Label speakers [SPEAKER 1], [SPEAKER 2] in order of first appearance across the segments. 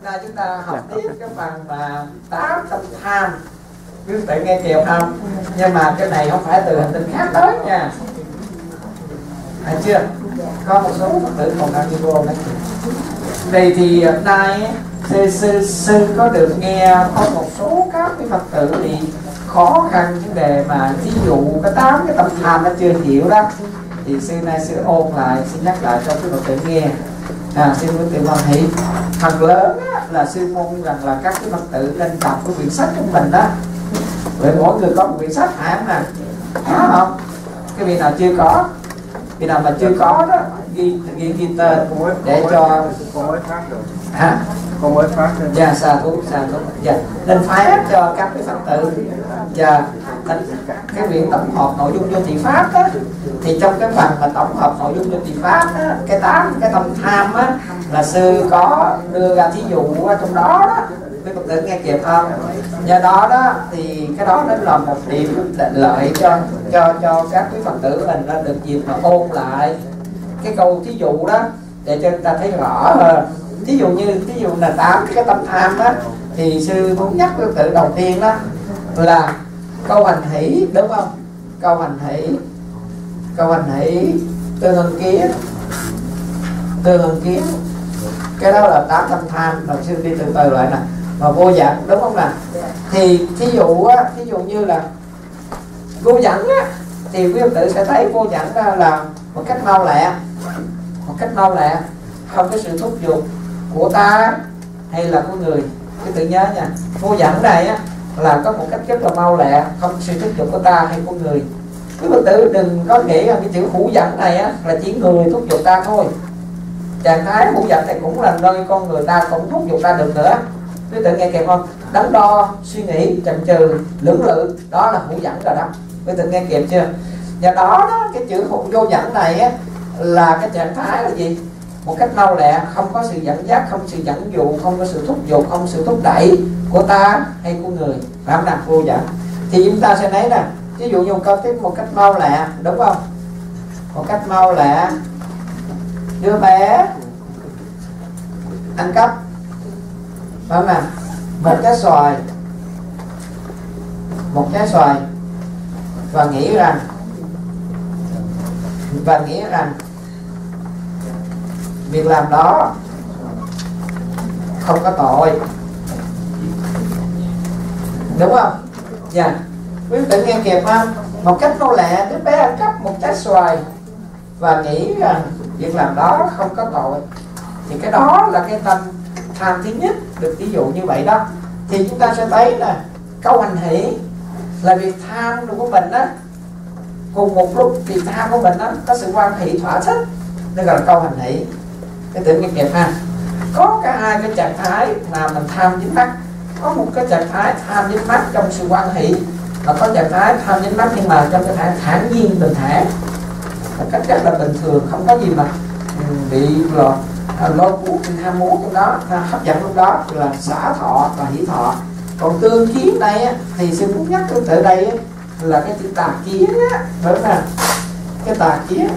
[SPEAKER 1] Nay chúng ta học tiếp cái phần mà 8 tâm tham. Quý vị nghe kịp không? Nhưng mà cái này không phải từ hành tinh khác tới nha. Thấy chưa? Có một số Phật tử còn đang đi vô đấy. Vậy thì nay sư có được nghe có một số các cái Phật tử thì khó khăn vấn đề mà ví dụ cái 8 cái tâm tham nó chưa hiểu đó, thì sư nay sư ôn lại, sư nhắc lại cho quý Phật tử nghe. Sư Phật tử hoan hỷ. Phần lớn á, là sư mong rằng là các cái Phật tử nên đọc cái quyển sách của mình đó. Vậy mỗi người có một quyển sách phải không nè? Có không? Cái vị nào chưa có, vị nào mà chưa có đó ghi tên để cho
[SPEAKER 2] con mới phát được.
[SPEAKER 1] hả?
[SPEAKER 2] Con mới phát được.
[SPEAKER 1] Dạ, xa thú. Dạ, nên phát cho các cái Phật tử. Dạ, cái việc tổng hợp nội dung cho thị pháp đó, thì trong cái phần mà tổng hợp nội dung cho thị pháp đó, cái 8 cái tâm tham á, là sư có đưa ra thí dụ ở trong đó đó. Quý Phật tử nghe kịp không? Do đó đó thì cái đó nó là một điểm lợi cho các quý Phật tử mình đã được dịp mà ôn lại cái câu thí dụ đó để cho người ta thấy rõ hơn. Thí dụ là 8 cái tâm tham đó, thì sư muốn nhắc quý Phật tử đầu tiên đó là câu hành hỷ, đúng không? Câu hành hỷ, tương ưng kiến, cái đó là 8 tâm tham. Rồi sư đi từ từ lại nè. Mà vô giận, đúng không nè? Thì thí dụ như là vô giận á, thì quý Phật tử sẽ thấy vô giận là một cách mau lẹ, không có sự thúc giục của ta hay là của người. Quý tự nhớ nha, vô giận này á là có một cách rất là mau lẹ, không sự thúc giục của ta hay của người. Quý Phật tử đừng có nghĩ là cái chữ hữu giận này á là chỉ người thúc giục ta thôi. Trạng thái hữu giận này cũng là nơi con người ta cũng thúc giục ta được nữa. Quý tự nghe kịp không? Đắn đo, suy nghĩ, chần chừ, lưỡng lự, đó là hữu dẫn rồi đó. Quý tự nghe kịp chưa? Do đó đó, cái chữ vô dẫn này á, là cái trạng thái là gì? Một cách mau lẹ, không có sự dẫn dắt, không sự dẫn dụ, không có sự thúc giục, không sự thúc đẩy của ta hay của người. Phải không nào? Vô dẫn. Thì chúng ta sẽ thấy nè, ví dụ như câu tiếp một cách mau lẹ, đúng không? Một cách mau lẹ, đứa bé ăn cắp, phải không nào? Một trái xoài và nghĩ rằng việc làm đó không có tội, đúng không? Dạ, quý vị tự nghe kịp không? Một cách mau lẹ, đứa bé ăn cắp một trái xoài và nghĩ rằng việc làm đó không có tội, thì cái đó là cái tâm tham thứ nhất, được ví dụ như vậy đó. Thì chúng ta sẽ thấy là câu hành hỷ là việc tham của mình đó, cùng một lúc việc tham của mình đó có sự quan hỷ thỏa thích, nên gọi là câu hành hỷ. Cái tự nhiên kịp ha. Có cả hai cái trạng thái mà mình tham dính mắc. Có một cái trạng thái tham dính mắc trong sự quan hỷ, và có trạng thái tham dính mắc nhưng mà trong cái thái thản nhiên bình thản, một cách rất là bình thường, không có gì mà bị lôi cuốn, ham muốn trong đó, hấp dẫn lúc đó là xả thọ và hỷ thọ. Còn tương kiến đây á, thì sư muốn nhắc từ đây á, là cái chữ tà kiến á, đúng không? Cái tà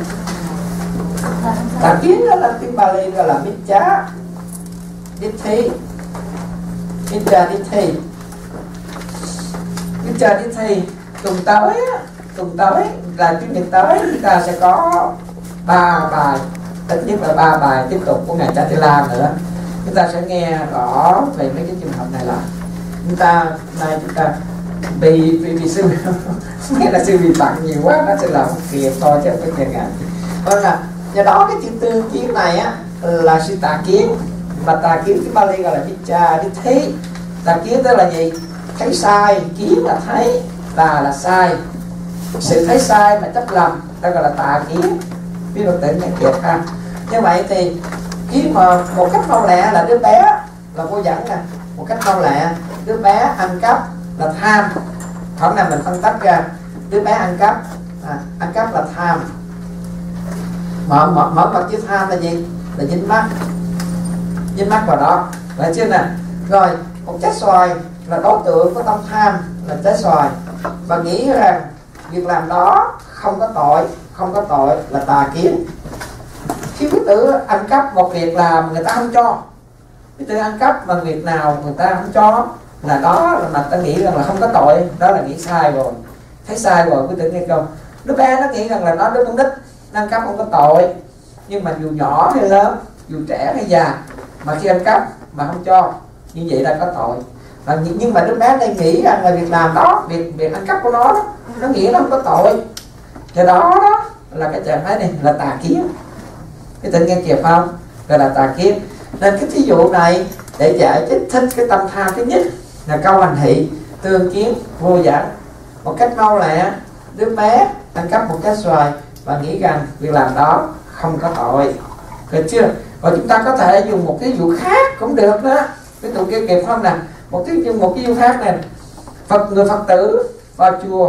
[SPEAKER 1] kiến đó là tiếng Bali gọi là Micca Ditti. Tuần tới là chủ nhật tới chúng ta sẽ có 3 bài, ít nhất là 3 bài tiếp tục của ngài Chatila nữa. Chúng ta sẽ nghe rõ về mấy cái trường hợp này là chúng ta vì sư nghe là sư bị tặng nhiều quá, nó sẽ làm một kịp thôi chứ không phải ngại. Vâng là do đó cái chữ tương kiến này á là sự tà kiến, mà tà kiến cái Bali gọi là Micca Ditti. Tà kiến tức là gì? Thấy sai, kiến là thấy, tà là sai, sự thấy sai mà chấp lầm, đó gọi là tà kiến. Ví dụ tự nhiên kịp ha. Như vậy thì kiến mà một cách mau lẹ là đứa bé là vô dẫn nè, một cách mau lẹ đứa bé ăn cắp là tham. Hôm nay mình phân tách ra, đứa bé ăn cắp là tham. Mở mặt chữ tham là gì? Là dính mắc vào đó, phải chưa nè? Rồi một trái xoài là đối tượng của tâm tham là trái xoài, và nghĩ rằng việc làm đó không có tội là tà kiến. Khi quý tử ăn cắp một việc làm người ta không cho, cái tự ăn cắp mà việc nào người ta không cho là đó là mà ta nghĩ rằng là không có tội, đó là nghĩ sai rồi. Thấy sai rồi cái tự nghe không, đứa bé nó nghĩ rằng là nó đứa con nít ăn cắp không có tội, nhưng mà dù nhỏ hay lớn, dù trẻ hay già mà khi ăn cắp mà không cho như vậy là có tội. Nhưng mà đứa bé đây nghĩ rằng là việc làm đó, việc ăn cắp của nó đó, nó nghĩ nó không có tội, thì đó là cái trạng thái này là tà kiến. Cái tự nghe kịp không, gọi là tà kiến. Nên cái thí dụ này để giải thích cái tâm tham thứ nhất là câu hành thị tương kiến vô giảng. Một cách mau lẹ, đứa bé ăn cắp một trái xoài và nghĩ rằng việc làm đó không có tội, được chưa? Rồi chúng ta có thể dùng một cái ví dụ khác cũng được đó. Cái tụ kia kịp không nè, một cái ví dụ khác nè. Người Phật tử vào chùa,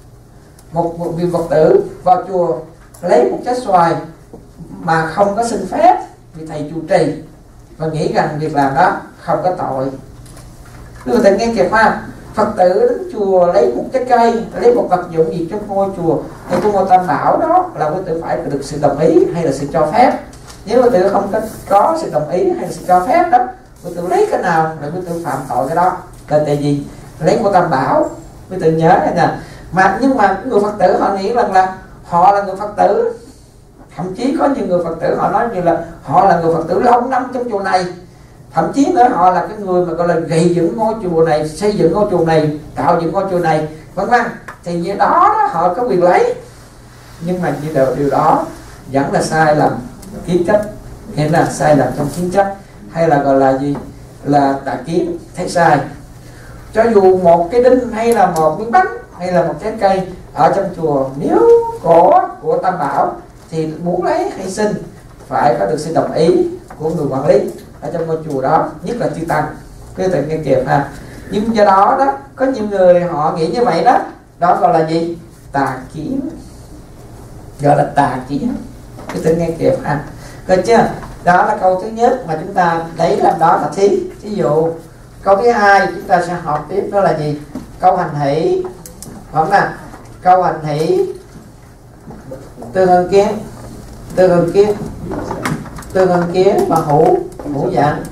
[SPEAKER 1] một vị Phật tử vào chùa lấy một trái xoài mà không có xin phép vì thầy trụ trì và nghĩ rằng việc làm đó không có tội. Người ta nghe kịp ha. Phật tử đến chùa lấy một trái cây, lấy một vật dụng gì trong ngôi chùa hay trong ngôi tam bảo, đó là quý tử phải được sự đồng ý hay là sự cho phép. Nếu quý tử không có sự đồng ý hay là sự cho phép đó, quý tử lấy cái nào là quý tử phạm tội cái đó. Là tại vì lấy ngôi tam bảo, quý tử nhớ này nè. Nhưng mà người Phật tử họ nghĩ rằng là họ là người Phật tử, thậm chí có nhiều người Phật tử họ nói như là họ là người Phật tử lâu năm trong chùa này, thậm chí nữa họ là cái người mà gọi là gây dựng ngôi chùa này, xây dựng ngôi chùa này, tạo dựng ngôi chùa này, vân vân. Thì như đó họ có quyền lấy, nhưng mà như điều đó vẫn là sai lầm kiến chấp, hay là sai lầm trong kiến chấp, hay là gọi là gì, là tà kiến, thấy sai. Cho dù một cái đinh hay là một miếng bánh hay là một trái cây ở trong chùa, nếu có của tam bảo thì muốn lấy hay xin phải có được sự đồng ý của người quản lý ở trong ngôi chùa đó, nhất là chư tăng. Cứ tự nghe kịp ha. Nhưng do đó có nhiều người họ nghĩ như vậy đó, đó gọi là gì, tà kiến, gọi là tà kiến. Cứ tự nghe kịp ha, được chưa? Đó là câu thứ nhất mà chúng ta lấy làm đó là thí. Ví dụ câu thứ hai chúng ta sẽ học tiếp, đó là gì, câu hành hỷ, đúng không nè? Câu hành hỷ tương ưng kiến, tương ưng kiến và hữu dẫn.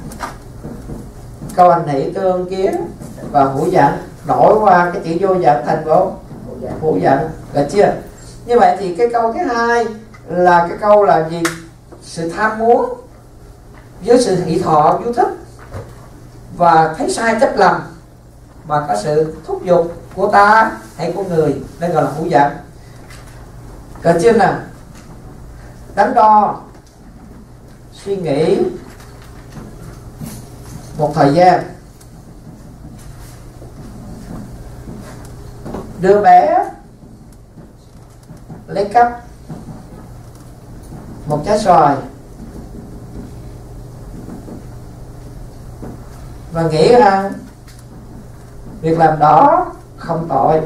[SPEAKER 1] Câu hành hỷ tương ưng kiến và hữu dẫn, đổi qua cái chữ vô dẫn thành hữu dẫn, được chưa? Như vậy thì cái câu thứ hai là cái câu là gì, sự tham muốn với sự hỷ thọ yêu thích và thấy sai cách lầm mà có sự thúc giục của ta hay của người, nên gọi là hữu dẫn. Được chưa nè? Đắn đo suy nghĩ một thời gian, đứa bé lấy cắp một trái xoài và nghĩ rằng việc làm đó không tội.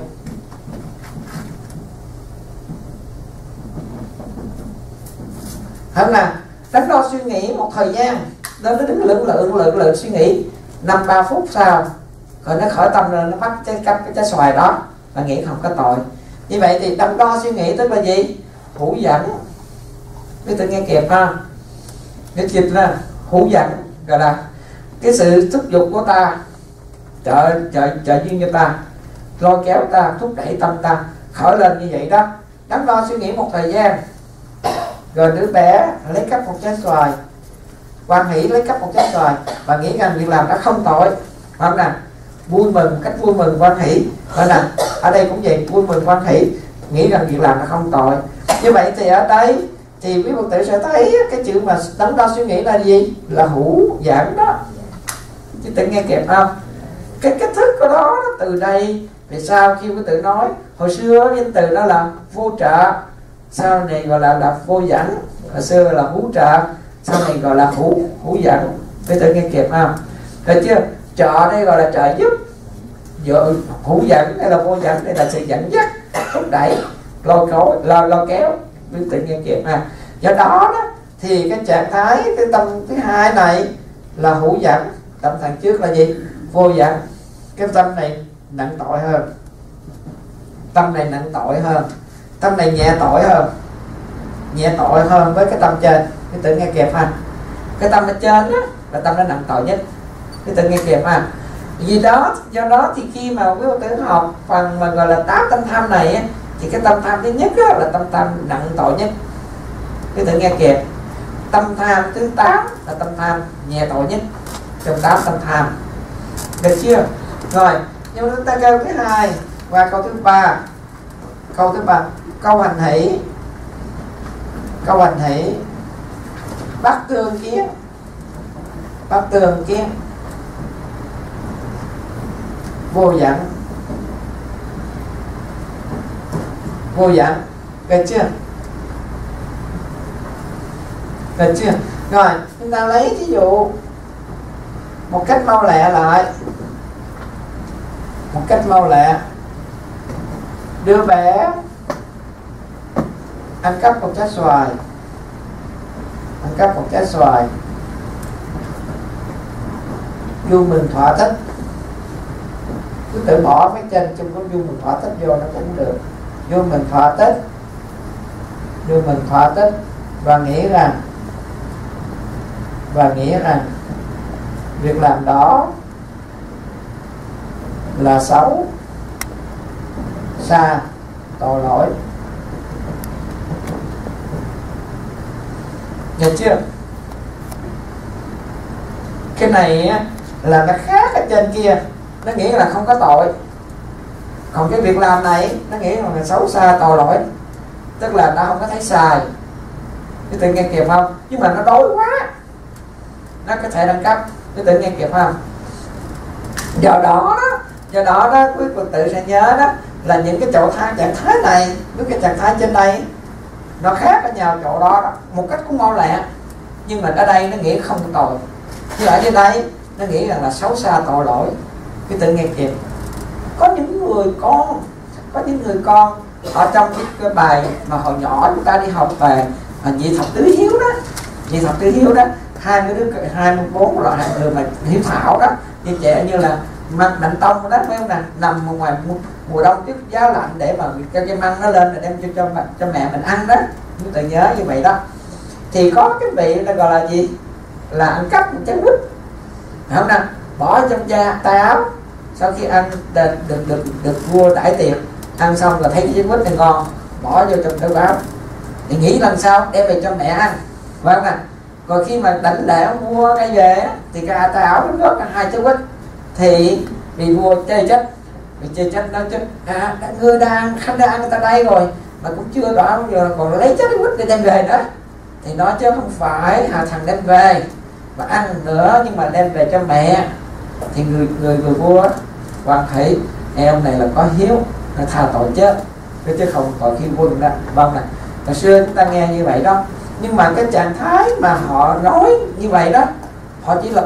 [SPEAKER 1] Hẳn là đắn đo suy nghĩ một thời gian, nó đứng lượng suy nghĩ 5-3 phút sau, rồi nó khởi tâm rồi nó bắt cái trái xoài đó và nghĩ không có tội. Như vậy thì đắn đo suy nghĩ tức là gì, hữu dẫn. Quý tự nghe kịp ha. Để dịch là hữu dẫn, gọi là cái sự thúc giục của ta, trợ duyên cho ta, lôi kéo ta, thúc đẩy tâm ta khởi lên như vậy đó. Đắn đo suy nghĩ một thời gian, rồi đứa bé lấy cắp một trái xoài, hoan hỷ lấy cắp một trái xoài và nghĩ rằng việc làm đã không tội, phải không nè? Vui mừng, cách vui mừng hoan hỷ, phải nè? Ở đây cũng vậy, vui mừng hoan hỷ, nghĩ rằng việc làm đã không tội. Như vậy thì ở đây thì quý Phật tử sẽ thấy cái chữ mà đắn đo suy nghĩ là gì, là hữu dẫn đó. Chứ tự nghe kịp không? Cái cách thức của đó từ đây thì sau khi quý tử nói hồi xưa danh từ đó là vô trợ, sau này gọi là vô dẫn, hồi xưa là hữu trợ, sau này gọi là hữu dẫn. Quý tử nghe kịp không? Được chưa? Trợ đây gọi là trợ giúp, hữu dẫn đây là vô dẫn, đây là sự dẫn dắt, thúc đẩy, lôi kéo. Quý tử nghe kịp ha. Do đó thì cái trạng thái, cái tâm thứ hai này là hữu dẫn, tâm thằng trước là gì, vô dẫn. Cái tâm này nặng tội hơn, tâm này nặng tội hơn, tâm này nhẹ tội hơn với cái tâm trên. Cái tự nghe kịp ha. Cái tâm ở trên đó là tâm nó nặng tội nhất. Cái tự nghe kịp ha. Vì đó, do đó thì khi mà quý Phật tử học phần mà gọi là 8 tâm tham này á, thì cái tâm tham thứ nhất đó là tâm tham nặng tội nhất. Cái tự nghe kịp. Tâm tham thứ 8 là tâm tham nhẹ tội nhất trong 8 tâm tham. Được chưa? Rồi, nhưng chúng ta câu thứ 2 và câu thứ 3. Câu thứ 3, câu hành hỷ. Câu hành hỷ bắt tương kiến. Bắt tương kiến vô giận. Vô giận. Được chưa? Được chưa? Rồi, chúng ta lấy ví dụ một cách mau lẹ lại. Một cách mau lẹ. Đứa bé ăn cắp một trái xoài. Ăn cắp một trái xoài. Vui mừng thỏa thích. Cứ tự bỏ mấy trên trong có vui mừng thỏa thích vô nó cũng được. Vui mừng thỏa thích. Vui mừng thỏa thích. Và nghĩ rằng việc làm đó là xấu, xa, tội lỗi. Được chưa? Cái này á, là nó khác ở trên kia. Nó nghĩ là không có tội. Còn cái việc làm này nó nghĩ là xấu xa, tội lỗi. Tức là nó không có thấy sai. Cái tự nghe kịp không? Nhưng mà nó đối quá, nó có thể nâng cấp. Cái tự nghe kịp không? Do đó quý Phật tử sẽ nhớ đó là những cái trạng thái này với cái trạng thái trên đây nó khác ở nhau chỗ đó, một cách cũng mau lẹ. Nhưng mà ở đây nó nghĩ không tội, nhưng ở trên đây nó nghĩ rằng là xấu xa, tội lỗi. Cái tự nghe kịp. Có những người con ở trong cái bài mà hồi nhỏ chúng ta đi học về nhị thập tứ hiếu đó, 24 loại hạng người mà hiếu thảo đó, như trẻ như là măng Đặng Tông đó, phải không nè, nằm ngoài mùa đông tiếp giá lạnh để mà cho cái măng nó lên rồi đem cho mẹ mình ăn đó. Chúng ta nhớ như vậy đó. Thì có cái vị là gọi là gì, là ăn cắp một trái quýt, phải không nè, bỏ trong tay áo. Sau khi ăn được vua đãi tiệc, ăn xong là thấy cái trái quýt này ngon, bỏ vô trong tay áo thì nghĩ lần sau đem về cho mẹ ăn, phải không nè. Rồi khi mà đảnh lễ vua ngay về thì cái tay áo nó rớt 2 trái quýt, thì vua chê trách nó chứ người khanh đang ăn người ta đây rồi mà cũng chưa rõ giờ còn lấy trái quýt để đem về nữa. Thì nói chứ không phải thằng đem về và ăn nữa, nhưng mà đem về cho mẹ. Thì người vua quan hỷ, em này là có hiếu, nó tha tội chết chứ không tội khi quân đó. Vâng này, hồi xưa chúng ta nghe như vậy đó. Nhưng mà cái trạng thái mà họ nói như vậy đó, họ chỉ là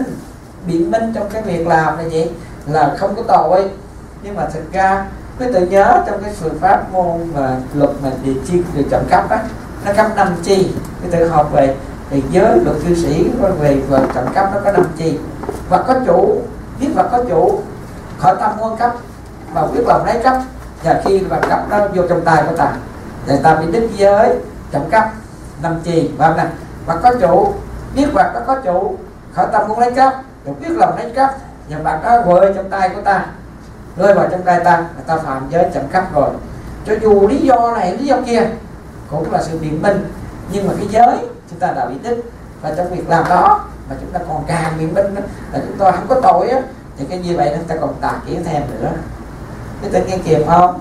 [SPEAKER 1] biện minh trong cái việc làm này vậy là không có tội. Nhưng mà thực ra cái tự nhớ trong cái phương pháp môn mà luật mà địa chi được trộm cắp đó, nó cấp 5 chi. Cái tự học về thì giới luật cư sĩ về trộm cắp nó có 5 chi. Và có chủ, biết và có chủ, khỏi tâm muốn cấp mà quyết lòng lấy cấp. Và khi mà cấp nó vô trong tay của ta, thì ta bị đích giới trộm cắp 5 chi. Và có chủ, biết vật nó có chủ, khỏi tâm muốn lấy cấp, rồi biết lòng lấy cấp, và vật đó rơi trong tay của ta, rơi vào trong tay ta, người ta phạm giới trộm cắp rồi. Cho dù lý do này lý do kia cũng là sự biện minh, nhưng mà cái giới chúng ta đã bị đích. Và trong việc làm đó mà chúng ta còn càng biện minh đó, là chúng ta không có tội á, thì cái như vậy chúng ta còn tà kiến thêm nữa. Cái tự nghe kịp không?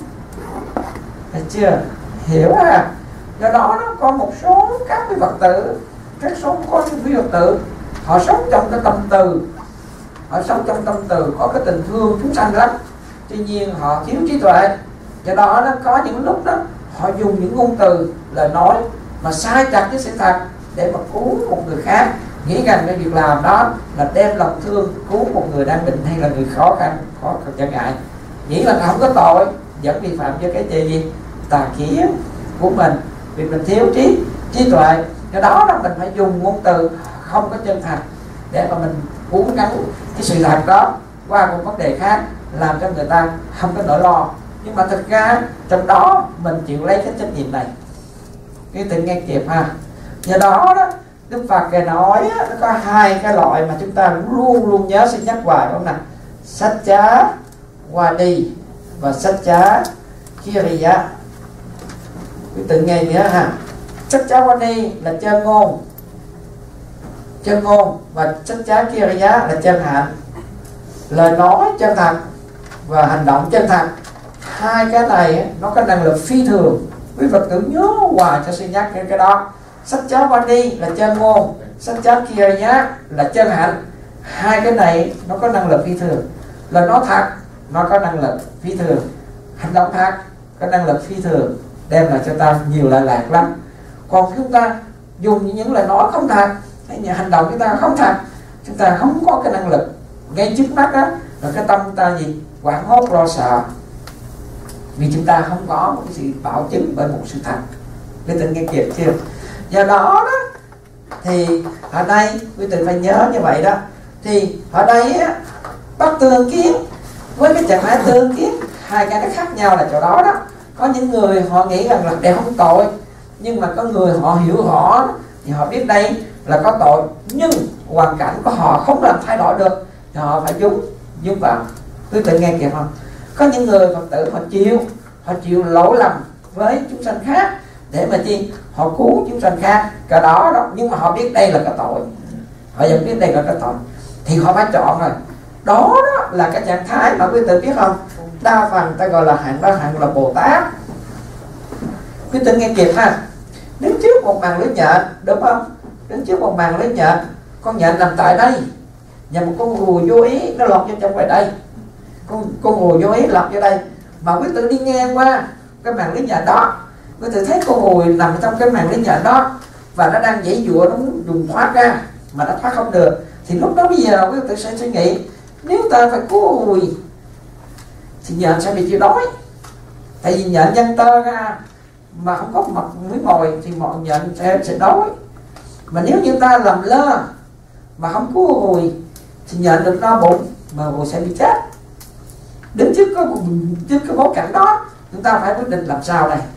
[SPEAKER 1] Thấy chưa? Hiểu à? Do đó nó có một số các cái Phật tử, các số có những quý Phật tử, họ sống trong cái tâm từ, họ sống trong tâm từ có cái tình thương chúng sanh lắm. Tuy nhiên họ thiếu trí tuệ. Do đó nó có những lúc đó họ dùng những ngôn từ, lời nói mà sai chặt với sự thật để mà cứu một người khác, nghĩ rằng cái việc làm đó là đem lòng thương cứu một người đang bệnh hay là người khó khăn trở ngại, nghĩ là không có tội, vẫn vi phạm với cái gì tà kiến của mình vì mình thiếu trí tuệ. Do đó là mình phải dùng ngôn từ không có chân thành để mà mình uốn gắn cái sự thật đó qua một vấn đề khác, làm cho người ta không có nỗi lo. Nhưng mà thực ra trong đó mình chịu lấy cái trách nhiệm này. Cái tự nghe kịp ha. Do đó Đức Phật Ngài nói á, nó có hai cái loại mà chúng ta luôn luôn nhớ, xin nhắc hoài không nào: Satcha Wadi và Satcha Kiriya. Quý tự nghe nhớ ha. Satcha Wadi là chân ngôn, và Satcha Kiriya là chân hạnh, lời nói chân thật và hành động chân thật. Hai cái này nó có năng lực phi thường. Quý Phật tử nhớ hoài cho xin nhắc cái đó. Satcha Wadi là chân ngôn, Satcha Kiriya là chân hạnh. Hai cái này nó có năng lực phi thường. Lời nói thật nó có năng lực phi thường, hành động thật có năng lực phi thường, đem lại cho ta nhiều lợi lạc lắm. Còn chúng ta dùng những lời nói không thật hay những hành động chúng ta không thật, chúng ta không có cái năng lực ngay trước mắt đó, rồi cái tâm ta gì hoảng hốt lo sợ, vì chúng ta không có một cái sự bảo chứng bởi một sự thật. Quý vị nghe kịp chưa? Do đó đó thì ở đây quý vị phải nhớ như vậy đó. Thì ở đây á, bắt tương kiến với cái trạng thái tương kiến, hai cái nó khác nhau là chỗ đó đó. Có những người họ nghĩ rằng là đều không tội, nhưng mà có người họ hiểu rõ thì họ biết đây là có tội, nhưng hoàn cảnh của họ không làm thay đổi được thì họ phải dung vào. Quý vị nghe kịp không? Có những người Phật tử họ chịu lỗi lầm với chúng sanh khác để mà chi? Họ cứu chúng sanh khác, cái đó nhưng mà họ biết đây là cái tội, họ vẫn biết đây là cái tội, thì họ phải chọn rồi. Đó là cái trạng thái mà quý vị biết không? Đa phần ta gọi là hạng là Bồ Tát. Quý vị nghe kịp ha. Đứng trước một màn lưới nhện, đúng không? Đứng trước một màn lưới nhện, con nhện nằm tại đây, và một con rùa vô ý nó lọt vô trong ngoài đây. Con rùa vô ý lọt vô đây, mà quý tử đi ngang qua cái màn lưới nhện đó, quý tử thấy con rùa nằm trong cái màn lưới nhện đó và nó đang giãy giụa, nó muốn dùng thoát ra mà nó thoát không được, thì lúc đó bây giờ quý tử sẽ suy nghĩ, nếu ta phải cứu rùi thì nhện sẽ bị chịu đói, tại vì nhện văng tơ ra mà không có mật miếng mồi thì mọi nhện sẽ đói. Mà nếu như ta làm lơ mà không cứu rùi thì nhện được no bụng mà rùi sẽ bị chết. Đến trước cái bối cảnh đó, chúng ta phải quyết định làm sao đây.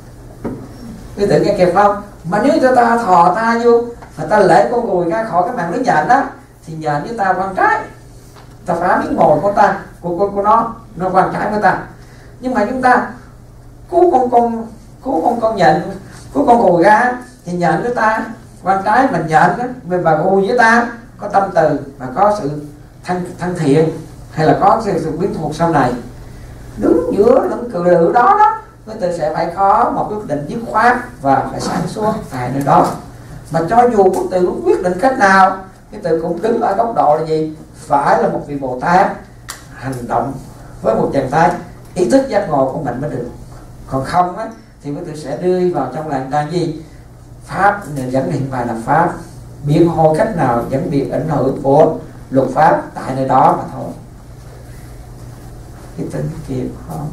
[SPEAKER 1] Quý vị nghe kịp không? Mà nếu cho ta thò ta vô mà ta lễ con rùi ra khỏi cái màn lưới nhện đó, thì nhện với ta quan trái, ta phá miếng mồi của ta, của nó quan trái với ta. Nhưng mà chúng ta cứu con nhện, cứu con rùi ra thì nhện với ta quan trái, mình nhện đó, và rùi với ta có tâm từ và có sự thân thiện, hay là có sự quyến thuộc sau này. Đứng giữa những cự lự đó quý vị sẽ phải có một quyết định dứt khoát và phải sáng suốt tại nơi đó. Mà cho dù quý vị quyết định cách nào, quý vị cũng đứng ở góc độ là gì? Phải là một vị Bồ Tát hành động với một trạng thái ý thức giác ngộ của mình mới được. Còn không á, thì quý vị sẽ đưa vào trong làng đàn gì? Pháp dẫn hiện bài là pháp, biện hộ cách nào vẫn bị ảnh hưởng của luật pháp tại nơi đó mà thôi. Cái tính kịp không?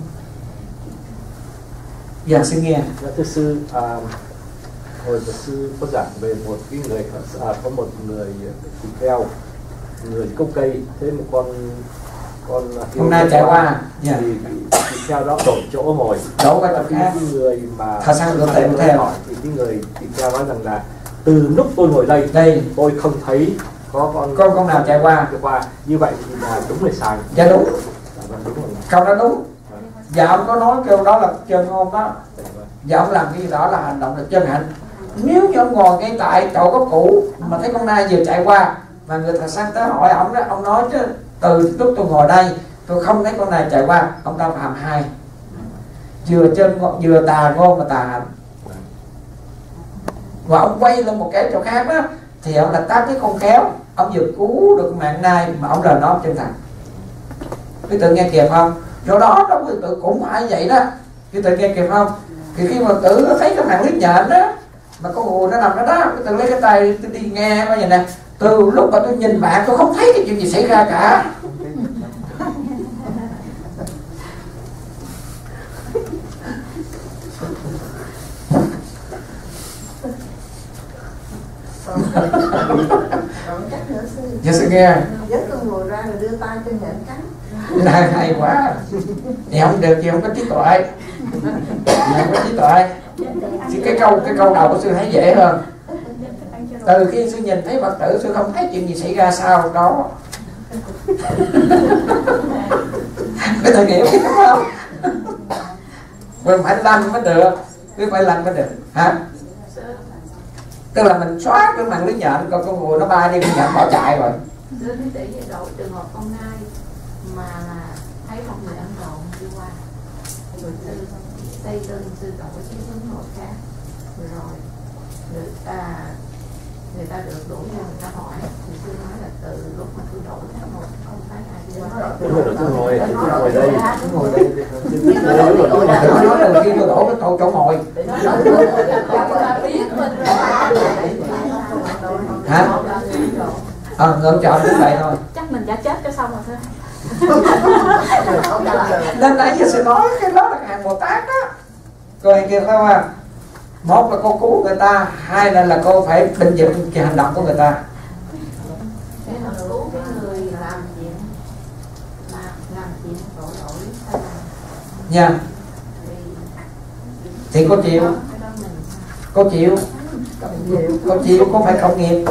[SPEAKER 1] Dạ xin nghe.
[SPEAKER 3] Dạ thưa sư, hồi mà sư có giảng về một cái người có một người tỳ kheo, người câu cây, thế một con
[SPEAKER 1] hôm nay trải qua
[SPEAKER 3] thì tỳ kheo đó đổi chỗ ngồi,
[SPEAKER 1] đổ qua chỗ khác.
[SPEAKER 3] Cái người mà
[SPEAKER 1] thật sao được tìm theo
[SPEAKER 3] hỏi thì cái người tỳ kheo nói rằng là từ lúc tôi ngồi đây tôi không thấy có
[SPEAKER 1] con nào chạy qua.
[SPEAKER 3] Như vậy thì là đúng là sai.
[SPEAKER 1] Dạ đúng.
[SPEAKER 3] Đúng rồi.
[SPEAKER 1] Câu đó đúng. Dạ ông có nói kêu đó là chân ngôn đó. Dạ ông làm cái gì đó là hành động là chân hạnh. Nếu như ông ngồi ngay tại chỗ có cũ mà thấy con nai vừa chạy qua mà người ta sang tới hỏi ông đó, ông nói chứ từ lúc tôi ngồi đây tôi không thấy con nai chạy qua, ông ta phạm hai, vừa tà ngôn mà tà hạnh. Và ông quay lên một cái chỗ khác đó thì ông là tác cái con kéo, ông vừa cứu được mạng nai mà ông là nó chân thật. Quý tự nghe kịp không? Do đó quý tự cũng phải vậy đó. Quý tự nghe kịp không? Thì khi mà tự thấy cái màn lưới nhện đó mà con rùa nó nằm đó, quý tự lấy cái tay tôi đi nghe coi vậy nè. Từ lúc mà tôi nhìn bạn tôi không thấy cái chuyện gì xảy ra cả. Dạ sư nghe.
[SPEAKER 4] Dứt con ngồi ra rồi đưa tay cho nhện cắn.
[SPEAKER 1] Hay quá. Thì không được thì không có trí tuệ. Không có trí tuệ. Chứ cái câu đầu của sư thấy dễ hơn. Từ khi sư nhìn thấy Phật tử, sư không thấy chuyện gì xảy ra sau đó. Cái thời hiểu đúng không? Mình phải lành mới được, cứ phải lành mới được hả? Tức là mình xóa cái màn lưới nhện, còn con mùi nó bay đi, con nhện bỏ chạy rồi.
[SPEAKER 5] Đưa thế tỷ về độ trường hợp con nai mà là thấy một người Ấn Độ đi qua, rồi sư xây dựng sư đổi cái hướng nội khác, rồi người ta được đuổi ra, người ta hỏi thì sư nói là từ lúc mà tôi đổi tháng 1 không thấy ai đi qua.
[SPEAKER 3] Tôi ngồi đây,
[SPEAKER 1] Nói là khi tôi đổ cái chỗ ngồi hả? Ngưỡng chọn cũng vậy thôi.
[SPEAKER 5] Chắc mình đã chết cái xong rồi thôi.
[SPEAKER 1] Nên nãy giờ sư nói cái đó là hàng Bồ Tát đó. Rồi kia phải không? Một là cô cứu người ta, hai là cô phải bình dựng cái hành động của người ta.
[SPEAKER 5] Để mà cứu cái người làm chuyện tội lỗi sai lầm.
[SPEAKER 1] Nha. Thì cô chịu. Cô chịu. Cô phải cộng nghiệp.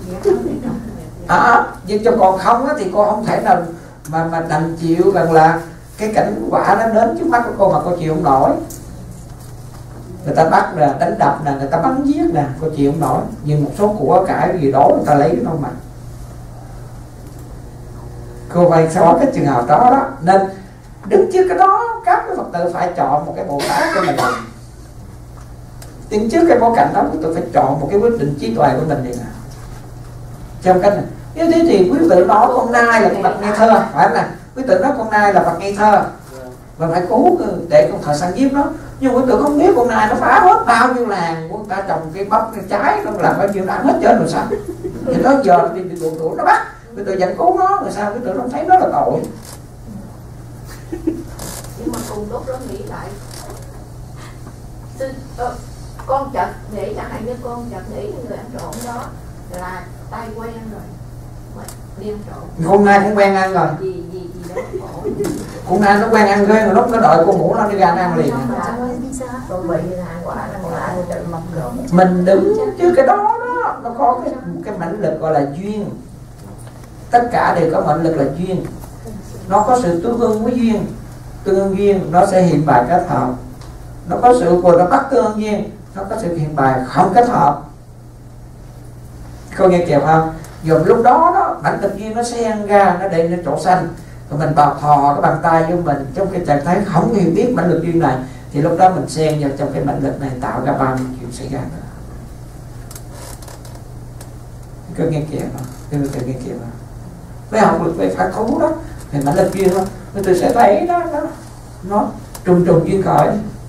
[SPEAKER 1] Nhưng cho còn không á, thì cô không thể nào mà đành chịu rằng là cái cảnh quả nó đến trước mắt của cô mà cô chịu không nổi. Người ta bắt nè, đánh đập nè, người ta bắn giết nè, cô chịu không nổi. Nhưng một số của cải gì đó người ta lấy đâu mà. Cô phải xóa cái trường hợp đó đó. Nên đứng trước cái đó, các cái Phật tử phải chọn một cái Bồ Tát cho mình. Đứng trước cái bối cảnh đó, tôi phải chọn một cái quyết định trí tuệ của mình đi nè. Trong cách này, như thế thì quý tử nói con nai là con vật ngây thơ, phải không nè? Quý tử nói con nai là vật ngây thơ và phải cố để con thợ săn giết nó. Nhưng quý tử không biết con nai nó phá hết bao nhiêu làng của người ta trồng cái bắp cái trái, nó làm bao nhiêu ăn hết trơn rồi sao? Thì nó giờ đi đuổi nó bắt, quý tử giành cứu nó rồi sao? Quý tử không thấy nó là tội.
[SPEAKER 5] Nhưng mà cùng lúc đó nghĩ lại, con chợt nghĩ, chẳng hạn như con chợt nghĩ người ăn trộm đó là tay quen rồi mà đi ăn trộm.
[SPEAKER 1] Con nai cũng quen ăn rồi.
[SPEAKER 5] Gì đó khổ.
[SPEAKER 1] Con nai nó quen ăn ghê, mà lúc nó đợi con mũ nó đi ra ăn liền. Mình đứng chứ cái đó đó, nó có cái mãnh lực gọi là duyên. Tất cả đều có mãnh lực là duyên. Nó có sự tương ưng với duyên. Tương ưng duyên nó sẽ hiện bài kết hợp. Nó có sự của nó bắt tương ưng duyên, nó có sự hiện bài không kết hợp. Cô nghe kịp không? Rồi lúc đó đó, mãnh lực duyên nó xen ra, nó để nó chỗ xanh. Rồi mình bào thò cái bàn tay vô mình trong cái trạng thái không hiểu biết mãnh lực duyên này, thì lúc đó mình xen vào trong cái mãnh lực này tạo ra bao nhiêu chuyện xảy ra nữa. Cô nghe kịp không? Cô nghe kịp không? Với học lực về phạt thú đó, thì mãnh lực duyên đó, tôi sẽ thấy nó trùng duyên khởi.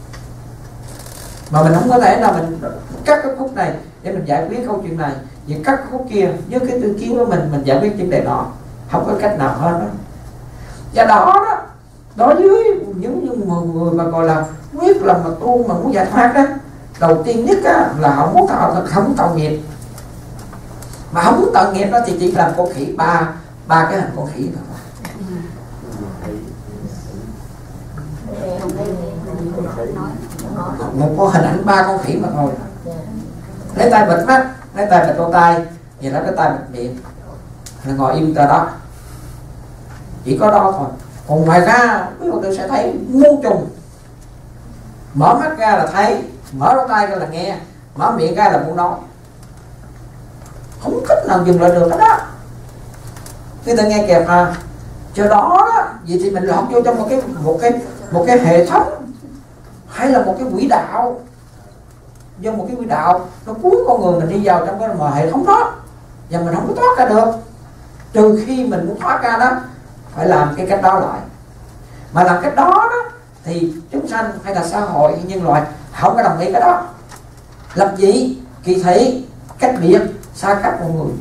[SPEAKER 1] Mà mình không có thể nào mình cắt cái khúc này để mình giải quyết câu chuyện này, vậy cắt cái khúc kia với cái tư kiến của mình giải quyết vấn đề đó, không có cách nào hơn đó. Và đó đối với những người mà gọi là quyết lòng mà tu mà muốn giải thoát đó, đầu tiên nhất á, là họ muốn không tạo nghiệp, mà không muốn tạo nghiệp đó thì chỉ làm con khỉ ba cái hình con khỉ thôi. Một con hình ảnh ba con khỉ mà thôi. Lấy tay bịt mắt, lấy tay bịt lỗ tai, vậy là cái tay bịt miệng, là ngồi im tại đó, chỉ có đó thôi. Còn ngoài ra quý Phật tử sẽ thấy muôn trùng. Mở mắt ra là thấy, mở lỗ tai ra là nghe, mở miệng ra là muốn nói, không cách nào dừng lại được hết đó. Quý tử nghe kịp à? Cho đó đó, vậy thì mình lọt vô trong một cái hệ thống hay là một cái quỹ đạo, do một cái quỹ đạo nó cuốn con người mình đi vào trong cái hệ thống đó, và mình không có thoát ra được. Trừ khi mình muốn thoát ra đó, phải làm cái cách đó lại. Mà làm cách đó đó thì chúng sanh hay là xã hội hay nhân loại không có đồng ý cái đó. Lập dị, kỳ thị, cách biệt, xa cách một người,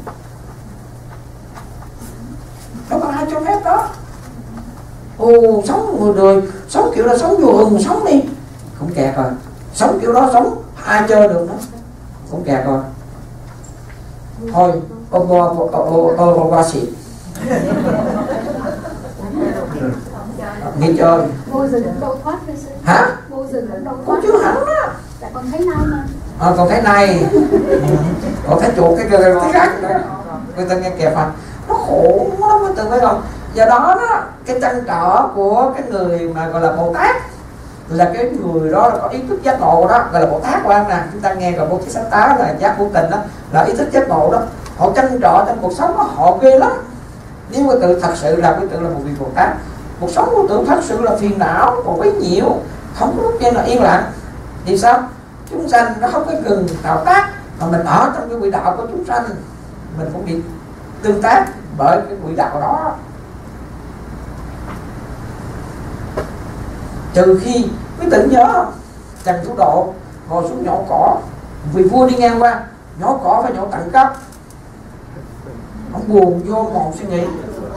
[SPEAKER 1] đâu có ai cho phép đó. Sống người đời, sống kiểu đó sống vô hừng, sống đi, cũng kẹt rồi. Sống kiểu đó sống ai chơi được nữa, cũng kẹt rồi. Thôi ô qua xịt nghỉ chơi.
[SPEAKER 6] Vô rừng cũng đâu thoát đấy.
[SPEAKER 1] Hả?
[SPEAKER 6] Vô rừng cũng đâu thoát.
[SPEAKER 1] Cũng chưa hẳn đó.
[SPEAKER 6] Tại con thấy nay mà.
[SPEAKER 1] Còn thấy này Còn thấy chuột cái khác đó, người ta nghe kẹp mà nó khổ lắm, người ta phải không? Do đó đó, cái trăn trở của cái người mà gọi là Bồ Tát là cái người đó là có ý thức giác ngộ đó, gọi là Bồ Tát quan nè. Chúng ta nghe gọi Bồ Tát Sát Tá là giác vô tình đó, là ý thức giác ngộ đó. Họ trăn trở trong cuộc sống đó, họ ghê lắm. Nếu quý tự thật sự là quý tự là một vị Bồ Tát, cuộc sống của tự thật sự là phiền não còn bấy nhiêu, không có lúc là yên lặng. Vì sao? Chúng sanh nó không có cần tạo tác, mà mình ở trong cái quỹ đạo của chúng sanh, mình cũng bị tương tác bởi cái quỹ đạo đó. Trừ khi quý tự nhớ Trần Thủ Độ ngồi xuống nhổ cỏ, vì vua đi ngang qua, nhổ cỏ phải nhổ tận cấp, ông buồn vô mòn suy nghĩ,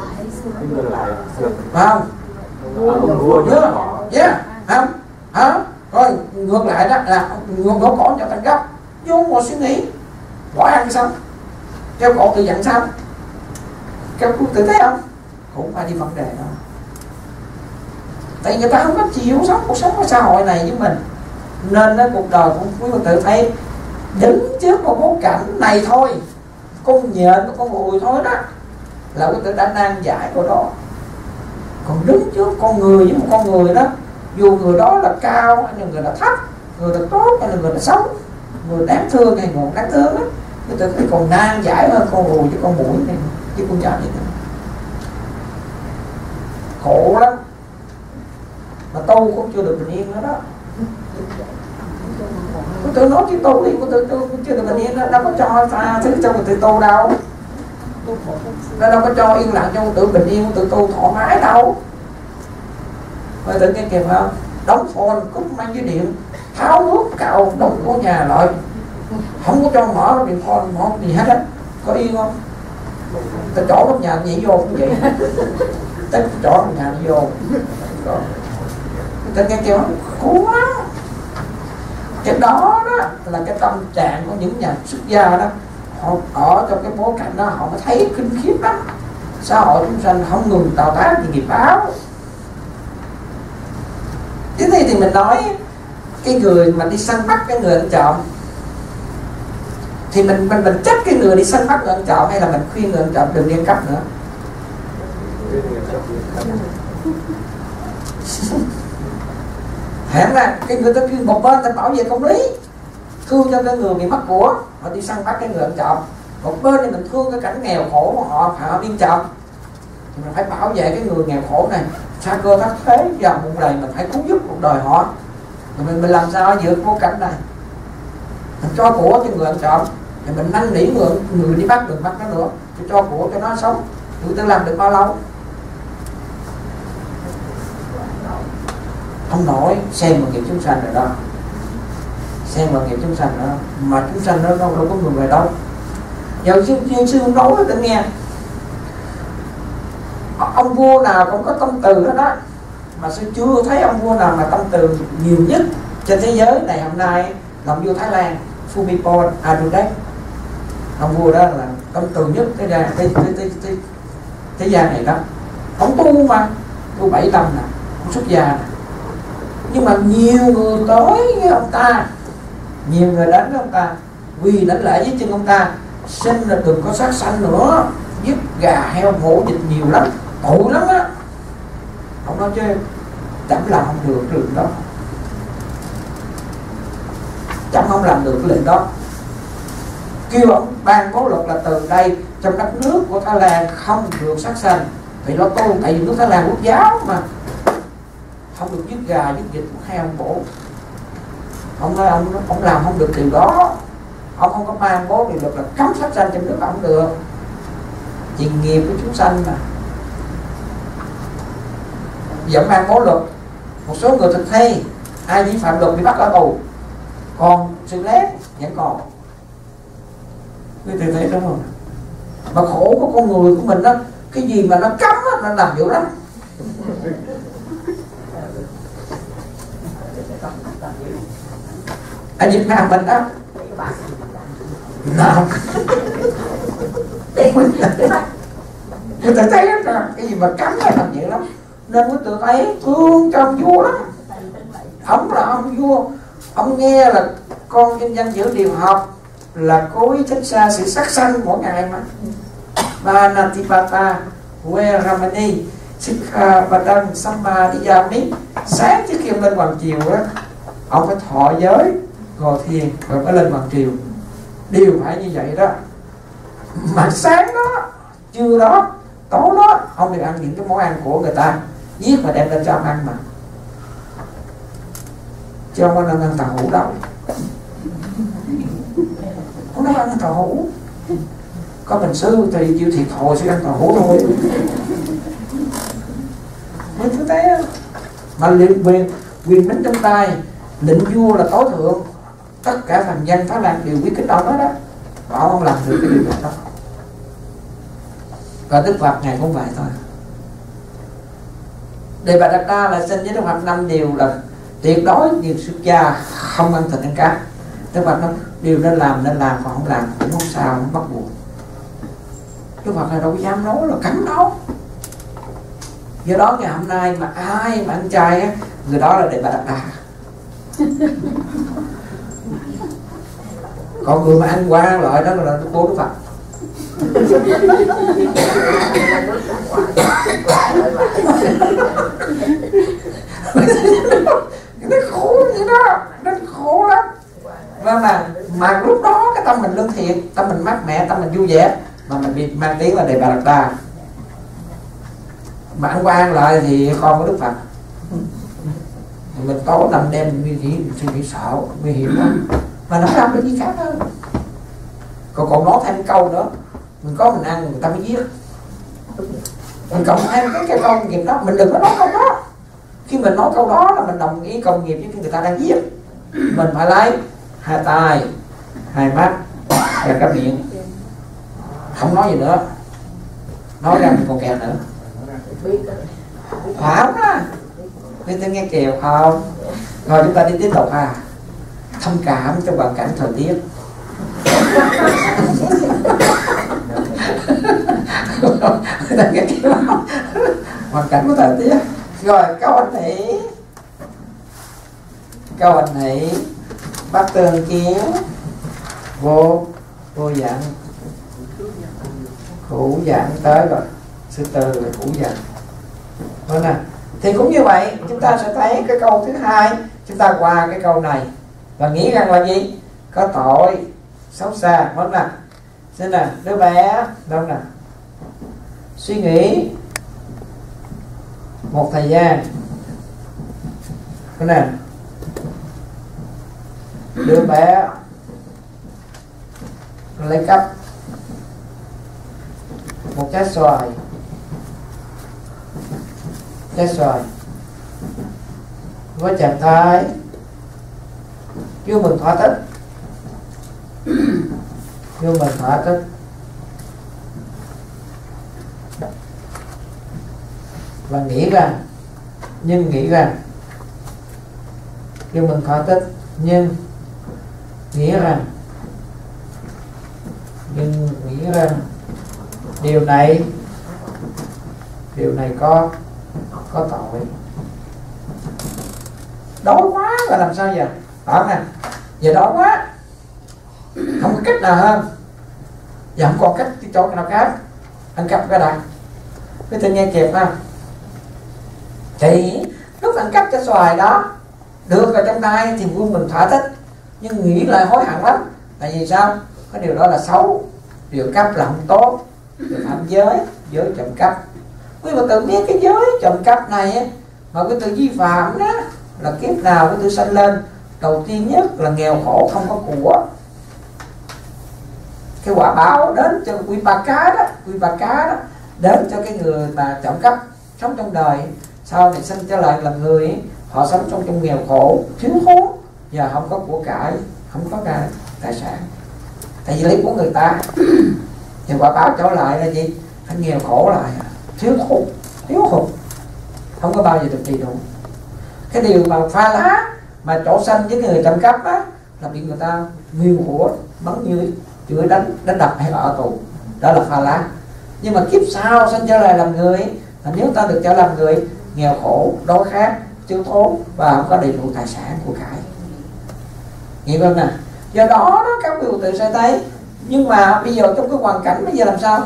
[SPEAKER 1] phải không? Nhớ, không? Hả? Rồi ngược lại đó là nhổ cỏ nhổ tận cấp, vô mòn suy nghĩ, bỏ ăn xong, kêu cỏ tự dặn sao? Kêu tự thấy không? Cũng phải đi vấn đề đó. Tại người ta không có chịu sống cuộc sống của xã hội này với mình, nên đó, cuộc đời cũng quý vị tự thấy đứng trước một bối cảnh này thôi, con nhện con mùi thôi đó là quý vị đã nan giải của đó. Còn đứng trước con người với một con người đó, dù người đó là cao hay là người là thấp, người là tốt hay là người là xấu, người đáng thương hay người đáng thương đó, quý vị thấy còn nan giải hơn con mùi với con mũi này, với con nhện này. Khổ lắm, mà tu cũng chưa được bình yên nữa đó. Tôi nói cái tu đi của tôi cũng chưa được bình yên đó, đâu có cho ta thứ cho người tự tu đâu, nó đâu có cho yên lặng cho tự bình yên, tự tu thoải mái đâu. Rồi tự nghe kịp không? Đóng phone cúp mang với điện, tháo nước cạo đóng của nhà lại, không có cho mở điện phone mở gì hết á, có yên không? Ta chỗ trong nhà nhảy vô cũng vậy, ta chỗ trong nhà đi vô. Người ta nghe kêu khổ lắm. Cái đó đó là cái tâm trạng của những nhà xuất gia đó, họ ở trong cái bối cảnh đó họ mới thấy kinh khiếp lắm. Xã hội chúng sanh không ngừng tạo tác gì nghiệp báo. Thế thì mình nói cái người mà đi săn bắt cái người ăn trộm thì mình trách cái người đi săn bắt người ăn trộm, hay là mình khuyên người ăn trộm đừng đi ăn cắp nữa? Hẳn là cái người ta kêu một bên ta bảo vệ công lý, thương cho cái người bị mất của, họ đi săn bắt cái người ăn trộm. Một bên thì mình thương cái cảnh nghèo khổ của họ, họ biên trộm, thì mình phải bảo vệ cái người nghèo khổ này, sa cơ thất thế vào một đời, mình phải cứu giúp cuộc đời họ. Rồi mình làm sao vượt vô cảnh này, mình cho của cho người ăn trộm, thì mình năn nỉ người đi bắt đừng bắt nó nữa, cho của cho nó sống. Người ta làm được bao lâu? Không nổi, xem vào nghiệp chúng sanh rồi đó, xem vào nghiệp chúng sanh đó, mà chúng sanh đó đâu có người về đâu. Giờ sư không nói tự nghe, ông vua nào cũng có tâm từ hết đó, mà sư chưa thấy ông vua nào mà tâm từ nhiều nhất trên thế giới này hôm nay là ông vua Thái Lan Phumipol Adunat. Ông vua đó là tâm từ nhất thế gian này đó. Ông tu mà tu 7 năm nè, ông xuất gia nè, nhưng mà nhiều người tới với ông ta, nhiều người đến với ông ta, quỳ đảnh lễ với chân ông ta, xin là đừng có sát sanh nữa, giết gà heo hổ vịt nhiều lắm, tội lắm á. Ông nói chứ chậm làm không được cái lệnh đó, chậm không làm được cái lệnh đó. Kêu ông ban bố luật là từ đây trong đất nước của Thái Lan không được sát sanh, vì nó tu, tại vì nước Thái Lan quốc giáo mà, không được giết gà giết vịt heo bổ. Ông nói ông làm không được điều đó, ông không có ban bố điều luật là cấm sát sanh trong nước ông được, vì nghiệp của chúng sanh mà. Vẫn ban bố luật, một số người thực thi, ai vi phạm luật bị bắt ở tù, còn sự lén vẫn còn. Quý vị thấy đúng không? Mà khổ của con người của mình đó, cái gì mà nó cấm đó, nó làm dữ lắm. Ở Việt Nam mình đó nào người ta thấy đó, cái gì mà cấm là làm dữ lắm. Nên quý tự thấy thương cho ông vua lắm. Ông là ông vua, ông nghe là con nhân dân giữ điều học là cố ý tránh xa sự sát sanh mỗi ngày mà. Vanatipata Veramani Sikkhapadam Samadhiyami. Sáng trước khi ông lên hoàng triều á, ông phải thọ giới, ngồi thiền rồi mới lên hoàng triều. Đều phải như vậy đó. Mà sáng đó, trưa đó, tối đó, ông được ăn những cái món ăn của người ta giết và đem lên cho ông ăn mà. Chứ ông có nên ăn tàu hũ đâu. Không nên ăn tàu hũ. Có bình sư thì chịu thiệt thòi sẽ ăn tàu hũ thôi. Mới thứ thế mà quyền bính trong tay, lệnh vua là tối thượng, tất cả thần dân Thái Lan đều biết kính ông đó đó. Và ông không làm được cái điều đó. Và Đức Phật Ngài cũng vậy thôi. Đề Bà Đạt Đa là xin với Đức Phật 5 điều là tuyệt đối điều xuất gia không ăn thịt ăn cá. Đức Phật nói điều nên làm, còn không làm cũng không sao, không bắt buộc. Đức Phật này đâu có dám nói là cấm đâu. Do đó ngày hôm nay mà ai mà ăn chay á, người đó là Đề Bà Đạt Đa. Còn người mà ăn qua loại đó là cô Đức Phật. Nó khổ vậy đó, nó khổ lắm. Mà lúc đó cái tâm mình lương thiện, tâm mình mát mẻ, tâm mình vui vẻ, mà mình bị mang tiếng là Đề Bà Đạt Đa. Mà ăn qua ăn lại thì con của Đức Phật. Mình tối nằm đêm mình suy nghĩ sợ, nguy hiểm lắm. Mà nó không có gì khác hơn. Còn nói thêm câu nữa, mình có mình ăn người ta mới giết. Mình cộng thêm cái câu nghiệp đó, mình đừng có nói câu đó. Khi mình nói câu đó là mình đồng ý công nghiệp với người ta đang giết. Mình phải lấy 2 tay, 2 mắt và cái miệng, không nói gì nữa. Nói ra mình còn kẹt nữa. Phải á. Nên tôi nghe kèo không? Rồi chúng ta đi tiếp tục ha. Thông cảm cho hoàn cảnh thời tiết. Hoàn cảnh của thời tiết. Rồi câu anh hỷ bắt tường kiến vô dạng khủ dạng tới rồi. Thứ tư là khủ dạng. Đúng nè. Thì cũng như vậy, chúng ta sẽ thấy cái câu thứ hai, chúng ta qua cái câu này và nghĩ rằng là gì? Có tội xấu xa, đúng nè. Thế nè, đứa bé, đâu nè, suy nghĩ một thời gian, đúng nè, đứa bé lấy cắp một trái xoài, với trạng thái vui mừng thỏa thích, và nghĩ rằng vui mừng thỏa thích nhưng nghĩ rằng điều này có tội. Đói quá là làm sao giờ? Đó nè, giờ đói quá, không có cách nào hơn, giờ không còn cách đi chỗ nào khác, ăn cắp cái đằng, cái tự nghe kịp ha. Thì lúc ăn cắp trái xoài đó được vào trong tay thì vui mình thỏa thích, nhưng nghĩ lại hối hận lắm. Tại vì sao? Cái điều đó là xấu, điều cắp là không tốt, điều phạm giới trộm cắp. Quý mà tự biết cái giới trộm cắp này ấy, mà cái tự vi phạm đó là kiếp nào cái tự sanh lên đầu tiên nhất là nghèo khổ không có của. Cái quả báo đến cho quy ba cá đó đến cho cái người mà trộm cắp sống trong đời sau này sinh trở lại là người, họ sống trong nghèo khổ thiếu thốn và không có của cải, không có cái tài sản, tại vì lấy của người ta. Thì quả báo trở lại là gì? Phải nghèo khổ lại, thiếu hụt, không có bao giờ được đầy đủ. Cái điều mà pha lá mà chỗ sanh với người trộm cắp á là bị người ta nghiêu hủa, bắn như chửi đánh đập hay là ở tù, đó là pha lá. Nhưng mà kiếp sau sanh trở lại làm người, nếu ta được trở làm người nghèo khổ, đói khát, thiếu thốn và không có đầy đủ tài sản của cải. Hiểu không nè? Do đó đó các quý tự sẽ thấy. Nhưng mà bây giờ trong cái hoàn cảnh bây giờ làm sao?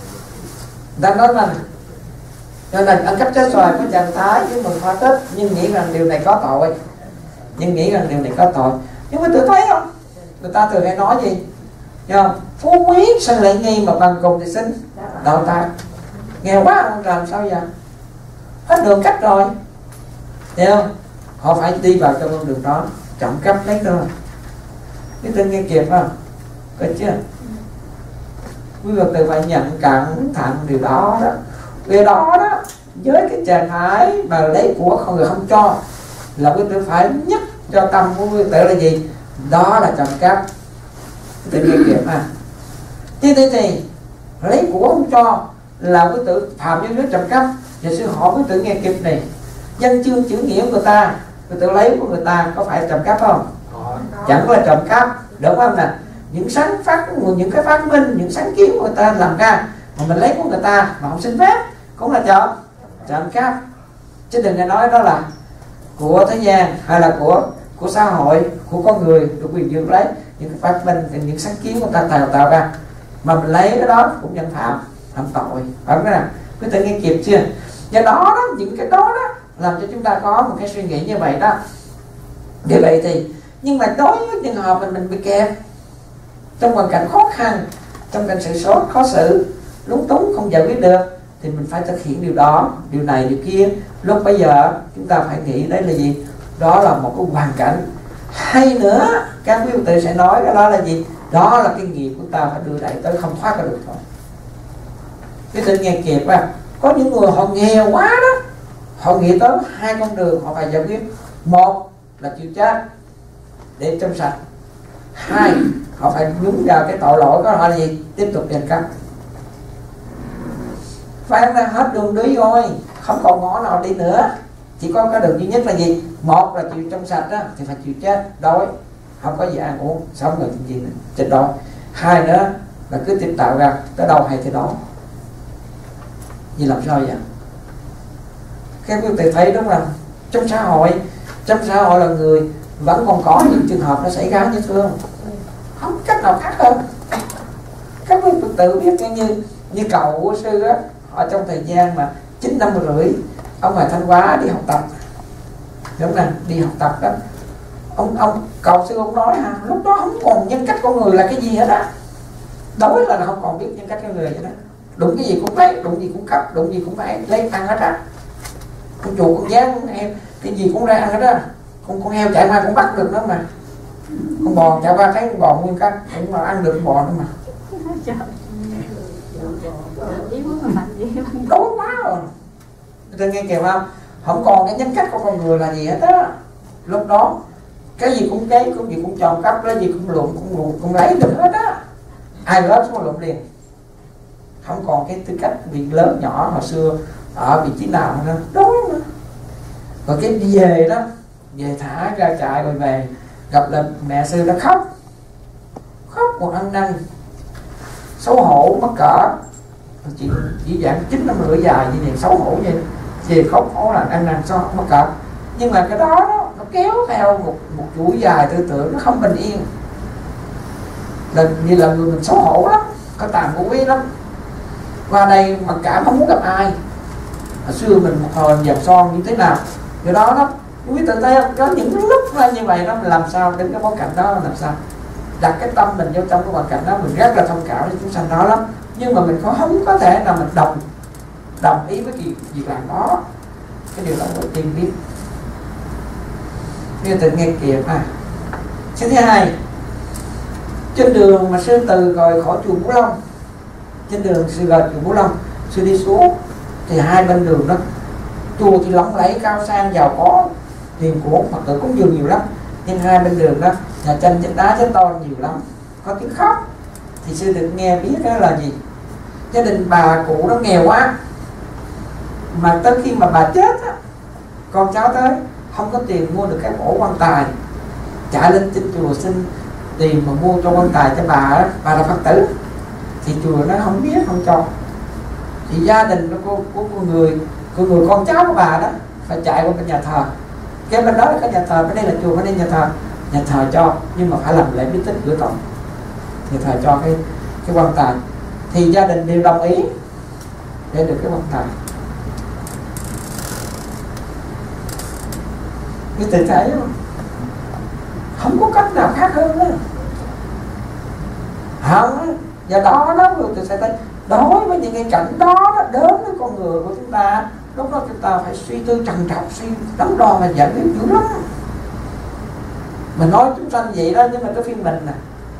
[SPEAKER 1] Ta nói là cho nên ăn cắp trái xoài có trạng thái với mừng hoa tết, nhưng nghĩ rằng điều này có tội, nhưng nghĩ rằng điều này có tội. Nhưng mà tự thấy không, người ta thường hay nói gì, hiểu không? Phú quý sinh lệ nghi mà bằng cùng thì sinh đạo tài. Nghèo quá không làm sao giờ, hết đường cách rồi, hiểu không? Họ phải đi vào trong con đường đó, trộm cắp lấy thôi. Cái tên nghe kịp không? Có chưa? Quý Phật tử phải nhận cẩn thận điều đó đó. Vì đó đó, với cái trạng thái mà lấy của không người không cho, là quý tử phải nhất cho tâm của quý tử là gì? Đó là trộm cắp. Tự nghe kịp ha. Thế thì lấy của không cho là quý tử phạm với nước trộm cắp. Và sư hỏi quý tử nghe kịp này, danh chương chữ nghĩa của người ta, quý tử lấy của người ta có phải trộm cắp không? Chẳng là trộm cắp, đúng không nè? Những sáng phát, những cái phát minh, những sáng kiến của người ta làm ra mà mình lấy của người ta mà không xin phép cũng là trộm cắp. Chứ đừng nghe nói đó là của thế gian hay là của xã hội, của con người được quyền dưỡng lấy những cái phát minh, những sáng kiến của người ta tạo ra mà mình lấy cái đó cũng nhận phạm tội, phải không nào? Quý tự nghe kịp chưa? Do đó đó, những cái đó đó làm cho chúng ta có một cái suy nghĩ như vậy đó. Như vậy thì, nhưng mà đối với trường hợp mình bị kẹt trong hoàn cảnh khó khăn, trong cảnh sự sốt khó xử, lúng túng không giải quyết được, thì mình phải thực hiện điều đó, điều này điều kia. Lúc bây giờ chúng ta phải nghĩ đấy là gì? Đó là một cái hoàn cảnh. Hay nữa, các quý vị sẽ nói cái đó là gì? Đó là cái nghiệp của ta phải đưa đẩy tới không thoát ra được thôi. Cái tự nghe kịp à, có những người họ nghèo quá đó, họ nghĩ tới hai con đường họ phải giải quyết. Một là chịu chết để trong sạch, hai họ phải nhúng vào cái tội lỗi của họ là gì? Tiếp tục trộm cắp. Phải ra hết đường đi rồi, không còn ngõ nào đi nữa, chỉ có cái đường duy nhất là gì? Một là chịu trong sạch đó, thì phải chịu chết đói, không có gì ăn uống, sống rồi gì nữa, chết đói. Hai nữa là cứ tiếp tạo ra tới đâu hay tới đó. Vì làm sao vậy? Các quý vị thấy đúng không? Trong xã hội là người vẫn còn có những trường hợp nó xảy ra như thường, không cách nào khác hơn. Các quý Phật tử biết như cậu của sư á, ở trong thời gian mà 9 năm rưỡi ông ngoài Thanh Hóa đi học tập, đúng không? Đi học tập đó, ông cậu sư ông nói ha, lúc đó không còn nhân cách con người là cái gì hết á, đối là không còn biết nhân cách con người vậy đó. Đụng cái gì cũng lấy, đụng gì cũng cấp, đụng gì cũng phải lấy ăn hết á. Con chuột con gián cái gì cũng ra ăn hết á. Con heo chạy qua cũng bắt được đó mà. Con bò chạy qua thấy con bò nguyên cách cũng mà ăn được con bò nữa mà. Đói quá rồi. Tôi nghe kìa không? Không còn cái nhân cách của con người là gì hết á. Lúc đó cái gì cũng cháy, cái gì cũng trộm cắp, cái gì cũng lụm, cũng lấy được hết á. Ai rớt xuống lụm liền. Không còn cái tư cách việc lớn nhỏ hồi xưa ở vị trí nào nữa, đó nữa. Rồi cái về đó, về thả ra trại rồi về gặp là mẹ sư đã khóc một ăn năn xấu hổ mắc cỡ, chỉ dạng 9 năm rưỡi dài như vậy, xấu hổ vậy, về khóc hổ là ăn năn xấu mắc cỡ. Nhưng mà cái đó nó kéo theo một chuỗi dài tư tưởng, nó không bình yên, như là người mình xấu hổ lắm, có tàn vô quý lắm. Qua đây mặc cảm không muốn gặp ai. Hồi xưa mình một thời dòng son như thế nào, do đó đó quý tự thấy có những lúc là như vậy đó, mình làm sao đến cái bối cảnh đó, làm sao đặt cái tâm mình vô trong cái hoàn cảnh đó, mình rất là thông cảm với chúng sanh đó lắm, nhưng mà mình không có thể nào mình đồng ý với việc làm đó. Cái điều đó đầu tiên biết như tự nghe kịp à. Cái thứ hai, trên đường mà sư từ rồi khỏi chùa Vũ Long, trên đường sư gần chùa Vũ Long, sư đi xuống thì hai bên đường đó chùa thì lộng lẫy cao sang giàu có, tiền của Phật tử cũng nhiều lắm, nhưng hai bên đường đó nhà tranh trên đá trên to nhiều lắm, có tiếng khóc. Thì sư được nghe biết đó là gì? Gia đình bà cụ đó nghèo quá, mà tới khi mà bà chết á, con cháu tới không có tiền mua được cái ổ quan tài, chạy lên trên chùa xin tiền mà mua cho quan tài cho bà là Phật tử, thì chùa nó không biết, không cho. Thì gia đình của người con cháu của bà đó phải chạy qua bên nhà thờ, cái bên đó là cái nhà thờ, bên đây là chùa, bên đây nhà thờ, nhà thờ cho, nhưng mà phải làm lễ bí tích rửa tội. Nhà thờ cho cái quan tài thì gia đình đều đồng ý để được cái quan tài. Quý vị thấy không có cách nào khác hơn đó. Không, và đó quý vị sẽ thấy đối với những cái cảnh đó đến với con người của chúng ta, lúc đó chúng ta phải suy tư trằn trọc, suy đắn đo mà giải quyết dữ lắm. Mình nói chúng sanh vậy đó, nhưng mà cái phim mình nè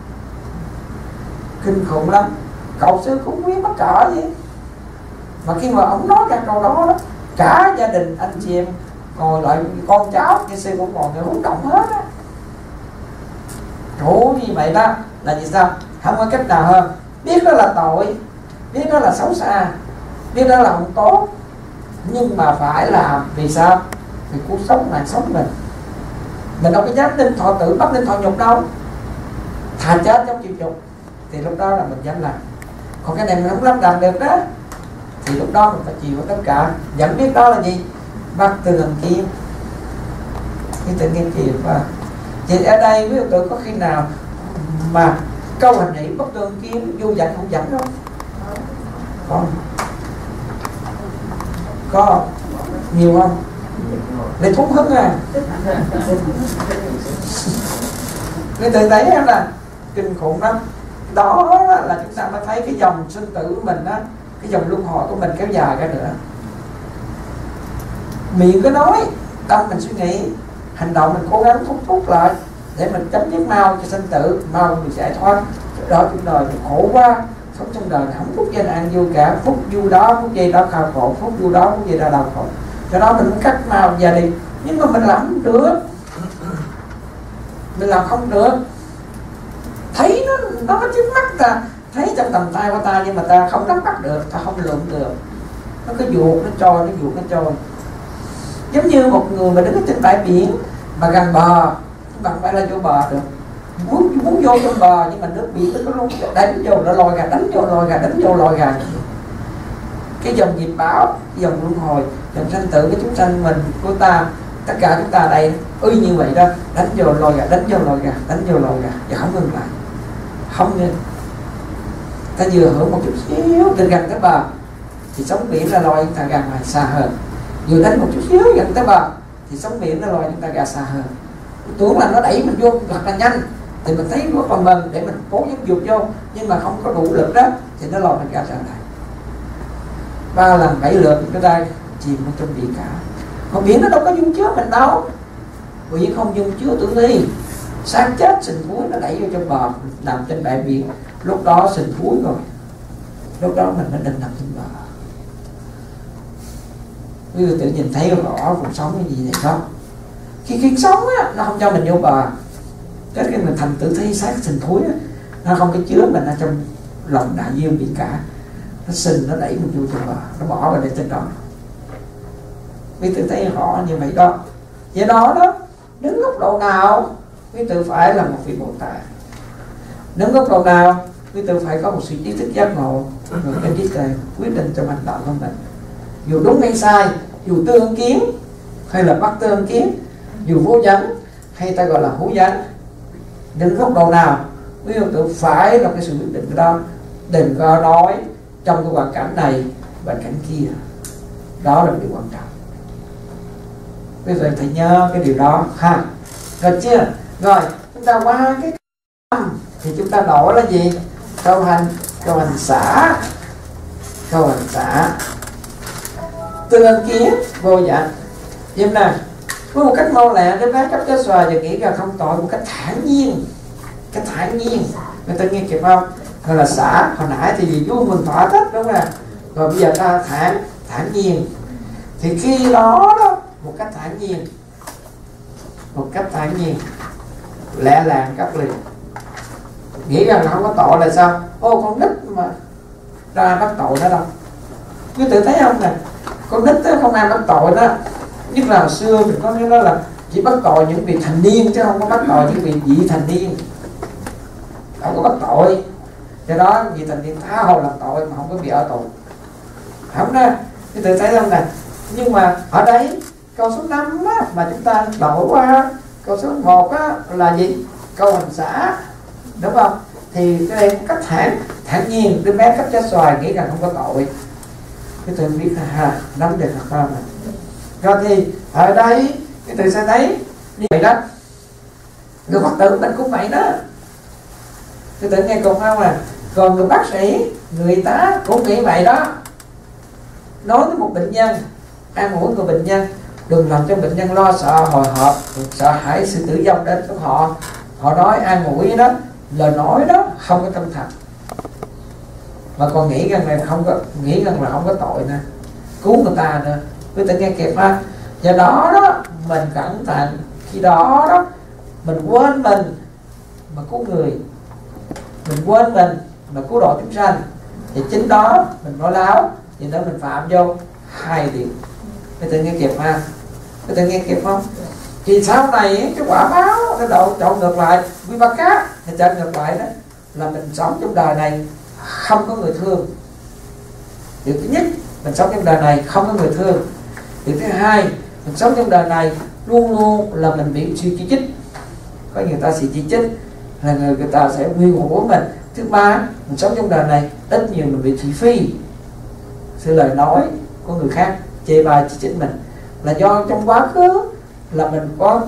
[SPEAKER 1] kinh khủng lắm. Cậu sư cũng quý mắc cỡ vậy, mà khi mà ông nói ra câu đó, cả gia đình anh chị em ngồi lại, con cháu như sư cũng còn người hú động hết á. Ủa như vậy đó là vì sao? Không có cách nào hơn. Biết đó là tội, biết đó là xấu xa, biết đó là không tốt, nhưng mà phải làm. Vì sao? Vì cuộc sống này sống mình đâu có dám nên thọ tử bắt nên thọ nhục đâu. Thà chết trong chịu nhục thì lúc đó là mình dám làm. Còn cái này mình không dám làm được đó thì lúc đó mình phải chịu tất cả. Vẫn biết đó là gì? Bắt tường kim. Cái tự nhiên kìa và vậy ở đây ví dụ tự có khi nào mà câu hành hỷ bất tương kiếm vô dạy không dẫn không? Có nhiều không? Để thúng hứng à. Người tự thấy là kinh khủng lắm. Đó là chúng ta mới thấy cái dòng sinh tử của mình á, cái dòng luân hồi của mình kéo dài ra nữa. Miệng cứ nói, tâm mình suy nghĩ, hành động mình cố gắng thúc lại để mình chấm dứt mau cho sinh tử, mau mình giải thoát. Đó cuộc đời mình khổ quá, sống trong đời không phút giây an vui cả, phút vui đó phút giây đó khao khổ, phút vui đó phút giây đó đau khổ. Cho đó mình cắt mau ra đi, nhưng mà mình làm không được, mình làm không được. Thấy nó trước mắt ta, thấy trong tầm tay của ta, nhưng mà ta không nắm bắt được, ta không lượm được. Nó cứ vuột nó trôi, nó trôi. Giống như một người mà đứng ở trên bãi biển mà gần bờ, bạn phải lên chỗ bờ được. Muốn vô trong bờ nhưng mà nước biển nó có lúc đánh vô nó lôi ra, đánh vô lôi ra. Cái dòng nghiệp báo, cái dòng luân hồi, dòng sanh tử với chúng sanh mình của ta, tất cả chúng ta đây như vậy đó, đánh vô lôi ra, và không ngừng lại, không ngừng. Ta vừa hưởng một chút xíu từ gần tới bờ thì sóng biển là lôi chúng ta ra ngoài xa hơn, vừa đánh một chút xíu gần tới bờ thì sóng biển nó lôi chúng ta ra xa hơn. Tưởng là nó đẩy mình vô thật là nhanh thì mình thấy rất là mừng để mình cố gắng vượt vô, nhưng mà không có đủ lực đó thì nó lôi mình ra trở lại. 3 lần 7 lượt chúng ta chìm trong biển cả. Còn biển nó đâu có dung chứa mình đâu, biển không dung chứa tử ly, xác chết sình thúi nó đẩy vô trong bờ, nằm trên bãi biển. Lúc đó sình thúi rồi, lúc đó mình mới định nằm trên bờ. Quý vị tự nhìn thấy rõ cuộc sống cái gì này không? Khi sống á, nó không cho mình vô bờ. Cái mình thành tử thi xác sình thúi á, nó không có chứa mình ở trong lòng đại dương biển cả. Nó sình, nó đẩy mình vô trong bờ, nó bỏ vào để trên đó. Quý tự thấy rõ như vậy đó. Vậy đó đứng góc độ nào quý tự phải là một vị Bồ Tát. Đứng góc độ nào quý tự phải có một sự trí thức giác ngộ, rồi cái trí tuệ quyết định trong hành động của mình. Dù đúng hay sai, dù tương kiến hay là bắt tương kiến, dù vô vấn hay ta gọi là hữu vấn, đứng góc độ nào quý tự phải là cái sự quyết định đó. Đừng có nói trong cái hoàn cảnh này và cảnh kia. Đó là điều quan trọng. Quý vị phải nhớ cái điều đó ha. Rồi chưa? Rồi chúng ta qua cái tâm thì chúng ta đổi là gì? Câu hành xả. Tương kiến vô vọng. Vậy nè, với một cách mau lẹ đến bác cấp trái xoài và nghĩ ra không tội một cách thản nhiên. Người ta nghe kịp không? Gọi là xả. Hồi nãy thì vì vui mừng thỏa thích đúng không ạ? Rồi bây giờ ta thản nhiên. Thì khi đó một cách thản nhiên, lẹ làng cắt liền, nghĩ rằng là không có tội là sao? Ô con nít mà ra bắt tội đó đâu. Quý tự thấy không nè, con nít đó không ai bắt tội đó. Nhất là hồi xưa mình có nói là chỉ bắt tội những vị thành niên chứ không có bắt tội những vị vị thành niên, không có bắt tội. Do đó vị thành niên tha hồ làm tội mà không có bị ở tù, không đó. Quý tự thấy không nè. Nhưng mà ở đây câu số 5 á, mà chúng ta đổi qua câu số 1 á, là gì? Câu hành xả, đúng không? Thì cái đây cách thản nhiên, đứa bé cắt trái xoài nghĩ rằng không có tội. Cái từ biết nắm được không này. Rồi thì ở đây cái từ sẽ thấy như vậy đó. Người Phật tử mình cũng vậy đó. Cái từ nghe cùng không à. Còn người bác sĩ, người ta cũng nghĩ vậy đó. Nói với một bệnh nhân, an ủi người bệnh nhân, đừng làm cho bệnh nhân lo sợ hồi hộp, sợ hãi sự tử vong đến của họ. Họ nói an ủi đó, lời nói đó không có chân thật, mà còn nghĩ rằng là không có tội nè, cứu người ta nữa. Quý vị nghe kịp ha. Do đó đó mình cẩn thận, khi đó mình quên mình mà cứu người, mình quên mình mà cứu độ chúng sanh, thì chính đó mình nói láo, thì đó mình phạm vô 2 điều. Quý vị nghe kịp ha. Quý vị nghe kịp không? Thì sau này cái quả báo nó trộn ngược lại, Vipaka thì trộn ngược lại đó là mình sống trong đời này không có người thương. Điều thứ nhất, mình sống trong đời này không có người thương. Điều thứ hai, mình sống trong đời này luôn luôn là mình bị suy chỉ trích. Có người ta chỉ trích là người ta sẽ quy ngụ mình. Thứ ba, mình sống trong đời này ít nhiều mình bị thị phi, sự lời nói của người khác chê bai chỉ trích mình, là do trong quá khứ là mình có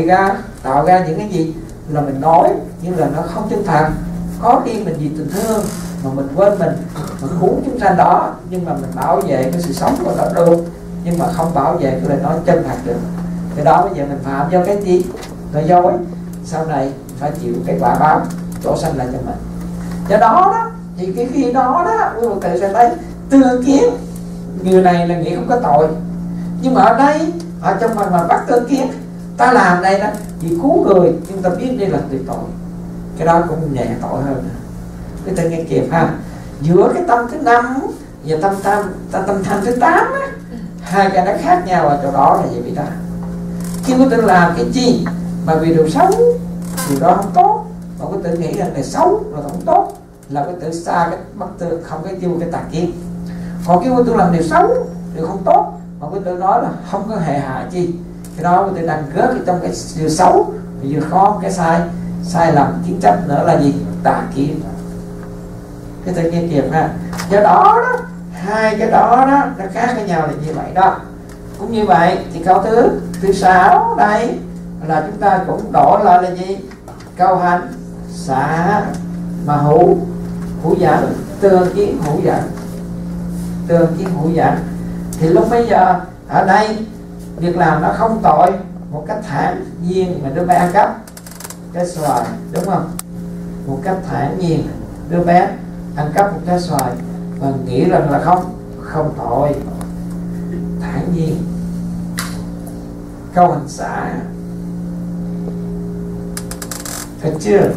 [SPEAKER 1] tạo ra những cái gì là mình nói nhưng là nó không chân thật. Có khi mình vì tình thương mà mình quên mình cứu chúng sanh đó, nhưng mà mình bảo vệ cái sự sống của nó được, nhưng mà không bảo vệ cái lời nói chân thật được. Cái đó bây giờ mình phạm do cái gì? Nói dối. Sau này phải chịu cái quả báo chỗ sanh lại cho mình. Do đó thì cái khi đó quý vị tự sẽ thấy tương kiến, người này là nghĩ không có tội, nhưng mà ở đây ở trong phần mà bắt tương kiến, ta làm đây đó vì cứu người nhưng ta biết đây là tuyệt tội, cái đó cũng nhẹ tội hơn. Cái ta nghe kịp ha. Giữa cái tâm thứ 5 và tâm thanh thứ 8 á, 2 cái nó khác nhau ở chỗ đó là gì vậy ta? Khi quý tự làm cái chi mà vì điều xấu, điều đó không tốt, mà quý tự nghĩ rằng là xấu là không tốt, là quý tự xa cái bất tư, không cái tiêu cái tà kiến. Còn khi quý tự làm điều xấu, điều không tốt, mà quý tự nói là không có hệ hạ chi, cái đó quý tự đang rớt trong cái điều xấu, vừa có cái sai lầm kiến chấp nữa là gì? Tà kiến. Cái tự nghe kịp ha. Do đó 2 cái đó nó khác với nhau là như vậy đó. Cũng như vậy thì câu thứ 6 đây là chúng ta cũng đổi lại là gì? Câu hành xả mà hữu dẫn, tương kiến hữu dẫn. Thì lúc bây giờ ở đây việc làm nó không tội, một cách thản nhiên mà đứa bé ăn cắp cái xoài, đúng không? Một cách thản nhiên đứa bé ăn cắp một trái xoài và nghĩ rằng là không tội, thản nhiên. Câu hành xả, thấy chưa?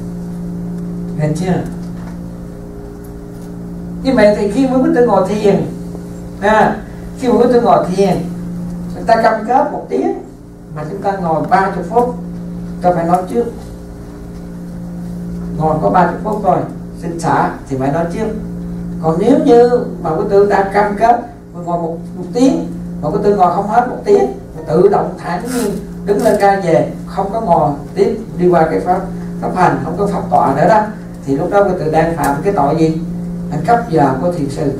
[SPEAKER 1] Như vậy thì khi quý tử ngồi thiền, khi quý tử ngồi thiền, người ta cam kết 1 tiếng mà chúng ta ngồi 30 phút, ta phải nói trước. Ngồi có 30 phút thôi, xin xả thì phải nói trước. Còn nếu như mà quý tử đã cam kết ngồi một tiếng mà quý tử ngồi không hết 1 tiếng, tự động thản nhiên đứng lên ra về, không có ngồi tiếp đi qua cái pháp hành, không có pháp tọa nữa đó, thì lúc đó quý tử đang phạm cái tội gì? Ăn cắp giờ của thiền sư.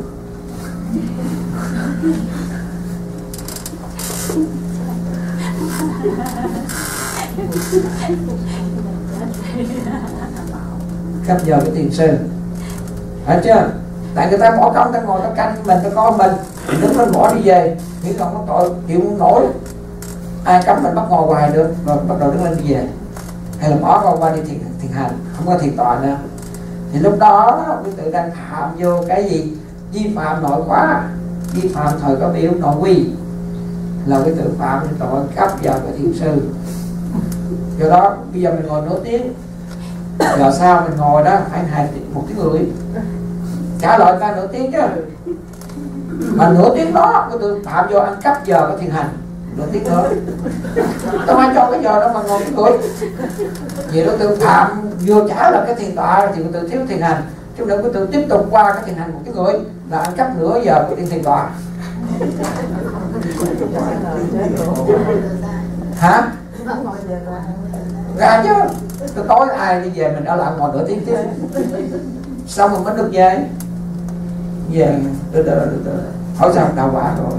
[SPEAKER 1] Cắp giờ của thiền sư, phải chưa? Tại người ta bỏ công, ta ngồi ta canh mình, ta coi mình, đứng lên bỏ đi về, nghĩ không có tội, chịu không nổi. Ai cấm mình bắt ngồi hoài được, rồi bắt đầu đứng lên đi về, hay là bỏ con qua đi thiền hành, không có thiền tọa nữa. Thì lúc đó quý tự đang phạm vô cái gì? Vi phạm nội khóa, vi phạm thời có biểu nội quy, là quý tự phạm cái tội cắp giờ của thiền sư. Do đó bây giờ mình ngồi nửa tiếng, giờ sau mình ngồi đó phải 1 tiếng rưỡi, trả lời ta nửa tiếng chứ. Mà nửa tiếng đó quý tự phạm vô ăn cắp giờ của thiền hành nửa tiếng nữa. Tao ai cho cái giờ đó mà ngồi tiếng rưỡi. Vậy đó tự phạm vô trả là cái thiền tọa thì tự thiếu thiền hành, chứ đừng có tự tiếp tục qua cái thiền hành 1 tiếng rưỡi là ăn cắp nửa giờ của thiền tọa. Hả? Ra chứ. Tôi tối ai đi về mình ở lại ngồi nửa tiếng chứ. Xong rồi mới được về. Về từ. Hỏi sao đau quả rồi.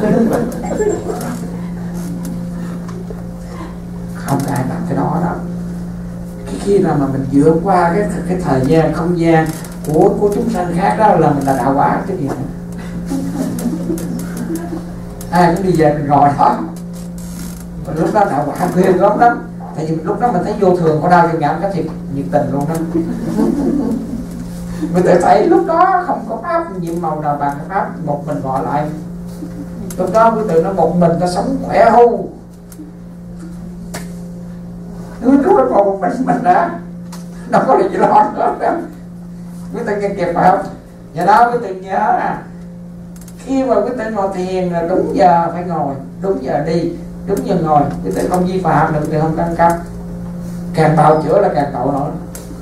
[SPEAKER 1] Không ai làm cái đó đâu. Khi nào mà mình vượt qua cái thời gian không gian của chúng sanh khác đó là mình là đạo quả cái gì nữa. Ai cũng đi về mình ngồi đó. Mà lúc đó đạo quả ghê lắm lắm. Tại vì lúc đó mình thấy vô thường có đau vô ngã cái thiệt nhiệt tình luôn đó. Mình tự thấy lúc đó không có pháp nhiệm màu nào bằng pháp một mình gọi lại. Lúc đó quý tự nó một mình ta sống khỏe hưu. Lúc đó còn một mình đã đâu có gì lo nữa đâu. Quý tự nghe kịp phải không? Và đó quý tự nhớ khi mà quý tự ngồi thiền là đúng giờ phải ngồi, đúng giờ đi, đúng giờ ngồi. Quý tự không vi phạm được, quý tự không tăng cấp. Càng bào chữa là càng tội nữa.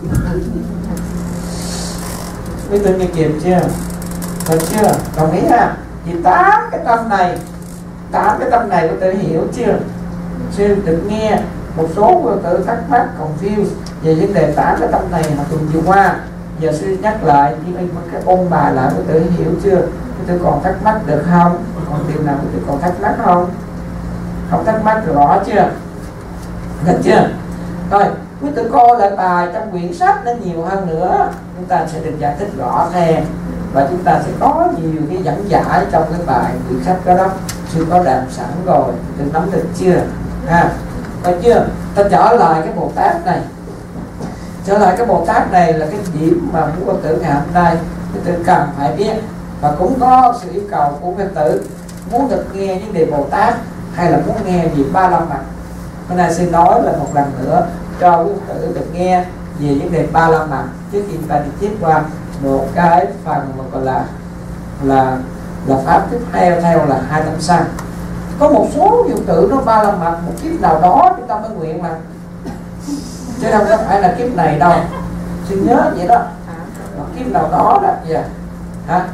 [SPEAKER 1] Quý tự nghe kịp chưa? Được chưa? Đồng ý ha? Thì 8 cái tâm này quý tự hiểu chưa? Sư được nghe một số quý tự thắc mắc confused về vấn đề 8 cái tâm này mà tuần vừa qua. Giờ sư nhắc lại nhưng cái ôn bài lại quý tự hiểu chưa? Quý tự còn thắc mắc được không? Còn điều nào quý tự còn thắc mắc không? Không thắc mắc rõ chưa? Được chưa? Rồi quý tự coi lại bài trong quyển sách nó nhiều hơn nữa, chúng ta sẽ được giải thích rõ thêm và chúng ta sẽ có nhiều cái dẫn giải trong cái bài quyển sách đó. Sư có đạt sẵn rồi, tự nắm được chưa? Được chưa? Ta trở lại cái Bồ Tát này. Trở lại cái Bồ Tát này là cái điểm mà muốn Phật tử ngày hôm nay Phật tử cần phải biết, và cũng có sự yêu cầu của Phật tử muốn được nghe những đề Bồ Tát hay là muốn nghe về Ba La Mật. Hôm nay xin nói là một lần nữa cho quý Phật tử được nghe về vấn đề Ba La Mật trước khi chúng ta đi tiếp qua một cái phần mà gọi là pháp tiếp theo là 2 tâm sanh. Có một số Phật tử nó Ba La Mật một kiếp nào đó chúng ta mới nguyện mà, chứ không có phải là kiếp này đâu. Xin nhớ vậy đó, một kiếp nào đó là gì hả?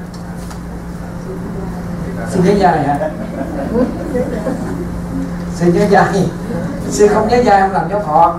[SPEAKER 1] Xin nhớ dài hả? Xin nhớ dài. Sư không nhớ dài không làm cho thọ.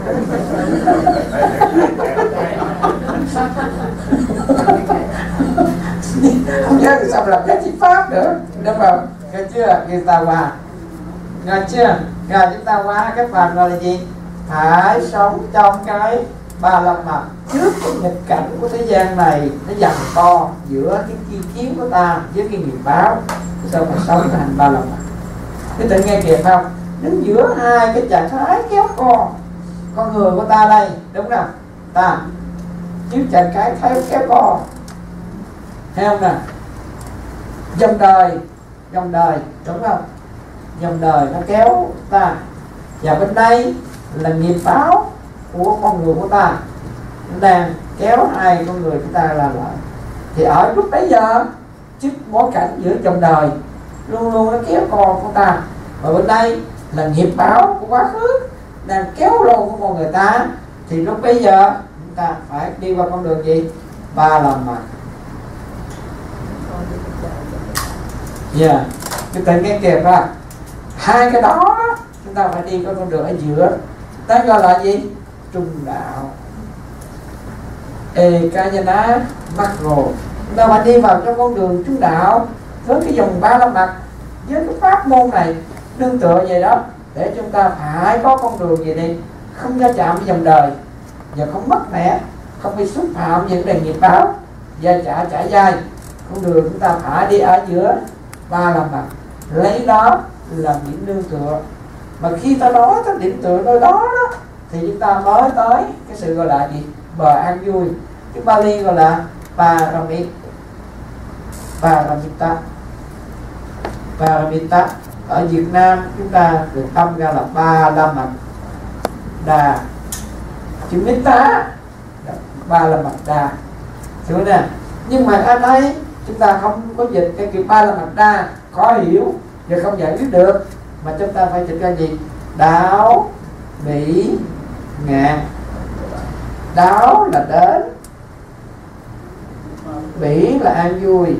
[SPEAKER 1] Không nhớ thì sao làm cái chi pháp nữa, đúng không? Nghe chưa? Nghe ta qua. Nghe chưa? Rồi chúng ta qua cái phần gọi là gì? Phải sống trong cái Ba La Mật trước cái nghịch cảnh của thế gian này, nó giằng co giữa cái chi kiến của ta với cái nghiệp báo. Sao phải sống thành Ba La Mật? Cái tự nghe kịp không? Đứng giữa hai cái trạng thái kéo con người của ta đây, đúng không? Ta trước trạng thái kéo co, thấy không nè? Dòng đời, đúng không? Dòng đời nó kéo ta, và bên đây là nghiệp báo của con người của ta, nó đang kéo hai con người chúng ta là lại. Thì ở lúc bấy giờ trước bối cảnh giữa dòng đời luôn luôn nó kéo con của ta, và bên đây là nghiệp báo của quá khứ đang kéo lô của con người ta, thì lúc bấy giờ chúng ta phải đi qua con đường gì? Ba La Mật. Cái tự nghe kịp ra hai cái đó chúng ta phải đi qua con đường ở giữa, ta gọi là gì? Trung đạo. Ekayana Makro. Chúng ta phải đi vào trong con đường trung đạo với cái dòng Ba La Mật, với cái pháp môn này nương tựa về đó, để chúng ta phải có con đường gì đi, không ra chạm với dòng đời và không mất mẹ, không bị xúc phạm những đề nghiệp báo và trả dai. Con đường chúng ta phải đi ở giữa Ba La Mật, lấy đó là điểm nương tựa. Mà khi ta nói tới điểm tựa nơi đó thì chúng ta mới tới cái sự gọi là gì? Bờ an vui. Cái Bali gọi là Paramita. Ở Việt Nam chúng ta được âm ra là Ba La Mật Đà. Chữ Mita Ba La Mật Đà, hiểu nè. Nhưng mà ở đây chúng ta không có dịch cái kiểu Ba La Mật Đà, khó hiểu và không giải quyết được, mà chúng ta phải dịch ra gì? Đáo bỉ ngạn. Đáo là đến, bỉ là an vui,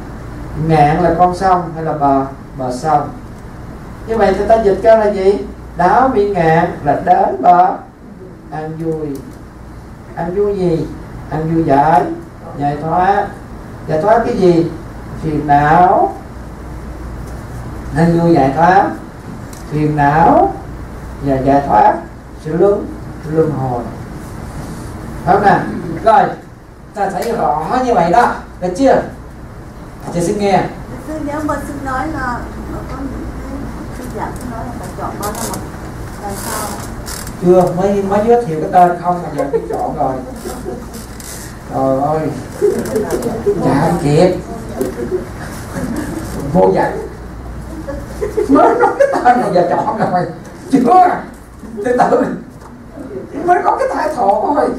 [SPEAKER 1] ngạn là con sông hay là bờ sông. Như vậy thì ta dịch ra là gì? đáo viên ngạn là đến bờ an vui. An vui gì? An vui giải thoát. Giải thoát cái gì? Phiền não. An vui giải thoát phiền não và giải thoát sự luân hồi. Không nè, rồi ta thấy rõ như vậy đó, được chưa? Chị xin nghe.
[SPEAKER 4] Nếu mà xin nói là có những cái giảng nói là phải chọn bao nhiêu một làm sao?
[SPEAKER 1] Chưa, mới giới thiệu cái tên không mà giờ biết chọn rồi. Trời ơi, chả kịp. Vô dẫn. Mới nói cái tên này giờ chọn rồi. Chưa, từ từ. Mới có cái thái thọ thôi.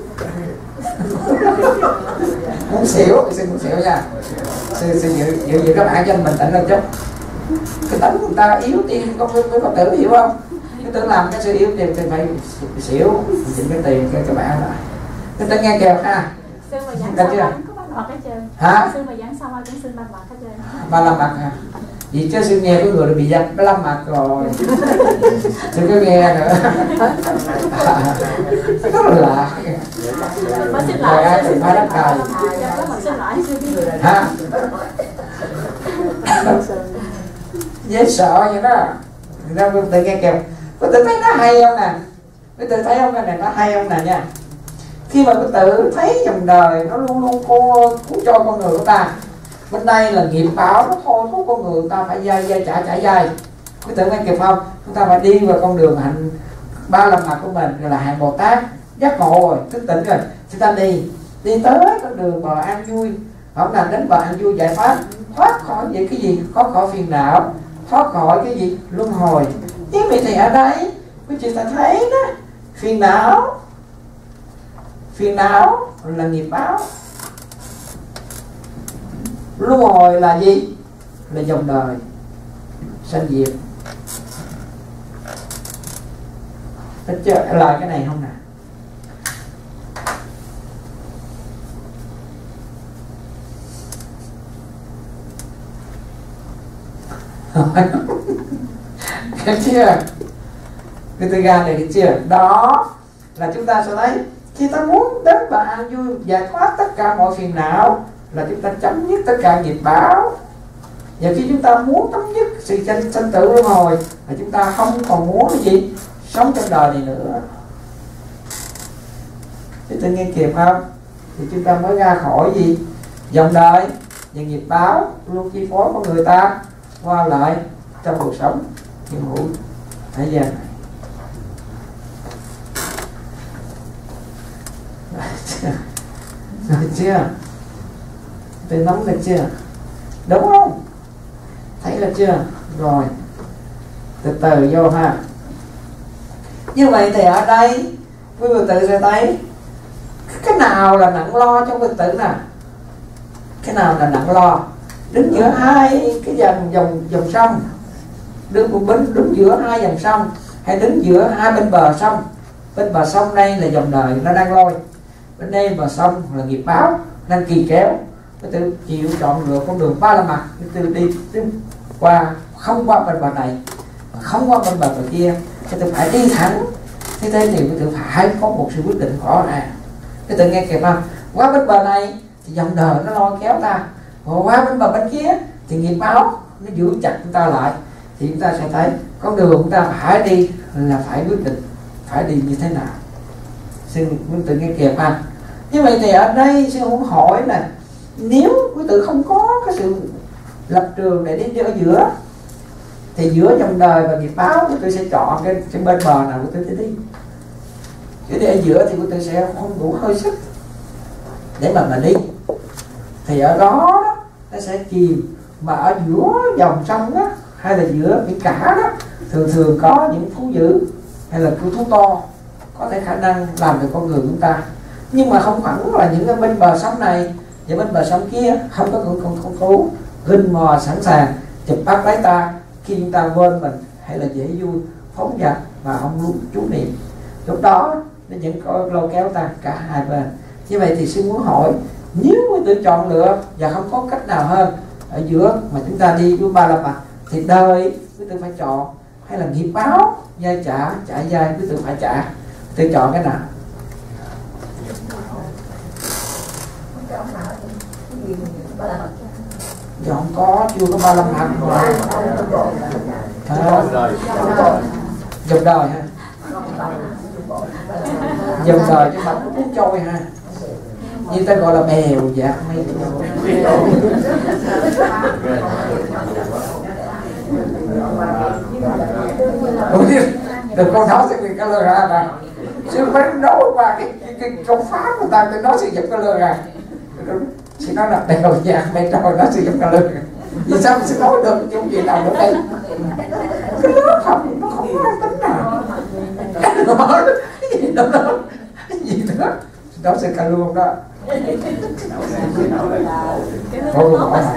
[SPEAKER 1] Muốn xỉu, xin muốn xỉu nha. Xin giữ các bạn cho anh bình tĩnh lên chút. Cái tính người ta yếu tiền con với Phật tử hiểu không? Cái tưởng làm cái sự yếu tiền thì phải xỉu, chỉnh cái tiền cho các bạn lại. Chúng ta nghe kèo ha.
[SPEAKER 5] Sư mà giảng sao anh có ba mặt hết trơn.
[SPEAKER 1] Hả?
[SPEAKER 5] Sư mà giảng sao anh cũng xin ba mặt hết trơn.
[SPEAKER 1] 35 mặt hả? Vì chứ sư nghe có người bị dạch 35 mặt rồi. Sư cứ nghe nữa. Rất là lạ.
[SPEAKER 5] Mới xin lại.
[SPEAKER 1] Ai thì phải đắc cài.
[SPEAKER 5] Xin lại sư biết.
[SPEAKER 1] Hả? Dễ sợ vậy đó. Người ta tự nghe kèo. Có tự thấy nó hay không nè? Có tự thấy không nè, nó hay không nè nha. Khi mà có tự thấy dòng đời nó luôn luôn cuốn cho con người của ta. Bên đây là nghiệp báo nó thôi thúc con người ta phải dai trả dai. Có tự nghe kịp không? Chúng ta phải đi vào con đường hạnh 35 mặt của mình, gọi là hạng Bồ Tát giác ngộ rồi, thức tỉnh rồi. Chúng ta đi tới con đường bờ an vui, không làm đến bờ an vui giải thoát, thoát khỏi những cái gì, thoát khỏi phiền não, thoát khỏi cái gì luân hồi. Nhưng vì thì ở đây quý chị ta thấy đó, phiền não là nghiệp báo, luân hồi là gì? Là dòng đời sanh diệt. Thích chưa? Lại cái này không nè? Thấy chưa? Cái tư gan này thấy chưa? Đó là chúng ta sẽ thấy khi ta muốn đến và an vui giải thoát tất cả mọi phiền não là chúng ta chấm dứt tất cả nghiệp báo. Và khi chúng ta muốn chấm dứt sự sanh tử luân hồi là chúng ta không còn muốn cái gì sống trong đời này nữa. Chứ tự nghe kịp không? Thì chúng ta mới ra khỏi gì? Dòng đời và nghiệp báo luôn chi phối con người ta qua lại trong cuộc sống hiện hữu thế gian này. Được chưa? Tôi nắm được chưa? Đúng không? Thấy là chưa? Rồi từ từ vô ha. Như vậy thì ở đây quý Phật tử sẽ thấy cái nào là nặng lo trong Phật tử nè, cái nào là nặng lo. Đứng giữa hai cái dòng sông, đứng giữa hai dòng sông, hay đứng giữa hai bên bờ sông. Bên bờ sông đây là dòng đời nó đang lôi, bên đây bờ sông là nghiệp báo đang kỳ kéo. Cái tự chịu chọn lựa con đường 35 mặt, cái tự đi qua, không qua bên bờ này, không qua bên bờ kia, cái tự phải đi thẳng. Thế thì cái tự phải có một sự quyết định rõ ràng. Cái tự nghe kịp không? Qua bên bờ này thì dòng đời nó lôi kéo ta, còn qua bên bờ bên kia thì nghiệp báo nó giữ chặt chúng ta lại. Thì chúng ta sẽ thấy con đường chúng ta phải đi là phải quyết định phải đi như thế nào. Xin quý tự nghe kịp anh. Như vậy thì ở đây sư muốn hỏi là nếu quý tự không có cái sự lập trường để đi ở giữa thì giữa dòng đời và nghiệp báo quý tự sẽ chọn cái bên bờ nào quý tự sẽ đi. Chứ đi ở giữa thì quý tự sẽ không đủ hơi sức để mà đi. Thì ở đó nó sẽ chìm. Mà ở giữa dòng sông đó hay là giữa biển cả đó thường có những thú dữ hay là thú to có thể khả năng làm được con người chúng ta. Nhưng mà không hẳn là những cái bên bờ sông này và bên bờ sông kia không có con thú rình mò sẵn sàng chụp bắt lấy ta khi chúng ta quên mình hay là dễ vui phóng dật và không luôn chú niệm. Lúc đó nó vẫn có lôi kéo ta cả hai bên. Như vậy thì sư muốn hỏi, nếu quý tự chọn lựa và không có cách nào hơn ở giữa mà chúng ta đi với 35 mặt thì đời quý tự phải chọn hay là nghiệp báo, dai trả dai, quý tử phải trả. Tôi chọn cái nào? Dạ không có, chưa có 35 hạt mà. Dòng đời ha. Dòng đời chứ mà cũng muốn trôi ha. Như ta gọi là bèo dạt mây. Được con nói sẽ bị cái lơ ra này. Chứ phải nói qua cái công pháp của ta tôi nói sử dụng cái lơ ra. Thì nó là bèo dạt mây trôi, nó sử dụng cái lơ ra. Vì sao mình sẽ nói được chung gì nào ở đây? Cái lớp học nó không có tính nào. Nó nói cái gì đó đó. Cái gì đó. Đó sẽ cả luôn đó. Không luôn hỏi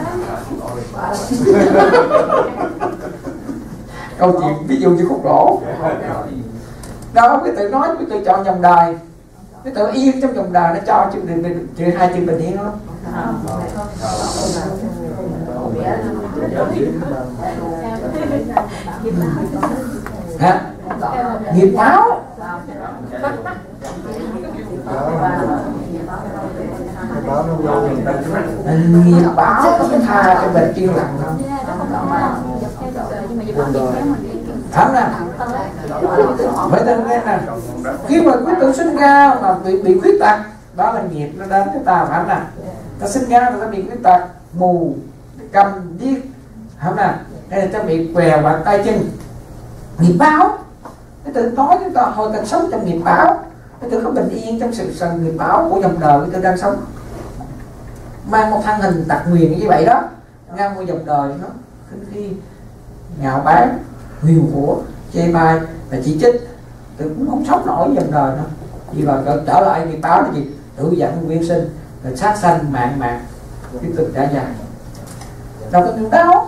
[SPEAKER 1] câu chuyện ví dụ như khúc gỗ đó, cái tự nói cái tự chọn dòng đời, cái tự yên trong dòng đời nó cho chữ hai chữ bình yên không? Hả? Nghiệp báo. Nghiệp báo có cái tha cho mình yên lặng không? Thấm nè, phải thân nghe nè. Khi mà quý tử sinh ra mà bị khuyết tật, đó là nghiệp nó đến với ta, phải nè. Ta sinh ra ta bị khuyết tật, mù, câm, điếc, không nè, hay là ta bị què hoặc tay chân. Nghiệp báo, cái tự nói chúng ta hồi ta sống trong nghiệp báo, cái tự có bình yên trong sự nghiệp báo của dòng đời cái tự đang sống, mang một thân hình tật nguyền như vậy đó, ngang qua dòng đời nó khi ngạo báng, huyền của, chê bai và chỉ trích, tự cũng không sống nổi dòng đời nữa. Vì mà trở lại nghiệp báo là gì? Tự dẫn nguyên sinh, rồi sát sanh mạng tiếp tục trả dài. Đâu có điều đâu.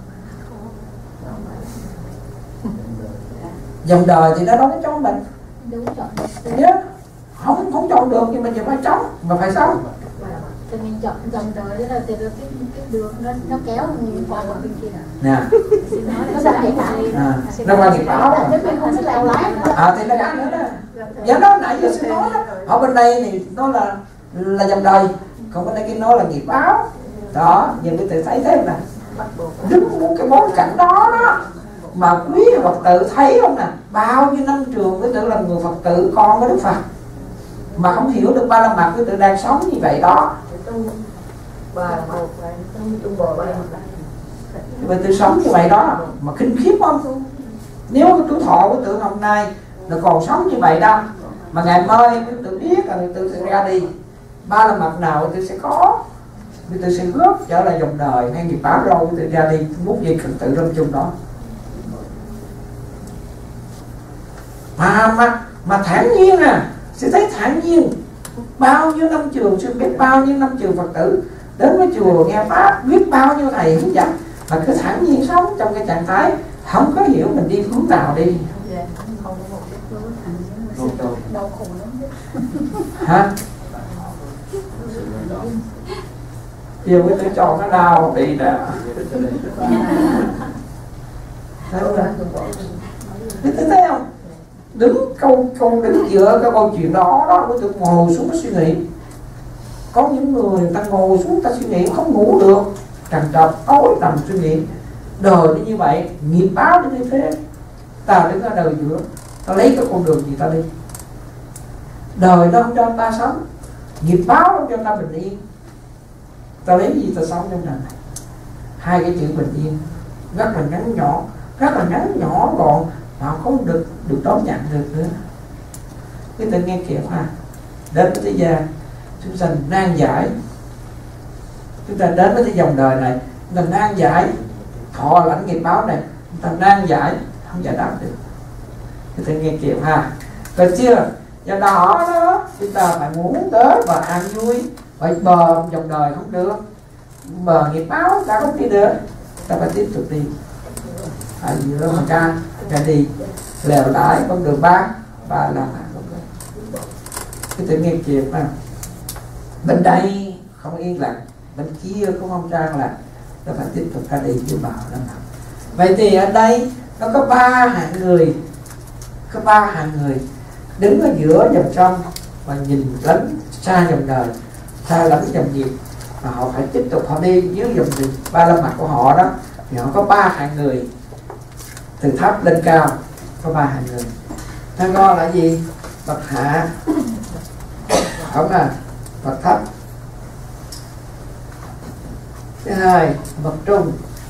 [SPEAKER 1] Dòng đời thì nó đâu có cho mình. Yeah. Không chọn được nhưng mình phải chống mà phải sống.
[SPEAKER 6] Thì mình chọn dòng đời đó là từ cái đường nó kéo qua bên kia
[SPEAKER 1] nè.
[SPEAKER 6] Nó ra hiện tại.
[SPEAKER 1] Nó qua nghiệp báo.
[SPEAKER 6] Không biết leo lái.
[SPEAKER 1] Thì nó gắn nữa đó. Giá đó nãy giờ sẽ nói đó. Ở bên đây thì nó là dòng đời, còn bên đây cái nó là nghiệp báo. Đó, giờ cái tự thấy thế nè. Đứng cái bối cảnh đó đó. Mà quý Phật tử thấy không nè, bao nhiêu năm trường cái tự là người Phật tử con của Đức Phật mà không hiểu được ba la mật cái tự đang sống như vậy đó. Vì tự sống như vậy đó mà kinh khiếp không? Nếu cái tuổi thọ của tự hôm nay là còn sống như vậy đâu, mà ngày mai cái tự biết là tự sẽ ra đi, ba la mật nào tự sẽ có, tự sẽ góp trở lại dòng đời hay nghiệp báo đâu tự ra đi, muốn gì cần tự lâm chung đó. Mà thản nhiên sẽ thấy thản nhiên. Bao nhiêu năm trường sư biết bao nhiêu năm trường Phật tử đến với chùa nghe pháp, biết bao nhiêu thầy hướng dẫn mà cứ thản nhiên sống trong cái trạng thái không có hiểu mình đi hướng nào đi. Hả? Giờ cái tôi chọn nó đau bị nè. Thấy không? Đứng đứng giữa cái câu chuyện đó đó, tôi ngồi xuống suy nghĩ. Có những người ta ngồi xuống ta suy nghĩ không ngủ được, trằn trọc tối nằm suy nghĩ. Đời nó như vậy, nghiệp báo nó như thế. Ta đứng ở đời giữa, ta lấy cái con đường gì ta đi. Đời nó không cho ta sống, nghiệp báo không cho ta bình yên. Ta lấy gì ta sống trong đời này? Hai cái chữ bình yên rất là ngắn nhỏ gọn mà không được đón nhận được nữa. Cái tự nghe kịp đến với thế gian chúng ta nan giải, chúng ta đến với cái dòng đời này chúng ta nan giải thọ lãnh nghiệp báo này, chúng ta nan giải không giải đáp được. Cái tự nghe kịp được chưa? Do đó chúng ta phải muốn tới và an vui, phải bờ dòng đời không được, bờ nghiệp báo ta không đi được, ta phải tiếp tục đi. Giữa mà ca đi lèo lái con đường ba là cái tự nghiệp chuyện bên đây không yên lặng, bên kia cũng không trang là ta phải tiếp tục ca đi với bảo đó. Vậy thì ở đây nó có ba hạng người, có ba hạng người đứng ở giữa dòng sông và nhìn lấn xa dòng đời, xa lẫn dòng nghiệp, và họ phải tiếp tục họ đi dưới dòng gì ba la mật của họ đó. Thì họ có ba hạng người, từ thấp lên cao có ba hạng người. Nó gọi là gì? Bậc hạ, không à, bậc thấp. Thứ hai bậc trung,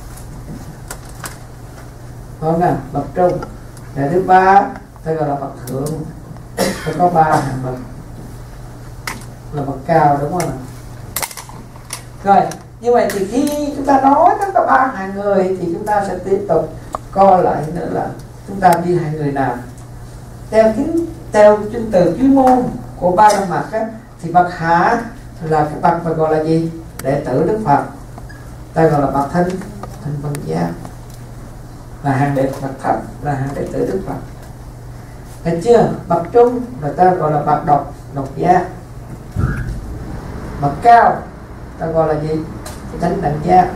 [SPEAKER 1] không à, bậc trung. Và thứ ba ta gọi là bậc thượng. Nó có ba hạng bậc là bậc cao, đúng không ạ? Rồi như vậy thì khi chúng ta nói tất cả ba hạng người thì chúng ta sẽ tiếp tục coi lại nữa là chúng ta đi hạng người nào. Theo trình tự chuyên môn của ba la mật á, thì bậc hạ là cái bậc mà gọi là gì? Đệ tử Đức Phật, ta gọi là bậc thanh văn giác, là hàng đệ bậc thấp là hàng đệ tử Đức Phật. Thấy chưa? Bậc trung là ta gọi là bậc độc giác. Bậc cao ta gọi là gì? Chánh đẳng giác.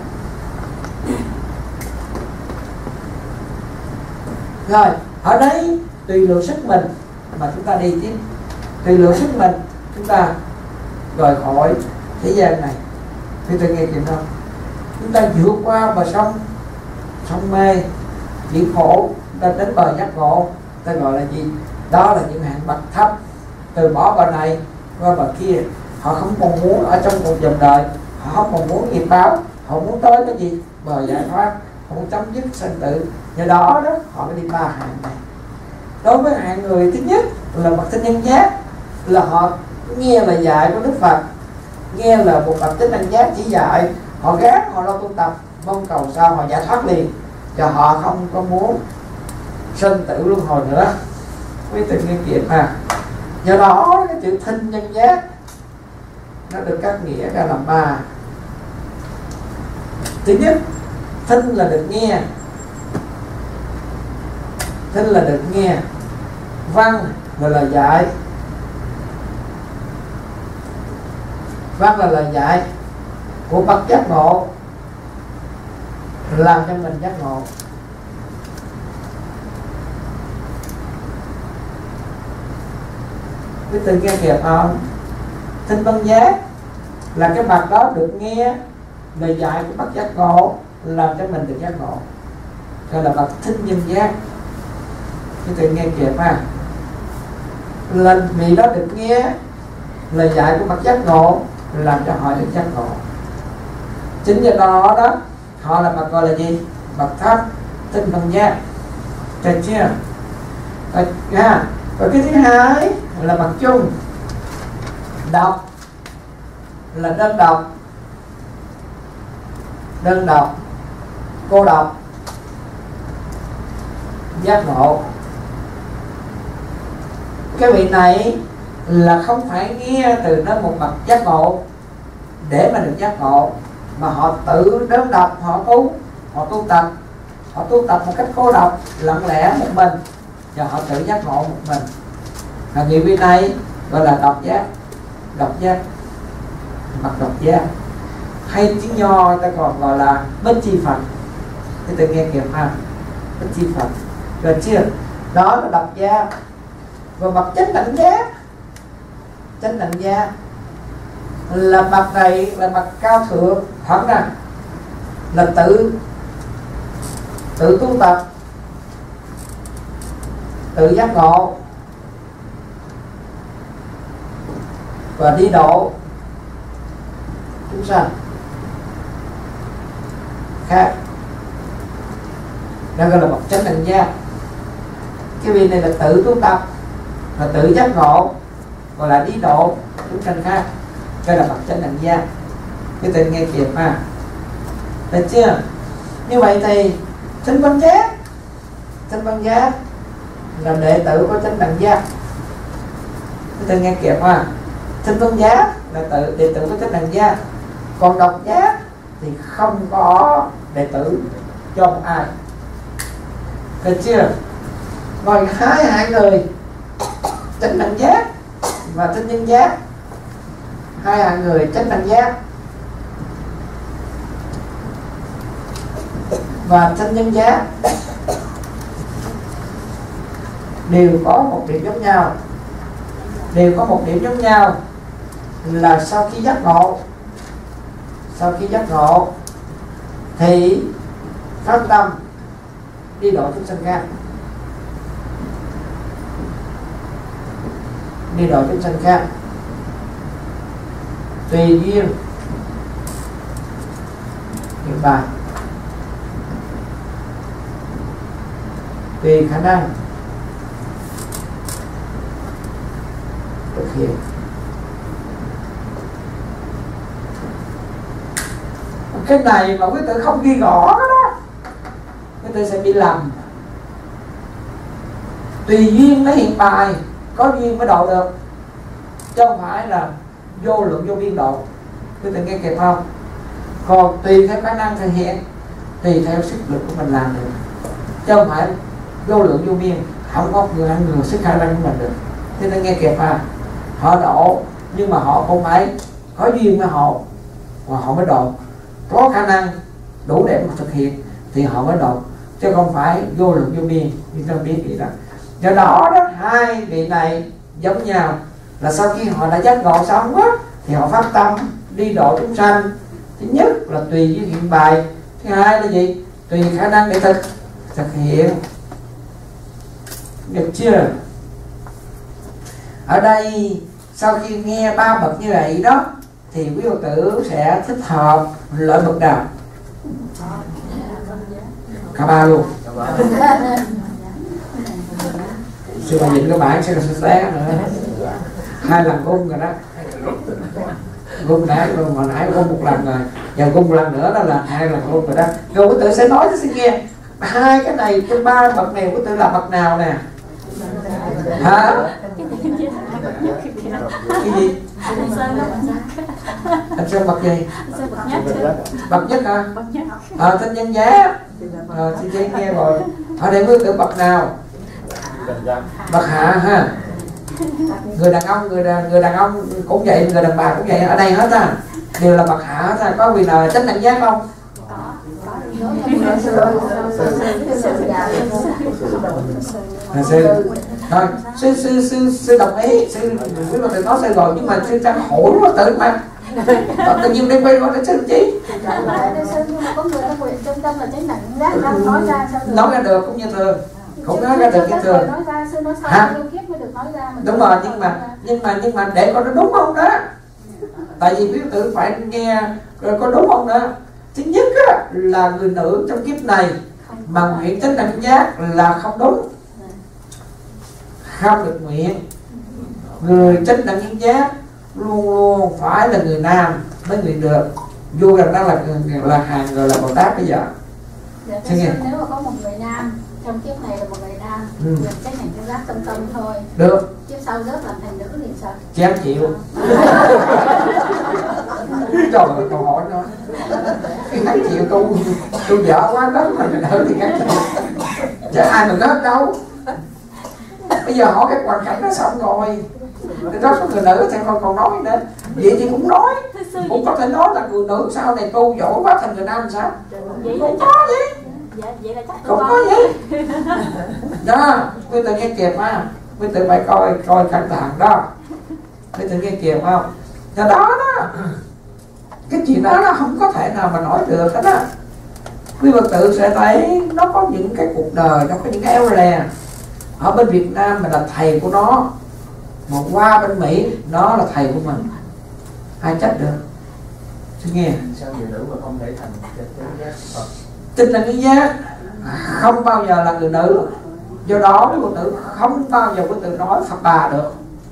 [SPEAKER 1] Rồi ở đây tùy lượng sức mình mà chúng ta đi tiếp, tùy lượng sức mình chúng ta rời khỏi thế gian này. Thì tôi nghe chuyện không? Chúng ta vượt qua bờ sông mê biển khổ, chúng ta đến bờ giác ngộ, ta gọi là gì? Đó là những hạng bậc thấp, từ bỏ bờ này qua bờ kia. Họ không còn muốn ở trong một dòng đời, họ không còn muốn nghiệp báo, họ muốn tới cái gì? Bờ giải thoát, họ muốn chấm dứt sanh tử. Do đó đó họ mới đi ba hạng này. Đối với hạng người thứ nhất là bậc thanh nhân giác, là họ nghe lời dạy của Đức Phật, nghe là một bậc chánh đẳng giác chỉ dạy, họ gác họ lo tu tập, mong cầu sao họ giải thoát liền, cho họ không có muốn sinh tử luân hồi nữa. Quý vị nghe kịp ha. Do đó cái chữ thanh nhân giác nó được cắt nghĩa ra làm ba. Thứ nhất, thanh là được nghe, thanh là được nghe. Văn là lời dạy, văn là lời dạy của bậc giác ngộ, làm cho mình giác ngộ. Quý vị nghe kịp không? Thanh văn giác là cái bậc đó được nghe lời dạy của bậc giác ngộ, làm cho mình được giác ngộ, gọi là bậc thanh nhân giác. Quý vị nghe kịp ha. Lần vì đó được nghe lời dạy của bậc giác ngộ, làm cho họ được giác ngộ. Chính do đó đó họ là bậc gọi là gì? Bậc thấp, thanh văn giác. Được chưa? Và cái thứ hai là bậc trung. Độc là đơn độc, đơn độc, cô độc, giác ngộ. Cái vị này là không phải nghe từ nơi một bậc giác ngộ để mà được giác ngộ, mà họ tự đơn độc họ tu tập một cách cô độc, lặng lẽ một mình, và họ tự giác ngộ một mình. Và nhiều vị này gọi là độc giác, bậc độc giác, hay tiếng Nho ta còn gọi là bất chi Phật. Thế tôi nghe kịp ha, bất chi Phật. Rồi chưa? Đó là độc giác. Và bậc chánh đẳng giác, chánh đẳng giác là bậc này là bậc cao thượng, hẳn rằng là tự tu tập, tự giác ngộ và đi độ chúng sanh khác. Đó gọi là bậc chánh đẳng giác. Cái vị này là tự tu tập, là tự giác ngộ, gọi là đi độ chúng sanh khác. Đây là bậc chánh đẳng giác. Cái tên nghe kịp ha. Được chưa? Như vậy thì thanh văn giác là đệ tử của chánh đẳng giác. Cái tên nghe kịp ha. Thanh văn giác là đệ tử của chánh đẳng giác. Còn độc giác thì không có đệ tử cho một ai. Được chưa? Rồi hai hạng người, chánh đẳng giác và thanh nhân giác, hai hạng người chánh đẳng giác và thanh nhân giác. đều có một điểm giống nhau, đều có một điểm giống nhau là sau khi giác ngộ thì phát tâm đi độ chúng sanh khác, đi độ chúng sanh khác tùy duyên hiện tại, tùy khả năng thực hiện. Cái này mà quý tử không ghi rõ đó, quý tử sẽ bị lầm. Tùy duyên nó hiện bài, có duyên mới độ được, chứ không phải là vô lượng vô biên độ. Quý tử nghe kịp không? Còn tùy theo khả năng thực hiện, tùy theo sức lực của mình làm được, chứ không phải vô lượng vô biên, không có người ăn người sức khả năng của mình được. Quý tử nghe kịp à? Họ độ nhưng mà họ không phải có duyên với họ mà họ mới độ, có khả năng đủ để mà thực hiện thì họ mới độ, chứ không phải vô lượng vô biên như ta biết vậy đó. Do đó đó, hai vị này giống nhau là sau khi họ đã giác ngộ xong á thì họ phát tâm đi độ chúng sanh. Thứ nhất là tùy duyên hiện bài, thứ hai là gì? Tùy khả năng để thực hiện. Được chưa? Ở đây sau khi nghe ba bậc như vậy đó thì quý Phật tử sẽ thích hợp lợi bậc nào? Cả ba luôn. Sư bà Vịnh các bạn sẽ là sư té nữa. 2 lần gung rồi đó. Gung nãy hồi nãy gung 1 lần rồi, giờ gung 1 lần nữa đó là 2 lần gung rồi đó. Rồi quý tử sẽ nói cho sư nghe, hai cái này trong 3 bậc này quý tử là bậc nào nè? Hả? Cái gì? Anh Sơn bậc gì? Bậc nhất hả? Thanh Nhân Giá. Chị Giấy nghe rồi. Ở đây quý tử bậc nào? Bậc hạ ha. Người đàn ông cũng vậy, người đàn bà cũng vậy, ở đây hết á, đều là bậc hạ hết á. Có vị nào là chánh đẳng giác không? Rồi sư đồng ý, sư quý Phật tử nói sư rồi, nhưng mà sư trang hỏi Phật tử mà tự nhiên đem quay qua để sư chí nói ra được cũng như thường, cũng nói ra được như thường. Hả? Đúng rồi, nhưng mà để coi nó đúng không đó, tại vì quý Phật tử phải nghe rồi có đúng không đó. Thứ nhất á, là người nữ trong kiếp này mà nguyện chánh đẳng giác là không đúng, không được nguyện. Người chánh đẳng giác luôn luôn phải là người nam mới nguyện được, dù rằng đó là hàng gọi là Bồ Tát bây giờ.
[SPEAKER 6] Dạ, nếu mà có một người nam trong kiếp này là một người nam, nguyện chánh đẳng giác tâm thôi.
[SPEAKER 1] Được.
[SPEAKER 6] Kiếp sau rớt làm thành nữ thì sao?
[SPEAKER 1] Chém chịu. Trời ơi, câu hỏi nó cái ngắn chịu tôi vợ quá đó mà mình hơn thì ngắn chịu, chứ ai mình hết đâu. Bây giờ hỏi cái hoàn cảnh nó xong rồi, thì đó số người nữ thì còn nói nữa, vậy thì cũng nói, cũng có thể nói là người nữ sau này tu giỏi quá thành người nam sao? Cũng có gì, cũng có gì đó. Quý tử nghe kịp ha, quý tử phải coi cẩn thận đó, quý tử nghe kịp không? Do đó đó, cái chuyện đó nó không có thể nào mà nói được hết á. Quý Phật tử sẽ thấy nó có những cái cuộc đời, nó có những cái éo lè. Ở bên Việt Nam mình là thầy của nó, mà qua bên Mỹ nó là thầy của mình, ai trách được? Chứ nghe
[SPEAKER 2] sao người nữ mà không thể thành
[SPEAKER 1] chánh đẳng giác không bao giờ là người nữ. Do đó quý Phật tử không bao giờ quý Phật tử nói Phật bà được.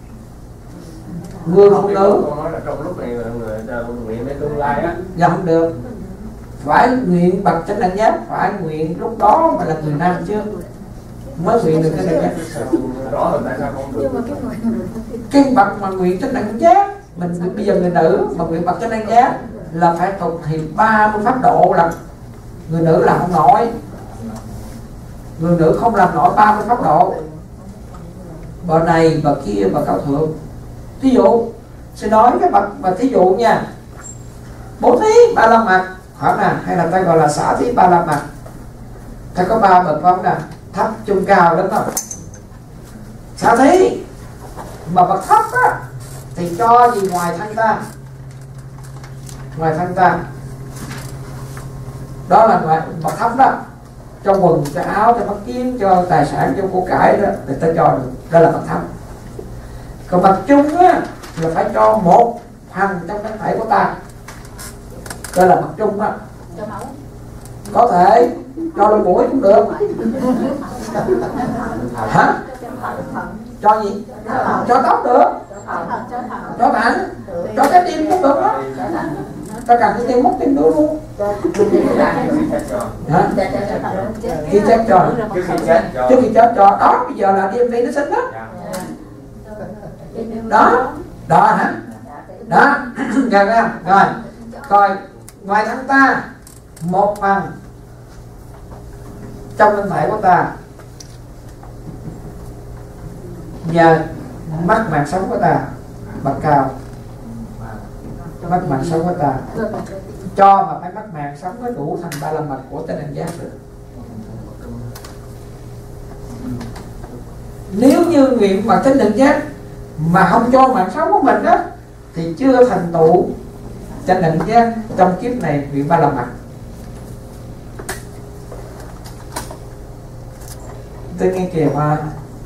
[SPEAKER 1] Người phụ nữ
[SPEAKER 2] nói là trong lúc này là người nguyện đến tương lai á,
[SPEAKER 1] dạ không được, phải nguyện bậc chánh đẳng giác, phải nguyện lúc đó mà là người nam chứ mới nguyện được cái này.
[SPEAKER 2] rõ là tại sao không được?
[SPEAKER 1] Cái bậc mà nguyện chánh đẳng giác, mình bây giờ người nữ mà nguyện bậc chánh đẳng giác là phải thực hiện 30 pháp độ, là người nữ làm không nổi, người nữ không làm nổi 30 pháp độ, bậc này bậc kia bậc cao thượng. Thí dụ sẽ nói cái bậc mà thí dụ nha, bố thí 35 mặt khoảng nào, hay là ta gọi là xả thí 35 mặt, ta có 3 bậc không nè, thấp trung cao đúng không? xả thí. Mà bậc thấp á thì cho gì ngoài thân ta, ngoài thân ta, đó là ngoài bậc thấp đó, cho quần, cho áo, cho mắt kiến, cho tài sản, cho của cải đó người ta cho được, đó là bậc thấp. Còn bậc trung á là phải cho một phần trong thân thể của ta, đó là bậc trung đó. Có thể cho đôi mũi cũng được. Hả? Cho gì? Cho tóc được, cho thẳng, cho cái tim cũng được đó. Ta cần cái tim mất tim nữa luôn. Hả? Khi chết cho, trước khi chết cho. Đó bây giờ là DMV nó sinh đó. Đó, đó hả? Đó, rồi rồi. Coi ngoài thân ta một phần trong thân thể của ta và mắt mạng sống của ta, bậc cao, mắt mạng sống của ta cho mà phải mắt mạng sống mới đủ thành 35 mạch của chánh đẳng giác được. Nếu như nguyện mà chánh đẳng giác mà không cho mạng sống của mình đó thì chưa thành tựu chánh đẳng giác trong kiếp này nguyện 35 mạch. Tôi nghe kìa mà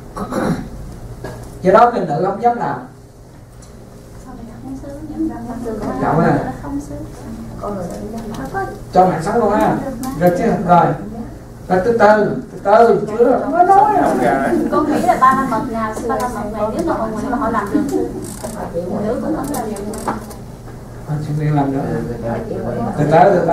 [SPEAKER 1] do đó người nữ không dám làm. Chậu nè, cho mạng sống luôn ha, được chưa? Rồi từ từ chưa mới nói không.
[SPEAKER 6] Con nghĩ là 35 mật nào, 35 mật này nếu mà con nguyện mà họ làm được nữ cũng không làm được.
[SPEAKER 1] Xin nguyện làm nữa. Từ từ.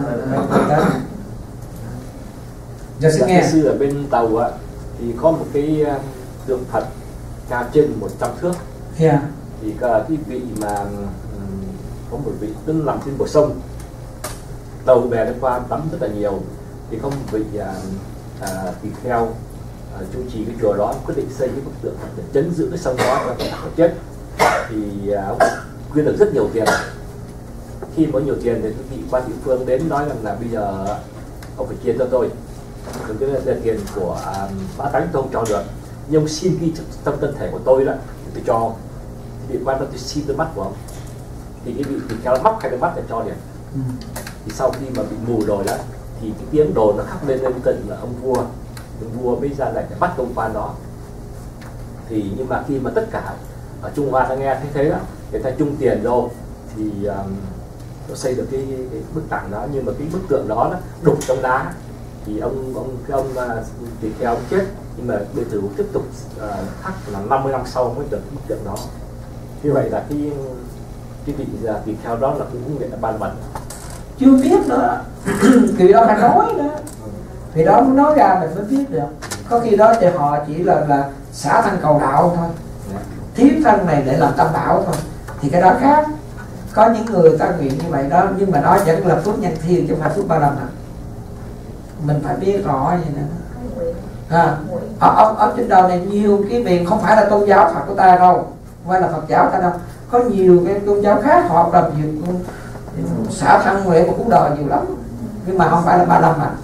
[SPEAKER 1] Giờ xin nghe.
[SPEAKER 3] Xưa ở bên Tàu á thì có một cái tượng Phật cao trên 100 thước.
[SPEAKER 1] Yeah.
[SPEAKER 3] Thì cái vị mà có một vị tức nằm trên bờ sông, tàu bè đi qua tắm rất là nhiều, thì có một vị tỳ kheo chủ trì cái chùa đó quyết định xây cái bức tượng để chấn giữ cái sông đó cho không chết. Thì ông quyên được rất nhiều tiền. Khi có nhiều tiền thì cái vị quan địa phương đến nói rằng là bây giờ ông phải chia cho tôi, còn cái là tiền của bá tánh tôi không cho được, nhưng ông xin ghi trong thân thể của tôi đó thì tôi cho. Vị quan tôi xin đôi mắt của ông, thì cái vị tỳ kheo móc hai đôi mắt để cho liền. Thì sau khi mà bị mù rồi đó thì cái tiếng đồn nó khắc lên cận là ông vua mới ra lệnh để bắt công quan đó. Thì nhưng mà khi mà tất cả ở Trung Hoa ta nghe thấy thế đó, người ta chung tiền vô thì nó xây được cái bức tảng đó, nhưng mà cái bức tượng đó nó đục trong đá. Thì ông tỳ kheo ông chết, nhưng mà đệ tử tiếp tục khắc là 50 năm sau mới được bức tượng đó. Như vậy là cái vị tỳ kheo đó là cũng nghệ ban mật.
[SPEAKER 1] Chưa biết nữa. Kỳ đó phải nói nữa. Thì đó muốn nói ra mình mới biết được. Có khi đó thì họ chỉ là xả thân cầu đạo thôi, thiếu thân này để làm tam bảo thôi, thì cái đó khác. Có những người ta nguyện như vậy đó, nhưng mà đó vẫn là phước nhân thiên chứ không phải phước 35 nào. Mình phải biết rõ vậy nè. Ở trên đời này nhiều cái miền không phải là tôn giáo Phật của ta đâu, không phải là Phật giáo ta đâu, có nhiều cái tôn giáo khác họ làm việc xả thân nguyện của cuộc đời nhiều lắm, nhưng mà không phải là 35 mà.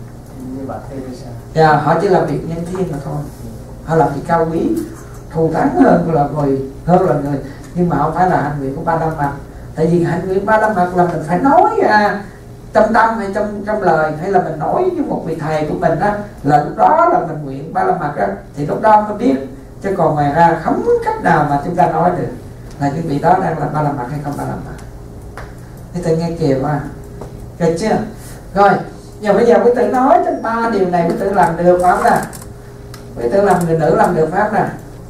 [SPEAKER 1] Họ chỉ làm việc nhân thiên mà thôi. Họ làm việc cao quý, thù thắng hơn là người, nhưng mà không phải là hành nguyện của 35 mặt. Tại vì hành nguyện 35 mặt là mình phải nói trong tâm hay trong lời, hay là mình nói với một vị thầy của mình đó, là lúc đó là mình nguyện 35 mặt đó, thì lúc đó mới biết. Chứ còn ngoài ra không cách nào mà chúng ta nói được là cái vị đó đang là 35 mặt hay không 35 mặt. Thì tự nghe kìa mà, được chưa? Rồi, giờ bây giờ quý tử nói trên 3 điều này quý tử làm được phải không nè? Quý tử làm người nữ làm được phải không nè?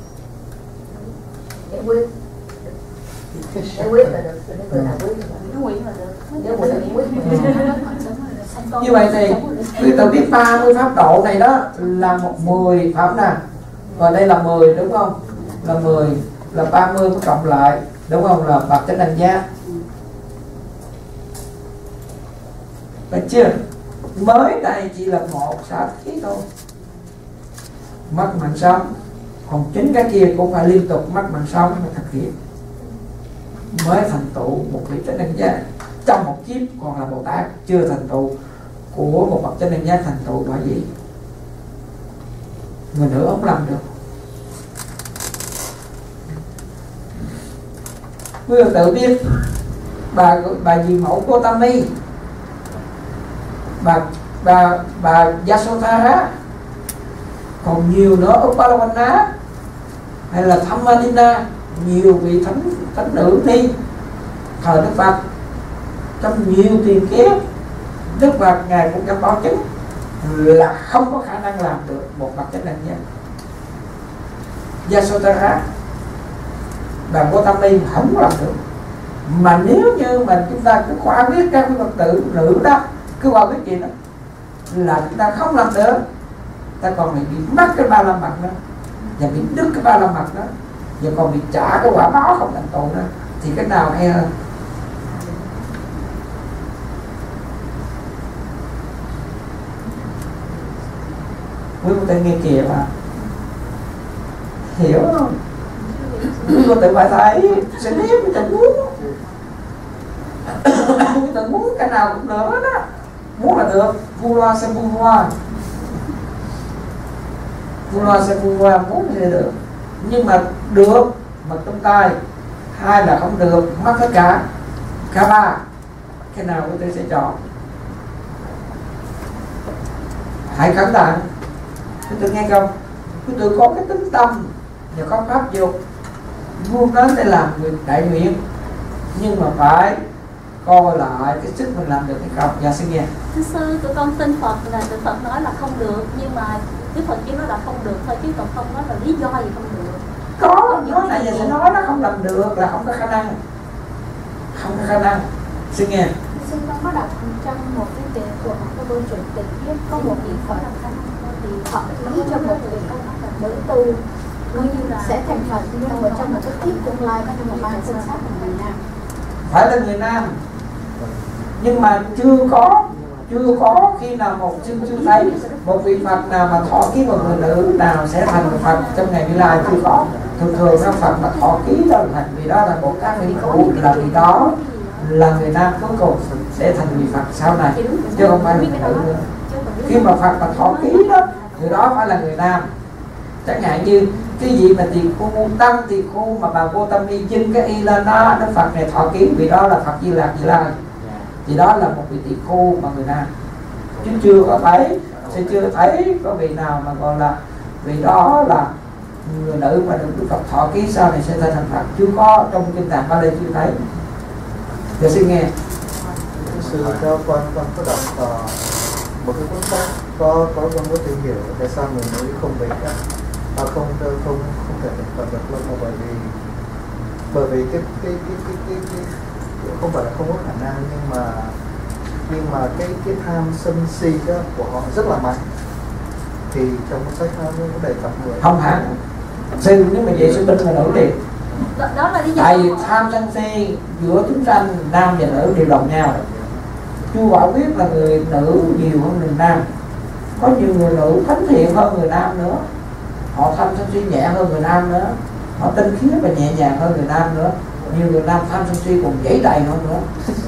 [SPEAKER 1] Như vậy thì quý tử biết 30 pháp độ này đó là 10 pháp nè. Và đây là 10 đúng không? Là 10, là 30 cộng lại đúng không? Là bậc chánh đẳng giác. Được chưa? Mới đây chỉ là một xả thí thôi, mất mạng sống. Còn chính cái kia cũng phải liên tục mất mạng sống để thực hiện mới thành tựu một vị chánh đẳng giác trong một kiếp. Còn là Bồ Tát chưa thành tựu của một bậc chánh đẳng giác thành tựu bởi vì người nữ không làm được. quý Phật tử biết bà dì mẫu Gotami, bà Yasodhara, còn nhiều nữa, Uppalavanna hay là Thammadina, nhiều vị thánh nữ đi thời Đức Phật trong nhiều tiền kiếp. Đức Phật ngài cũng đã báo chứng là không có khả năng làm được một bậc chánh đẳng giác. Yasodhara, bà Gotami không làm được. Mà nếu như mà chúng ta cứ khóa biết các Phật tử nữ đó, cứ khóa biết gì đó là chúng ta không làm được, ta còn bị mất cái ba la mật đó, và bị đứt cái ba la mật đó, và còn bị trả cái quả báo không thành tựu đó, thì cái nào hay hơn? Quý Phật tử nghe kìa mà hiểu không? Quý Phật tử phải thấy sẽ biết cái tình huống. Quý Phật tử muốn cái nào cũng được đó, muốn là được, vu loa sẽ vu loa, vu loa sẽ vu loa, muốn thì được, nhưng mà được mà trong tay, hai là không được, mất tất cả ba, cái nào quý Phật tử sẽ chọn? Hãy cẩn thận. Quý Phật tử nghe không? Quý Phật tử có cái tính tâm và có pháp dục muốn đến để làm việc đại nguyện, nhưng mà phải coi lại cái sức mình làm được hay không. Dạ xin nghe.
[SPEAKER 6] Thưa sư, tụi con tin Phật là tụi Phật nói là không được, nhưng mà Đức Phật chỉ nói là không được thôi, chứ còn không nói là lý do gì không được.
[SPEAKER 1] Có, nói này giờ sẽ nói nó không làm được là không có khả năng, không có khả năng. Xin nghe.
[SPEAKER 6] Sư con có đọc trong một cái đề của một câu chuyện tình tiết có một vị Phật thì họ nói cho một vị nữ tu coi như là sẽ thành Phật, nhưng mà trong một cái kiếp tương lai có một bạn sinh sát của người nam.
[SPEAKER 1] Phải là người nam, nhưng mà chưa có khi nào một chưa thấy một vị Phật nào mà thọ ký một người nữ nào sẽ thành Phật trong ngày vị lai, chưa có. Thường các Phật mà thọ ký đó thành vì đó là một các vị cụ, là vì đó là người nam cuối cùng sẽ thành vị Phật sau này, chứ không phải là người nữ nữa. Khi mà Phật mà thọ ký đó, người đó phải là người nam. Chẳng hạn như cái gì mà tỳ khu tăng tỳ khu mà bà Gotami dâng cái y lên đó, Đức Phật này thọ ký vì đó là Phật Di Lạc Di Lai, thì đó là một vị tỳ khu mà người nam, chứ chưa thấy có vị nào mà gọi là vì đó là người nữ mà được Đức Phật thọ ký sau này sẽ thành Phật, chưa có trong kinh tạng Bali, chưa thấy. Giờ xin nghe.
[SPEAKER 7] Sư cho con có đọc một cái cuốn sách có con có tìm hiểu tại sao người nữ không về các không thể tập được luôn, bởi vì cái không phải là không có khả năng, nhưng mà cái tham sân si đó của họ rất là mạnh, thì trong cuốn sách nó có đề cập người
[SPEAKER 1] không hẳn. Sư nếu mà vậy sư binh là nữ liền.
[SPEAKER 6] Đó là lý do.
[SPEAKER 1] Tại vì tham sân si giữa chúng sanh nam và nữ đều đồng nhau. Chú Bảo biết là người nữ nhiều hơn người nam, có nhiều người nữ thánh thiện hơn người nam nữa, họ tham sân si nhẹ hơn người nam nữa, họ tinh khiết và nhẹ nhàng hơn người nam nữa. Nhiều người nam tham sân si còn dãy đầy hơn nữa.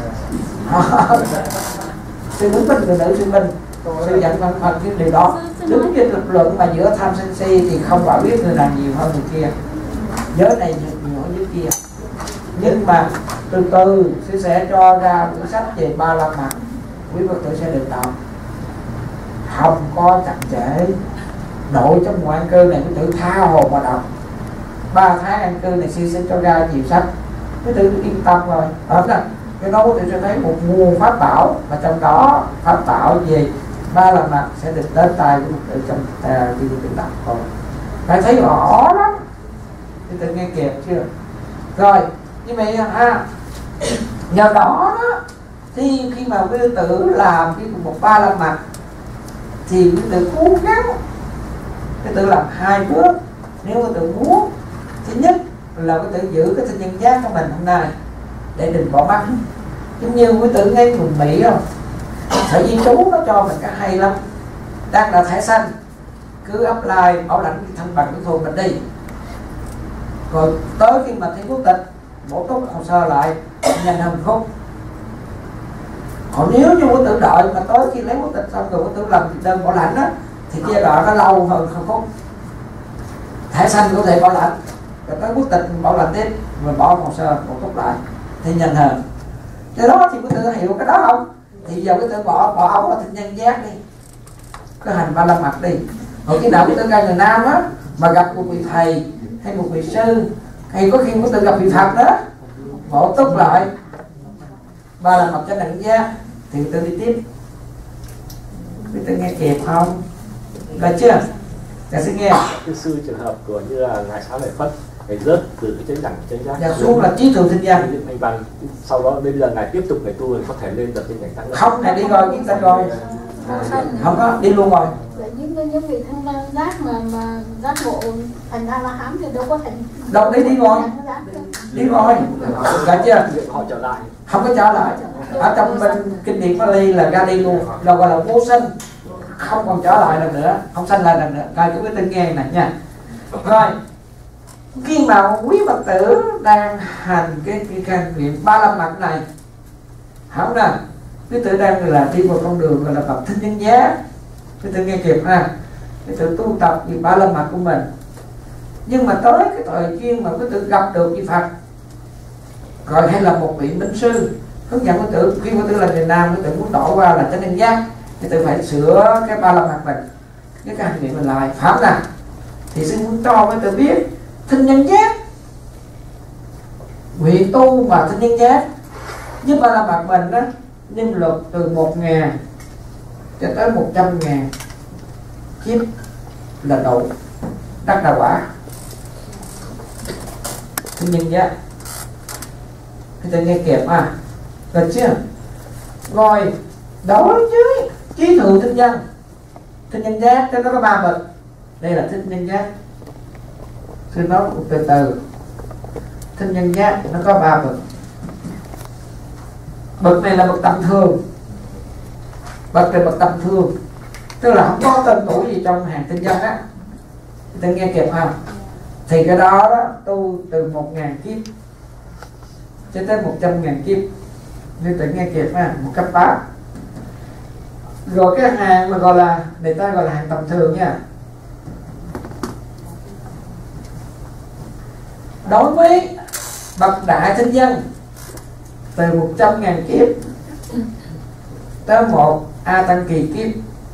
[SPEAKER 1] Sư đứng bên người nữ sư minh, sư dạy văn phần cái điều đó. Đứng trên lập luận mà giữa tham sân si thì không phải biết người nào nhiều hơn người kia, giới này nhiều hơn giới kia. Nhưng mà từ từ sư sẽ cho ra cuốn sách về ba la mật, quý Phật tử sẽ được đọc, không có chậm trễ. Nội trong mùa an cư này quý tử tha hồ mà đọc. 3 tháng an cư này sư sẽ cho ra nhiều sách, quý tử yên tâm rồi. Cái đó quý tử sẽ thấy một nguồn pháp bảo, mà trong đó pháp bảo về ba la mật sẽ được đến tay của quý tử trong khi quý tử đọc. Rồi phải thấy rõ lắm, quý tử nghe kịp chưa? Rồi như vậy nhờ đó thì khi mà quý tử làm cái một ba la mật thì quý tử cố gắng quý tử làm 2 bước. Nếu quý tử muốn, thứ nhất là quý tử giữ cái thanh nhân giác của mình hôm nay để đừng bỏ mắt. Giống như quý tử nghe người Mỹ không, sở di trú nó cho mình cái hay lắm, đang là thẻ xanh cứ apply bảo lãnh thân bằng của thôn mình đi, rồi tới khi mà thi quốc tịch bổ túc hồ sơ lại nhanh hơn phút. Còn nếu như quý tử đợi mà tới khi lấy quốc tịch xong rồi quý tử làm đơn bảo lãnh á, thì giai đoạn nó lâu hơn không phút. Thẻ xanh có thể bảo lãnh, rồi tới quốc tịch mình bảo lãnh tiếp, mình bỏ hồ sơ một túc lại thì nhanh hơn. Cái đó thì quý tự hiểu cái đó không? Thì giờ quý tự bỏ ông là thịnh nhân giác đi, cái hành ba la mật đi. Rồi khi nào quý tự ra người Nam á mà gặp một vị thầy hay một vị sư, hay có khi quý tự gặp vị Phật đó, bỏ túc lại ba la mật cho đẳng giác thì quý tự đi tiếp. Quý tự nghe kịp không? Được chưa? Cả sẽ nghe.
[SPEAKER 3] Cái sư trường hợp của như là ngài Xá Lợi Phất, ngài rớt từ cái chánh đẳng chánh giác
[SPEAKER 1] Dạ xuống là trí thượng thinh văn.
[SPEAKER 3] Anh Văn, sau đó bây giờ ngài tiếp tục ngài tu có thể lên được cái chánh đẳng.
[SPEAKER 1] Không, ngài đi rồi kiến ta rồi. Không có, đi luôn rồi.
[SPEAKER 6] Là những vị thân giác mà giác ngộ thành A La Hán thì đâu có thành.
[SPEAKER 1] Đâu đi rồi. Đi rồi. Được chưa?
[SPEAKER 3] Họ trở lại.
[SPEAKER 1] Không có trở lại. Ở trong bên kinh điển Pali là ra đi luôn, là gọi là vô sinh, không còn trở lại lần nữa, không sanh lại lần nữa. Coi cái tên nghe này nha. Rồi khi mà quý Phật tử đang hành cái niệm ba la mật này, không nè, quý tử đang là đi vào con đường gọi là bậc thinh nhân giác, quý tử nghe kịp ha, quý tử tu tập niệm ba la mật của mình. Nhưng mà tới cái thời duyên mà quý tử gặp được vị Phật, rồi hay là một vị minh sư hướng dẫn quý tử, khi quý tử là người Nam, quý tử muốn đổi qua là chánh nhân giác, quý tử phải sửa cái ba la mật mình, cái hành niệm mình lại, phải nè. Thì sư muốn cho quý tử biết thinh nhân giác, nguyện tu mà thinh nhân giác với ba la mật mình đó, niêm luật từ 1.000 cho tới 100.000 kiếp là đủ đắc đạo quả. Thinh nhân giác thì ta nghe kịp à, được chưa? Rồi đối với trí thượng thinh nhân, thinh nhân giác nó có 3 bậc. Đây là thinh nhân giác, sư nói từ từ. Thinh nhân giác nó có 3 bậc. Bậc này là bậc tầm thường, bậc này bậc tầm thường, tức là không có tên tuổi gì trong hàng thinh nhân á. Ta nghe kịp không? Thì cái đó đó tu từ 1.000 kiếp cho tới 100.000 kiếp, nên tự nghe kịp ha, một cấp 8. Rồi cái hàng mà gọi là người ta gọi là hàng tầm thường nha. Đối với bậc đại thinh nhân từ 100.000 kiếp tới 1 A Tăng Kỳ kiếp,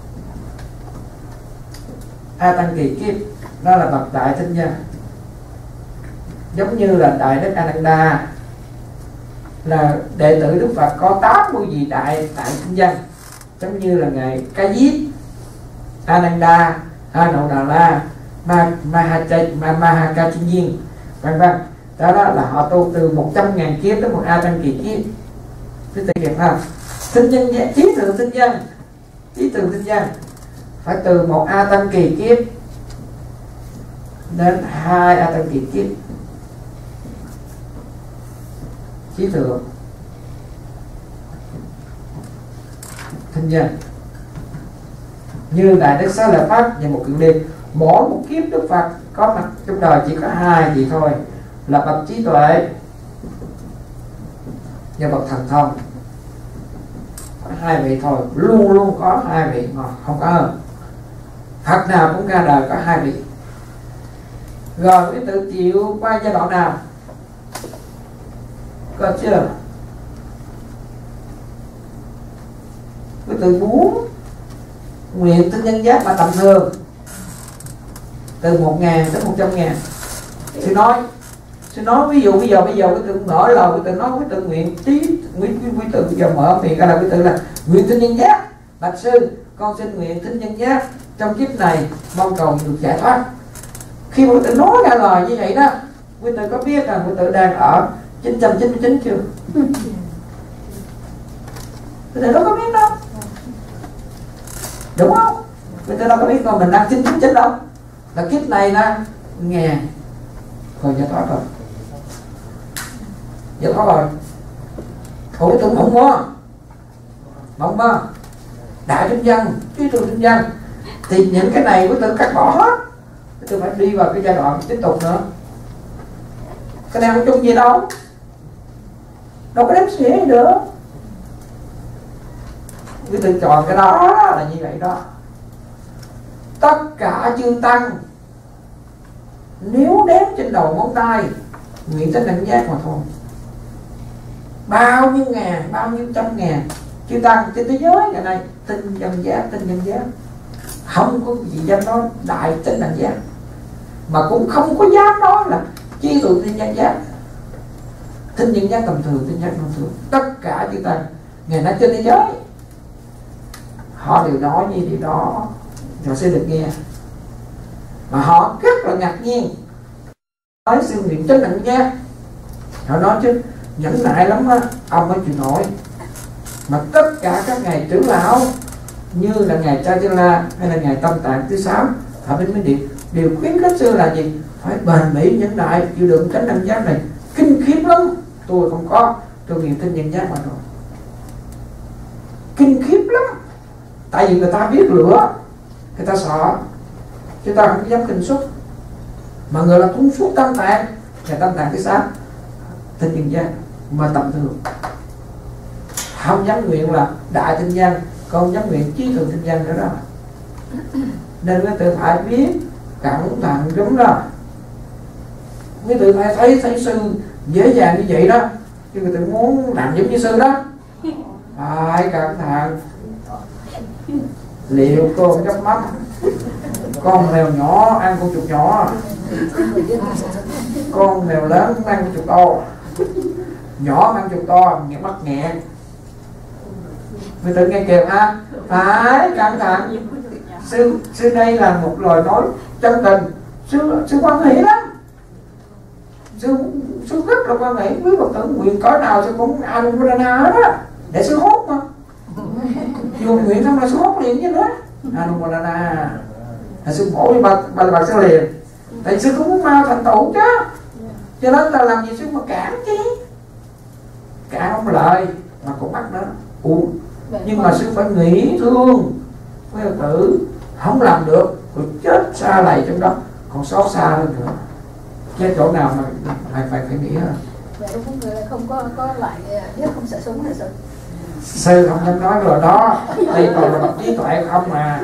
[SPEAKER 1] A Tăng Kỳ kiếp đó là bậc đại thinh nhân. Giống như là Đại Đức Ananda là đệ tử Đức Phật có 80 vị đại thinh nhân, giống như là ngài Ca Diếp, Ananda, Nậu Đà La, Mahakachinh, vân vân. Đó là họ tu từ 100.000 kiếp tới 1 A Tăng Kỳ kiếp. Quý vị hiểu không? Thinh nhân giác, trí thượng thinh nhân, trí thượng thinh nhân phải từ 1 A Tăng Kỳ kiếp đến 2 A Tăng Kỳ kiếp. Trí thượng thinh nhân như Đại Đức Xá Lợi Phất và một Kiều Liên, mỗi một kiếp Đức Phật có mặt trong đời chỉ có 2 vị thôi, là bậc trí tuệ và bậc thần thông. Có 2 vị thôi, luôn luôn có 2 vị, mà không có hơn. Phật nào cũng ra đời có 2 vị. Rồi quý tự chịu qua giai đoạn nào? Có chưa? Quý tự muốn nguyện thinh nhân giác mà tầm thường từ 1.000 đến 100.000. Sư nói ví dụ bây giờ quý tự mở lời, quý tự nói quý tự nguyện trí, quý tự bây giờ mở miệng ra là quý tự là nguyện thinh nhân giác. Bạch sư, con xin nguyện thinh nhân giác trong kiếp này, mong cầu được giải thoát. Khi quý tự nói ra lời như vậy đó, quý tự có biết rằng quý tự đang ở 999 chưa? Quý tự đâu có biết đâu, đúng không? Quý tự đâu có biết, còn mình đang 999 đâu. Là kiếp này nè, nghe rồi giải thoát rồi, giải thoát rồi. Ủa tôi mộng mơ đại tinh dân, trí tuệ tinh dân, thì những cái này quý tự cắt bỏ hết, quý tự phải đi vào cái giai đoạn tiếp tục nữa. Cái này không chung gì đâu có đếm xỉa gì nữa. Quý tự chọn cái đó là như vậy đó. Tất cả chư tăng nếu đếm trên đầu ngón tay nguyện chánh đẳng giác mà thôi, bao nhiêu ngàn, bao nhiêu trăm ngàn chư tăng trên thế giới ngày nay tin nhân giác, tin nhân giác, không có gì dám nói đại chánh đẳng giác, mà cũng không có dám nói là chi tụ tin nhân giác, tin nhân giác tầm thường, tin nhân giác tầm thường. Tất cả chư tăng ngày nay trên thế giới họ đều nói như điều đó, họ sẽ được nghe, mà họ rất là ngạc nhiên. Nói sự nguyện chánh đẳng giác, họ nói chứ nhẫn nại lắm á, ông mới chịu nổi. Mà tất cả các ngài trưởng lão như là ngài Cha Chư La hay là ngài Tâm Tạng thứ 6 ở bên Miến Điện đều khuyến khích sư là gì? Phải bền bỉ nhẫn nại chịu đựng chánh đẳng giác này kinh khiếp lắm. Tôi không có, tôi nghiền tin nhân giác mà rồi, kinh khiếp lắm. Tại vì người ta biết lửa, người ta sợ, chúng ta không dám kinh xuất. Mà người là thông suốt Tâm Tạng, ngài Tâm Tạng thứ 6 tin nhân giác mà tầm thường, không dám nguyện là đại tinh văn, không dám nguyện chí thượng tinh văn nữa đó. Nên cái tự phải biết cẩn thận đúng đó. Cái tự phải thấy sư dễ dàng như vậy đó, chứ người tự muốn làm giống như sư đó phải cẩn thận. Liệu cơm gấp mắm, con mèo nhỏ ăn con chuột nhỏ, con mèo lớn ăn con chuột to, nhỏ ăn chuột to mắc nghẹn. Người tự nghe kịp ha, phải cẩn thận. Sư đây là một lời nói chân tình. Sư quan hệ lắm, sư rất là quan hệ. Quý Phật tử nguyện cõi nào sư cũng Anumoddana hết á, để sư hốt mà. Dù nguyện xong là sư hốt liền chứ nữa. Anumoddana là sư bổ đi bà sư liền. Tại sư cũng muốn mau thành tựu chứ, cho nên ta làm gì sư mà cản chứ, cản không lợi mà cũng bắt đó. Nhưng mà sư phải nghĩ thương quý Phật tử, không làm được rồi chết xa lầy trong đó, còn xót xa hơn nữa. Cái chỗ nào mà phải nghĩ hơn.
[SPEAKER 6] Vậy đúng người là không có loại giết không sợ súng hả sư?
[SPEAKER 1] Sư không dám nói rồi đó, đây toàn là bậc trí tuệ không mà.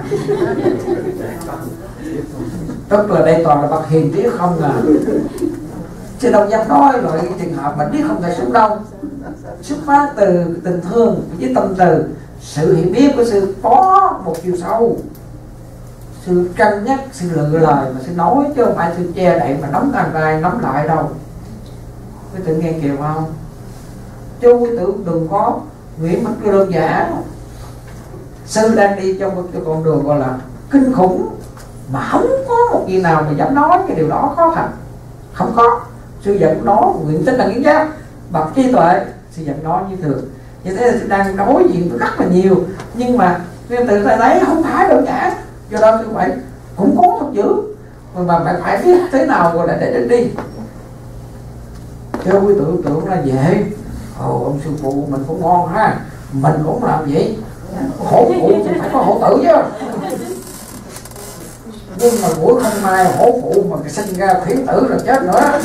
[SPEAKER 1] Tức là đây toàn là bậc hiền trí không à, chứ đâu dám nói loại trường hợp mà biết không thể súng đâu. Xuất phát từ tình thương với tâm từ, sự hiểu biết của sư có một chiều sâu. Sư cân nhắc, sư lựa lời mà sư nói, chứ không phải sư che đậy mà nắm càng tay nắm lại đâu. Quý tự nghe kịp không? Chứ quý tử đừng có nguyện một cái đơn giản. Sư đang đi trong một cái con đường gọi là kinh khủng, mà không có một gì nào mà dám nói cái điều đó khó thật. Không có. Sư vẫn nói nguyện chánh đẳng giác, bậc trí tuệ, sư vẫn nói như thường. Như thế là sư đang đối diện với rất là nhiều, nhưng mà nên tự thấy không phải đơn giản. Do đó sư phải cũng cố thật dữ, mà bạn phải biết thế nào gọi là để đến đi. Chứ quý tưởng tượng là dễ. Ông sư phụ mình cũng ngon ha, mình cũng làm vậy. Hổ phụ thì phải có hổ tử chứ. Nhưng mà buổi không may hổ phụ mà sinh ra khuyển tử là chết nữa.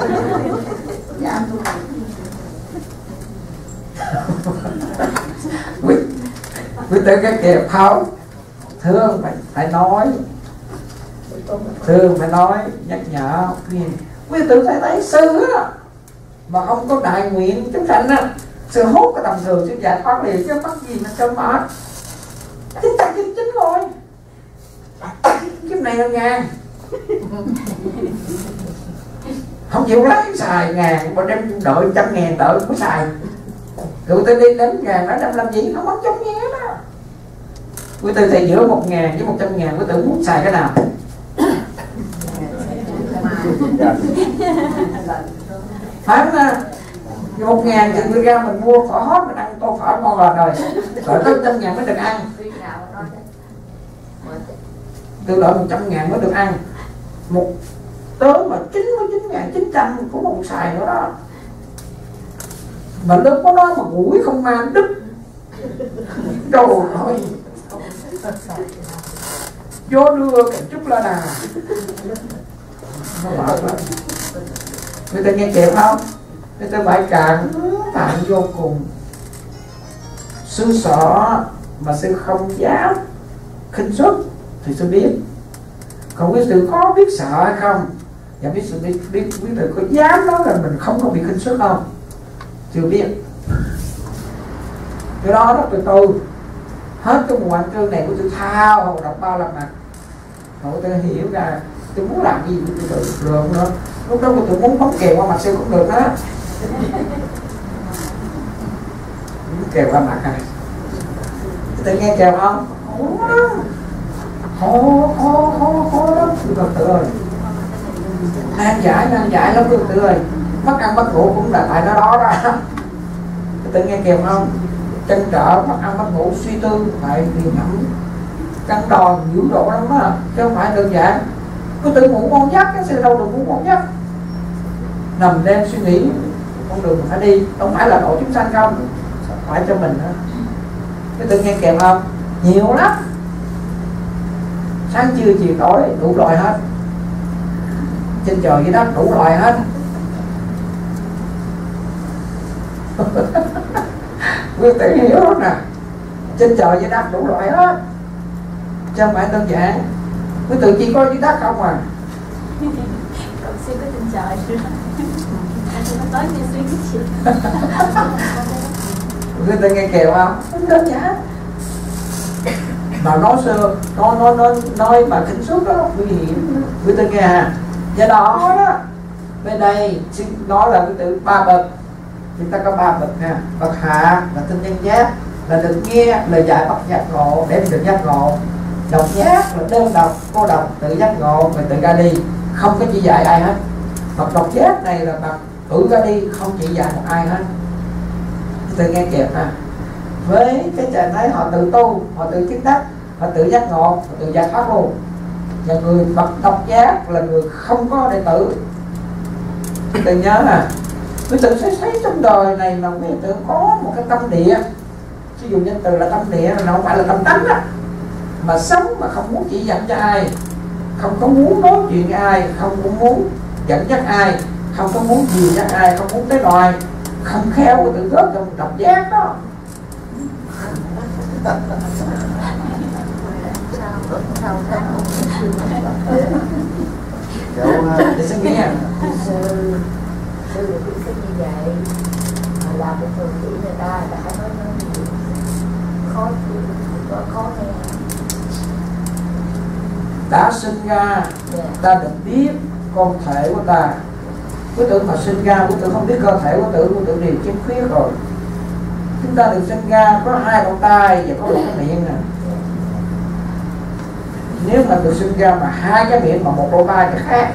[SPEAKER 1] Quý tử cái kẹp không? Thương phải nói, thương phải nói, nhắc nhở khuyên. Quý tử thấy sư á mà không có đại nguyện chúng sanh á, sư hốt cái tầm thường sư giải thoát liền, chứ mắc gì mà cơm mệt. Chính rồi, kiếp này là ngàn, không chịu lấy xài ngàn mà đem đợi 100.000 đợi mới xài. Rồi tôi đi đến ngàn nó đem làm gì, không mất 100.000 đó. Quý tư thầy giữa 1.000 với 100.000, quý tử muốn xài cái nào? Phải không nào? 1.000 thì người ra mình mua phở hot mình ăn tô phở ngon lành rồi, rồi tới 100.000 mới được ăn. Từ đợi 100.000 mới được ăn. Một tới mà 99.900 cũng không xài nữa đó. Mà lúc có đó mà mũi không mang đứt. Đồ thôi. Gió đưa cả chút là đà. Nó bảo lắm. Người ta nghe kịp không? Người ta phải cạn thận vô cùng. Sư sợ mà sư không dám khinh xuất thì sư biết. Còn cái sự có biết sợ hay không Và biết sự biết quý tử có dám nói là mình không có bị khinh suất không? Chưa biết. Cái đó đó tôi hết cái mùa ăn cơm này của tôi thao học đọc bao lần mà tôi hiểu ra tôi muốn làm gì tôi tự rồi nữa. Lúc đó tôi muốn phóng kèo qua mặt sư cũng được đó. Kèo qua mặt này tôi nghe kèo không? Khó lắm Phật tử ơi. Nan giải lắm Phật tử ơi. Mất ăn mất ngủ cũng là tại nó đó đó. Tự nghe kèo không? Chân trở, mất ăn mất ngủ, suy tư, phải đi ngẫm căng đòn dữ độ lắm á, chứ không phải đơn giản. Cứ tự ngủ ngon giấc, cái xe đâu được ngủ ngon giấc. Nằm đêm suy nghĩ con đường phải đi, không phải là độ chúng sanh không, phải cho mình đó. Cái tự nghe kèm không? Nhiều lắm. Sáng trưa chiều tối đủ loại hết. Trên trời dưới đất đủ loại hết. Quý tự hiểu không nè. Trên trời dưới đất đủ loại hết, chứ không phải đơn giản. Quý tự chỉ có dưới đất không à.
[SPEAKER 6] Còn xuyên có trên trời. Anh nó tới như xuyên cái chuyện.
[SPEAKER 1] Quý tự nghe kèo không? Đơn giản. Mà nói sơ, nói mà khinh suất đó nguy hiểm. Quý tự nghe à. Do đó đó, bên đây xin nói là quý tự 3 bậc. Chúng ta có 3 bậc nha. Bậc hạ là tinh nhân giác, là được nghe lời dạy Bậc giác ngộ để mình được giác ngộ. Độc giác là đơn độc, cô độc, tự giác ngộ và tự ra đi, không có chỉ dạy ai hết. Bậc độc giác này là bậc tự ra đi, không chỉ dạy một ai hết. Tự nghe kịp ha. Với cái trạng thái họ tự tu, họ tự chứng đắc, họ tự giác ngộ, họ tự giải thoát luôn. Và người bậc độc giác là người không có đệ tử. Tự nhớ nè, quý tự sẽ thấy trong đời này mà quý tự có một cái tâm địa, ví dụ nhân từ là tâm địa, nó không phải là tâm tánh đó, mà sống mà không muốn chỉ dẫn cho ai, không có muốn nói chuyện với ai, không có muốn dẫn dắt ai, không có muốn dìu dắt ai, không muốn tới đòi, không khéo quý tự rớt trong độc giác đó. Để xin nghe.
[SPEAKER 5] Sư được biết như vậy mà làm bình thường chỉ người ta đã nói gì khó chịu, khó nghe.
[SPEAKER 1] Đã sinh ra ta được biết con thể của ta. Quý tử mà sinh ra quý tử không biết cơ thể của quý tử đều khiếm khuyết rồi. Chúng ta được sinh ra có 2 con tai và có 1 cái miệng nè. Nếu mà được sinh ra mà 2 cái miệng mà 1 lỗ tai thì khác.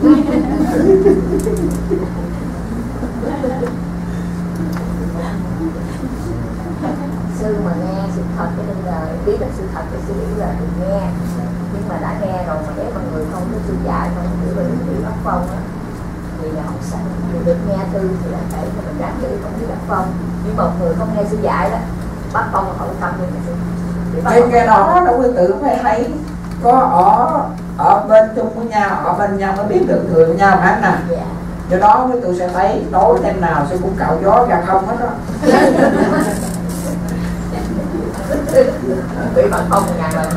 [SPEAKER 5] Sư mà nghe sự thật cho nên là biết là sự thật thì sư nghĩ là mình nghe, nhưng mà đã nghe rồi mà nếu mà người không có sư dạy mà người bị bắt phong á thì là không sao. Người được nghe thư thì là phải mình ráng giữ không biết bắt phong, nhưng mà người không nghe sư dạy đó bắt phong là hội tâm như
[SPEAKER 1] cái đó đâu quý tự phải hay có ở bên chung với nhau, ở bên nhau mới biết được người của nhau hả nè. Do đó quý tự sẽ thấy tối đêm nào sẽ cũng cạo gió ra không hết đó.
[SPEAKER 5] bị bắt phong ngày rồi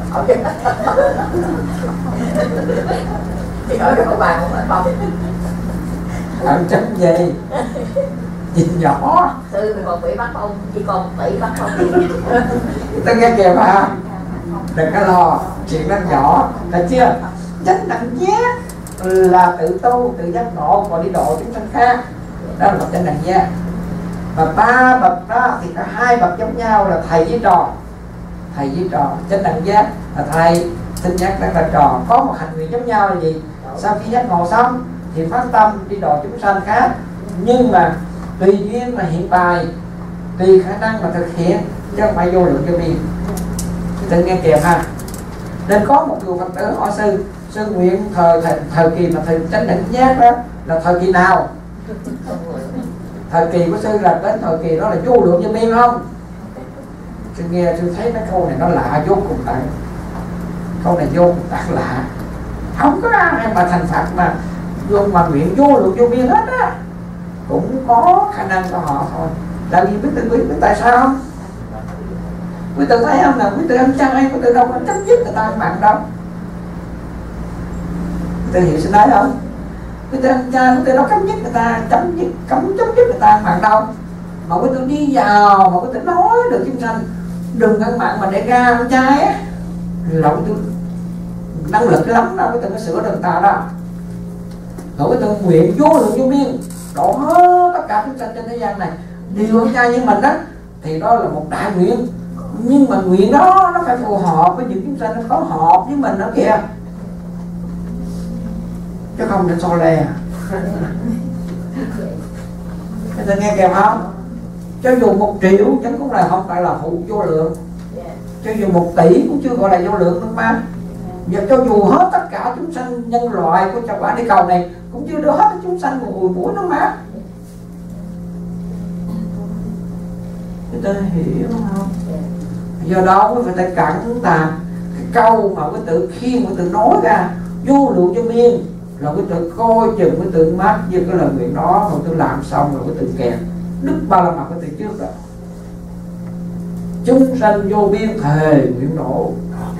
[SPEAKER 5] thì ở đó có bàn không bắt phong.
[SPEAKER 1] Làm chân gì nhìn nhỏ.
[SPEAKER 5] Sư mình còn bị bắt phong, chỉ còn bị bắt phong.
[SPEAKER 1] Ta nghe kìa bà, đừng có lo chuyện nó nhỏ, thấy chưa? Chánh đẳng giác là tự tu, tự giác ngộ và đi độ chúng sanh khác. Đó là bậc chánh đẳng giác. Và 3 bậc đó thì có 2 bậc giống nhau là thầy với trò. Thầy với trò, chánh đẳng giác là thầy, tinh giác đang là trò. Có một hành nguyện giống nhau là gì? Sau khi giác ngộ xong thì phát tâm đi độ chúng sanh khác, nhưng mà tùy duyên mà hiện bài, tùy khả năng mà thực hiện, chứ không phải vô lượng vô biên. Tự nghe kèm ha. Nên có một người Phật tử hỏi sư nguyện thời kỳ mà thầy chánh đẳng giác đó là thời kỳ nào? Thời kỳ của sư là đến thời kỳ đó là vô lượng vô biên không? Sư nghe sư thấy cái câu này nó lạ vô cùng tận. Câu này vô cùng tận lạ. Không có ai mà thành Phật mà nguyện vô lượng vô biên hết á. Cũng có khả năng của họ thôi. Là vì biết tại sao không? Quý tự thấy không là quý tự ăn chay, quý tự đâu có chấm dứt người ta ăn mặn đâu. Quý tự hiểu xin nói không? người ta đâu cấm dứt người ta chấm dứt người ta ăn mặn đâu, mà quý tử đi vào mà quý tử nói được chúng sanh đừng ăn mặn mà để ra ăn chay á, là quý tử năng lực lắm đâu, quý tử có sửa được người ta đó. Rồi quý tử nguyện vô lượng vô biên độ hết tất cả chúng sanh trên thế gian này đều ăn chay như mình đó, thì đó là một đại nguyện. Nhưng mà nguyện đó nó phải phù hợp với những chúng sanh nó có hợp với mình đó kìa, chứ không để so lè. Người ta nghe kèm không? Cho dù 1 triệu vẫn cũng là không phải là hữu vô lượng, cho dù 1 tỷ cũng chưa gọi là vô lượng nữa mà. Và cho dù hết tất cả chúng sanh nhân loại của châu quả địa cầu này cũng chưa đưa hết chúng sanh một 10 buổi nữa mà. Người ta hiểu không? Do đó quý vị phải cẩn thận cái câu mà quý tự khi quý tự nói ra vô lượng vô biên là quý tự coi chừng quý tự mát như cái lời nguyện đó, mà quý tự làm xong rồi quý tự kẹt Đức Ba La Mật quý tự trước đó. Chúng sanh vô biên thề nguyện độ.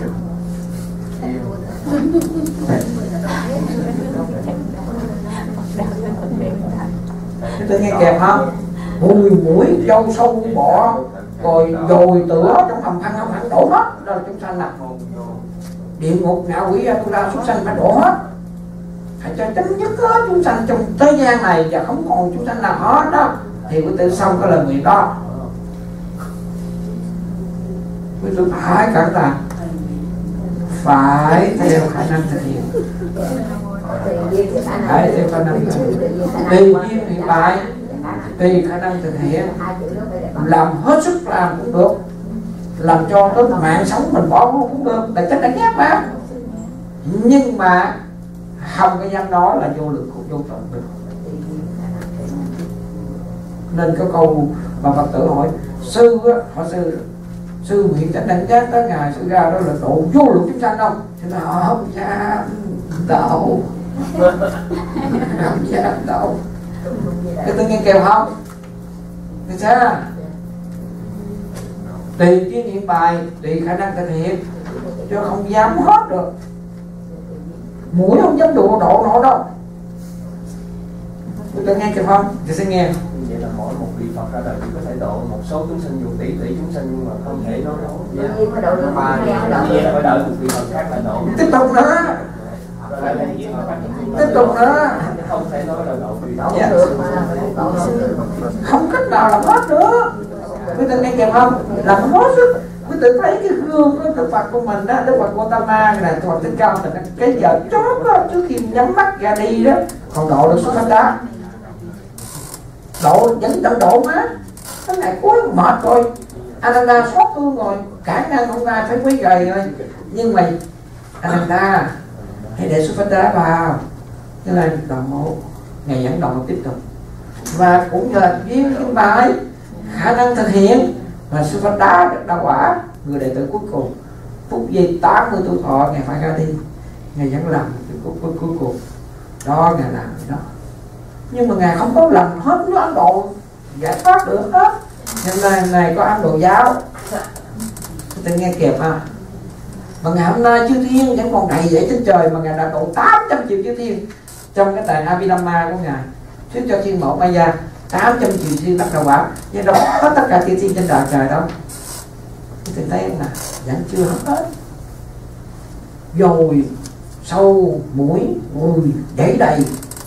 [SPEAKER 1] Quý tự nghe kẹp không? 10 mũi dâu sâu bỏ rồi dồi tựa trong hầm hăng đổ hết, đó là chúng sanh nè. Địa ngục ngạ quỷ tu la súc sanh phải đổ hết, phải cho chấm dứt hết chúng sanh trong thế gian này và không còn chúng sanh nào hết đó, thì quý tự xong cái lời nguyện đó. Quý tự phải cẩn thận, phải theo khả năng thực hiện, phải theo khả năng thực hiện, tùy duyên hiện tại, tùy khả năng thực hiện, làm hết sức làm cũng được, làm cho tới mạng sống mình bỏ cũng được, tại chất đánh ghét mà. Nhưng mà không cái danh đó là vô lượng cũng vô tận được. Nên có câu mà Phật tử hỏi sư á, hỏi sư nguyện chánh đẳng giác tới ngày sư ra đó là độ vô lượng chúng sanh không? Thì là không dám độ, không dám độ. Cái tôi nghe kêu không? Thì sao? Tùy chuyên hiện bài, tùy khả năng thực hiện, chứ không dám hết được. Mũi không dám độ nó đâu. Tôi nghe kịp không? Thì sẽ nghe.
[SPEAKER 2] Vậy là mỗi một vị Phật ra đời chỉ có thể độ một số chúng sanh, dù tỷ chúng sanh, nhưng mà không thể nói vậy là phải đợi một vị Phật khác là độ.
[SPEAKER 1] Tiếp tục nữa. Tiếp tục nữa.
[SPEAKER 2] Không thể nói là độ vị Phật.
[SPEAKER 1] Không cách nào làm hết nữa. Quý vị nghe kịp không? Làm hết sức. Quý vị thấy cái gương của Đức Phật của mình đó, Đức Phật Gautama này, Đức Phật Thích Ca mình, cái giờ chót đó, trước khi nhắm mắt ra đi đó, còn độ được số phách đá. Độ vẫn đang độ má. Cái này cuối mệt rồi, Ananda xót thương rồi, cả năng không ai phải quý gầy rồi. Nhưng mà Ananda hãy để số phách đá vào. Thế là đoạn 1 ngày dẫn đầu tiếp tục. Và cũng nhờ duyên hiện tại, khả năng thực hiện và sư Phật đá được đa quả, người đệ tử cuối cùng phút giây 80 tuổi thọ ngày phải ra đi, ngày vẫn làm cái cuối cùng đó, ngày làm gì đó. Nhưng mà ngài không có làm hết nước Ấn Độ giải thoát được hết. Nên này có Ấn Độ giáo, tôi nghe kịp ha. Mà ngày hôm nay chư thiên vẫn còn đầy dẫy trên trời, mà ngài đã độ 800 triệu chư thiên trong cái tài Abhidhamma của ngài, thuyết cho thiên mẫu Maya 800 triệu thiên đắc đạo quả. Do đó hết tất cả chư thiên trên đời trời đó, thì thấy không nào, vẫn chưa hết. Rồi sâu mũi mùi đẩy đầy,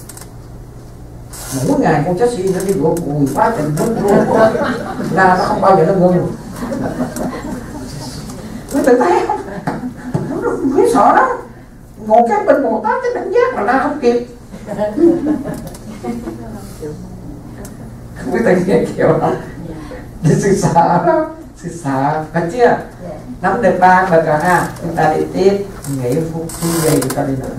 [SPEAKER 1] mỗi ngày con chết si nó đi gột mùi quá trình rất luôn là nó không bao giờ nó ngừng. Quý tự thấy không? Nó biết sợ đó. Một cái bên Bồ Tát cái đánh giác mà la không kịp. Quý tự nghe kiểu đó để sự sợ đó, sự sợ, phải chưa? Nắm được 3 bậc rồi ha, chúng ta đi tiếp, nghỉ phút giây chúng ta đi nữa.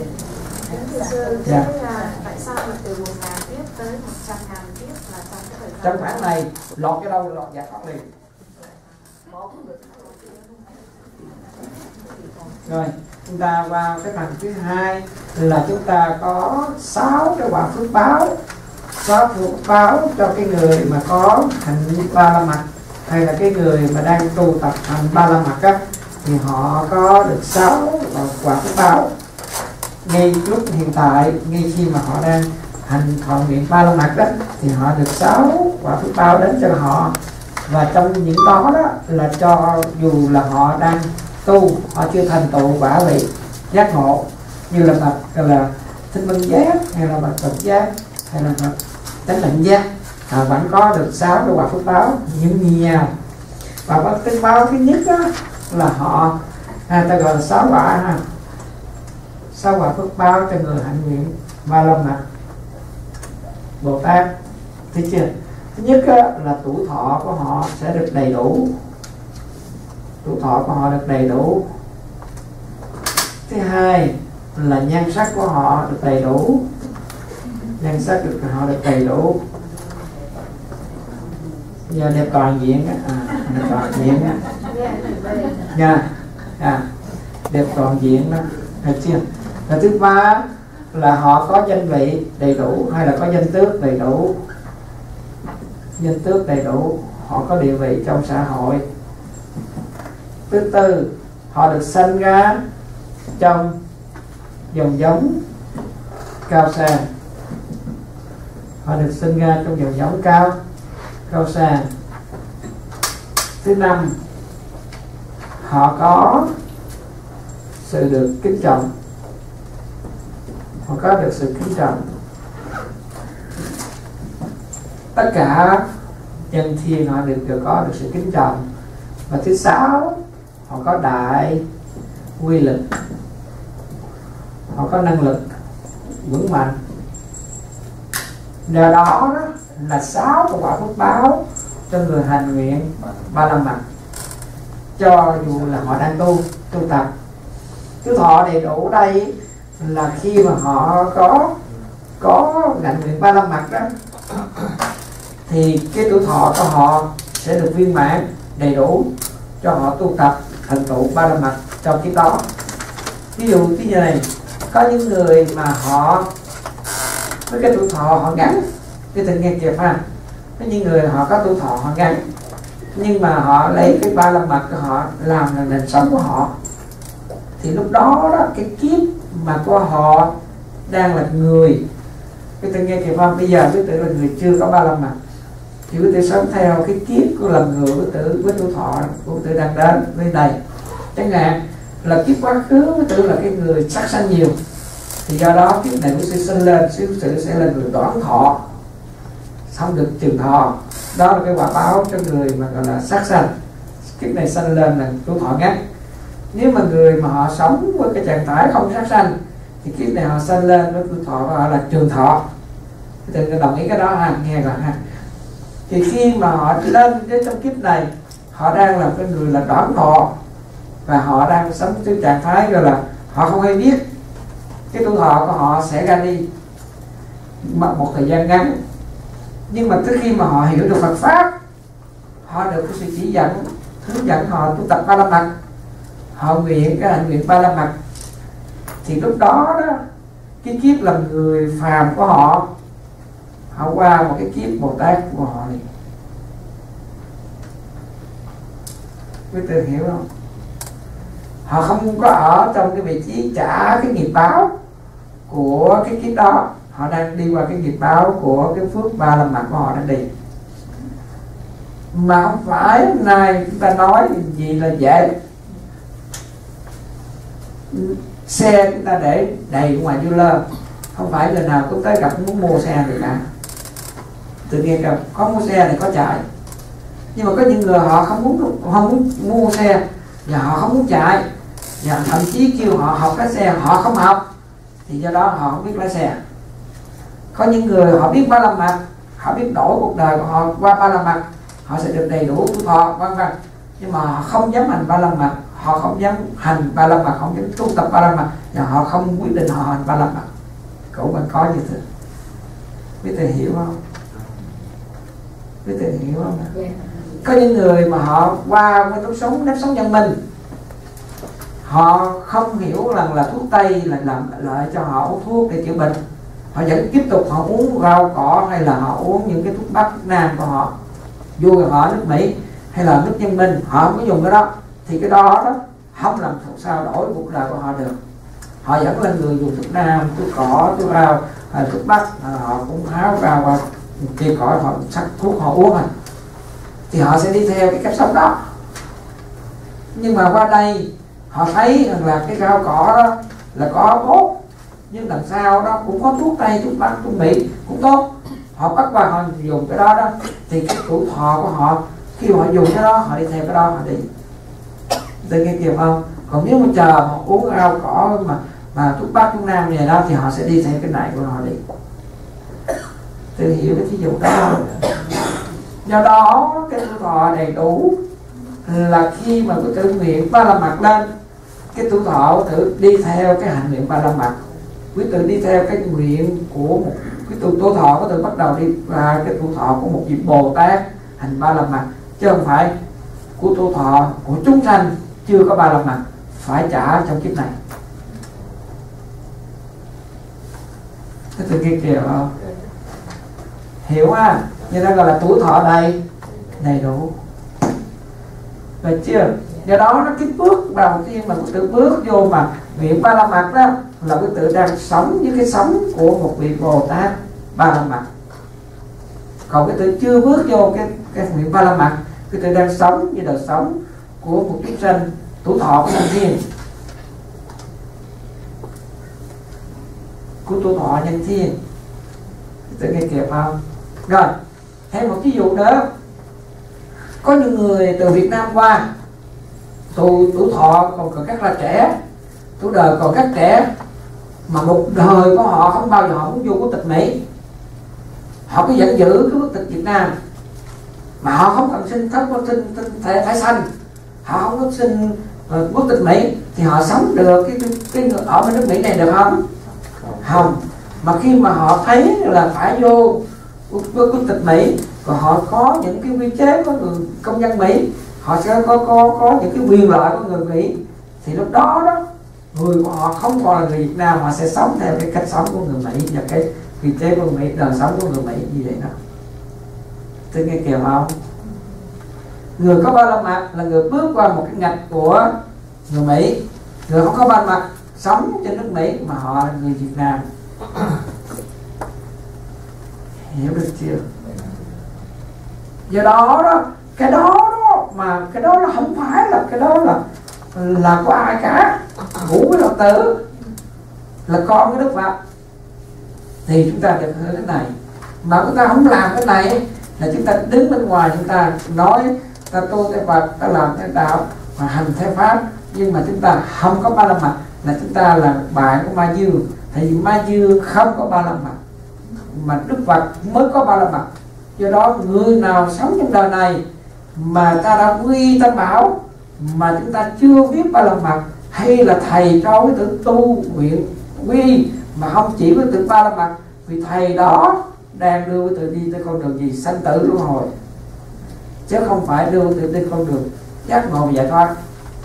[SPEAKER 8] Dạ. Tại sao mà từ 1.000 tiếp tới 100.000 tiếp là trong cái thời gian
[SPEAKER 1] trong khoảng này lọt cái đâu lọt giải thoát liền. Rồi chúng ta vào cái phần thứ hai là chúng ta có 6 cái quả phước báo, 6 phước báo cho cái người mà có hành Ba La Mật, hay là cái người mà đang tu tập hành Ba La Mật á, thì họ có được 6 quả phước báo. ngay lúc hiện tại, ngay khi mà họ đang hành thọ nguyện ba la mật đó, thì họ được 6 quả phước báo đến cho họ. Và trong những đó đó là cho dù là họ đang tu, họ chưa thành tựu quả vị giác ngộ như là bậc là Thích Minh Giác hay là bậc Độc Giác hay là bậc Chánh Định Giác, họ vẫn có được 6 cái quả phước báo như nhau. Và bậc phước báo thứ nhất đó là họ ta gọi là 6 quả ha, 6 quả phước báo cho người hạnh nguyện ba la mật Bồ Tát. Thấy chưa? Thứ nhất là tuổi thọ của họ sẽ được đầy đủ, tuổi thọ của họ được đầy đủ. Thứ hai là nhan sắc của họ được đầy đủ, nhan sắc của họ được đầy đủ. Giờ đẹp toàn diện đẹp toàn diện nha, đẹp toàn diện đó, thấy chưa? Và thứ ba là họ có danh vị đầy đủ hay là có danh tước đầy đủ, danh tước đầy đủ, họ có địa vị trong xã hội. Thứ tư, họ được sanh ra trong dòng giống cao sang, họ được sinh ra trong dòng giống cao sang. Thứ năm, họ có sự được kính trọng, họ có được sự kính trọng. Tất cả nhân thiên họ đều có được sự kính trọng. Và thứ sáu, họ có đại quy lực, họ có năng lực vững mạnh. Nhờ đó là 6 cái quả phước báo cho người hành nguyện ba la mật, cho dù là họ đang tu tập. Cái thọ đầy đủ đây là khi mà họ có hạnh nguyện ba la mật đó, thì cái tuổi thọ của họ sẽ được viên mãn đầy đủ cho họ tu tập thành tựu ba la mật trong kiếp đó. Ví dụ như này, có những người mà họ với cái tuổi thọ họ ngắn, cái tình nghe kịp ha, có những người họ có tuổi thọ họ ngắn, nhưng mà họ lấy cái ba la mật của họ làm là nền sống của họ, thì lúc đó đó cái kiếp mà của họ đang là người, cái tình nghe kịp không? Bây giờ quý tử là người chưa có ba la mật, thì quý tử sống theo cái kiếp của làm người quý tử với tuổi thọ của quý tử đang đến bên đây. Chẳng hạn là kiếp quá khứ quý tử là cái người sát sanh nhiều, thì do đó kiếp này quý tử sinh lên, quý tử sẽ là người đoán thọ, không được trường thọ. Đó là cái quả báo cho người mà gọi là sát sanh, kiếp này sanh lên là tuổi thọ ngắn. Nếu mà người mà họ sống với cái trạng thái không sát sanh thì kiếp này họ sanh lên với tuổi thọ của họ là trường thọ. Thì đồng ý cái đó ha, nghe rồi ha. Thì khi mà họ lên đến trong kiếp này, họ đang là cái người là đoán thọ, và họ đang sống trong trạng thái gọi là họ không hay biết cái tuổi thọ của họ sẽ ra đi một thời gian ngắn. Nhưng mà tới khi mà họ hiểu được Phật pháp, họ được cái sự chỉ dẫn, hướng dẫn họ tu tập ba la mật, họ nguyện cái hạnh nguyện ba la mật, thì lúc đó đó cái kiếp làm người phàm của họ qua một cái kiếp Bồ Tát của họ này. Quý vị hiểu không? Họ không có ở trong cái vị trí trả cái nghiệp báo của cái kiếp đó, họ đang đi qua cái nghiệp báo của cái phước ba la mật của họ đang đi. Mà không phải hôm nay chúng ta nói gì là dễ, xe chúng ta để đầy ngoài dealer, không phải người nào cũng tới gặp muốn mua xe được cả. Tự nhiên gặp có mua xe thì có chạy, nhưng mà có những người họ không muốn mua xe và họ không muốn chạy, và thậm chí kêu họ học lái xe họ không học, thì do đó họ không biết lái xe. Có những người họ biết ba la mật, họ biết đổi cuộc đời của họ qua ba la mật, họ sẽ được đầy đủ tuổi thọ vân vân, nhưng mà họ không dám hành ba la mật, họ không dám hành ba la mật, không dám tu tập ba la mật, và họ không quyết định họ hành ba la mật. Cũng vẫn có như thế. Biết thầy hiểu không? Biết thầy hiểu không? Có những người mà họ qua với nếp sống văn minh, họ không hiểu rằng là thuốc tây là làm lợi cho họ uống thuốc để chữa bệnh, họ vẫn tiếp tục họ uống rau cỏ, hay là họ uống những cái thuốc bắc thuốc nam của họ, dù là họ nước Mỹ hay là nước văn minh, họ không có dùng cái đó, thì cái đó đó không làm sao đổi cuộc đời của họ được. họ vẫn là người dùng thuốc nam, thuốc cỏ, thuốc rau, thuốc bắc, họ cũng tháo rau và cây cỏ họ sắc thuốc họ uống thì họ sẽ đi theo cái cách sống đó. Nhưng mà qua đây họ thấy rằng là cái rau cỏ đó là có tốt, nhưng đằng sau đó cũng có thuốc Tây, thuốc Bắc, thuốc Mỹ cũng tốt, họ bắt qua họ dùng cái đó thì cái tuổi thọ của họ khi họ dùng cái đó họ đi theo cái đó họ đi. Tôi nghe kịp không? Còn nếu mà chờ họ uống rau cỏ mà thuốc Bắc, thuốc Nam này đó thì họ sẽ đi theo cái này của họ đi. Tôi hiểu cái thí dụ đó. Do đó cái tuổi thọ đầy đủ là khi mà cái tự nguyện Ba La Mật lên, cái tuổi thọ tự đi theo cái hành nguyện Ba La Mật, quý tự đi theo cái nguyện của một cái tuổi thọ có tự bắt đầu đi và cái tuổi thọ của một vị Bồ Tát hành Ba La Mật, chứ không phải của tuổi thọ của chúng sanh chưa có Ba La Mật phải trả trong kiếp này. Cái từ kia kìa không? Hiểu ha? Như đó gọi là tuổi thọ đầy đủ. Được chưa? Do đó nó cái bước đầu tiên mà quý tự bước vô mà nguyện Ba La Mật đó là quý tự đang sống với cái sống của một vị Bồ Tát Ba La Mật. Còn quý tự chưa bước vô cái nguyện Ba La Mật, quý tự đang sống như đời sống của một chúng sanh tuổi thọ của nhân thiên, của tuổi thọ nhân thiên. Quý tự nghe kịp không? Rồi thêm một ví dụ nữa, có những người từ Việt Nam qua, tuổi thọ còn rất là trẻ, tuổi đời còn rất trẻ, mà một đời của họ không bao giờ họ muốn vô quốc tịch Mỹ, họ cứ vẫn giữ cái quốc tịch Việt Nam, mà họ không cần xin thẻ xanh, họ không có xin quốc tịch Mỹ, thì họ sống được cái ở bên nước Mỹ này được không? Không. Mà khi mà họ thấy là phải vô quốc tịch Mỹ, còn họ có những cái quy chế của người công dân Mỹ, họ sẽ có những cái quyền lợi của người Mỹ, thì lúc đó người của họ không còn là người Việt Nam, họ sẽ sống theo cái cách sống của người Mỹ và cái quy chế của Mỹ, đời sống của người Mỹ như vậy đó. Tôi nghe kìa không? Người có Ba La Mật là người bước qua một cái ngạch của người Mỹ, người không có Ba La Mật sống trên nước Mỹ mà họ là người Việt Nam. Hiểu được chưa? Do đó cái đó nó không phải là cái đó là của ai cả. Ngũ với Phật tử là con của Đức Phật thì chúng ta được hưởng cái này, mà chúng ta không làm cái này là chúng ta đứng bên ngoài, chúng ta nói ta tu theo Phật, ta làm theo đạo mà hành theo pháp, nhưng mà chúng ta không có Ba La Mật là chúng ta là bạn của Ma Dương. Tại vì Ma Dương không có Ba La Mật mà Đức Phật mới có Ba La Mật. Do đó người nào sống trong đời này mà ta đã quy Tam Bảo mà chúng ta chưa biết Ba La Mật, hay là thầy cho cái tự tu nguyện quy mà không chỉ với tự Ba La Mật, vì thầy đó đang đưa tự đi tới con đường gì? Sanh tử luân hồi, chứ không phải đưa tự đi con đường giác ngộ và giải thoát.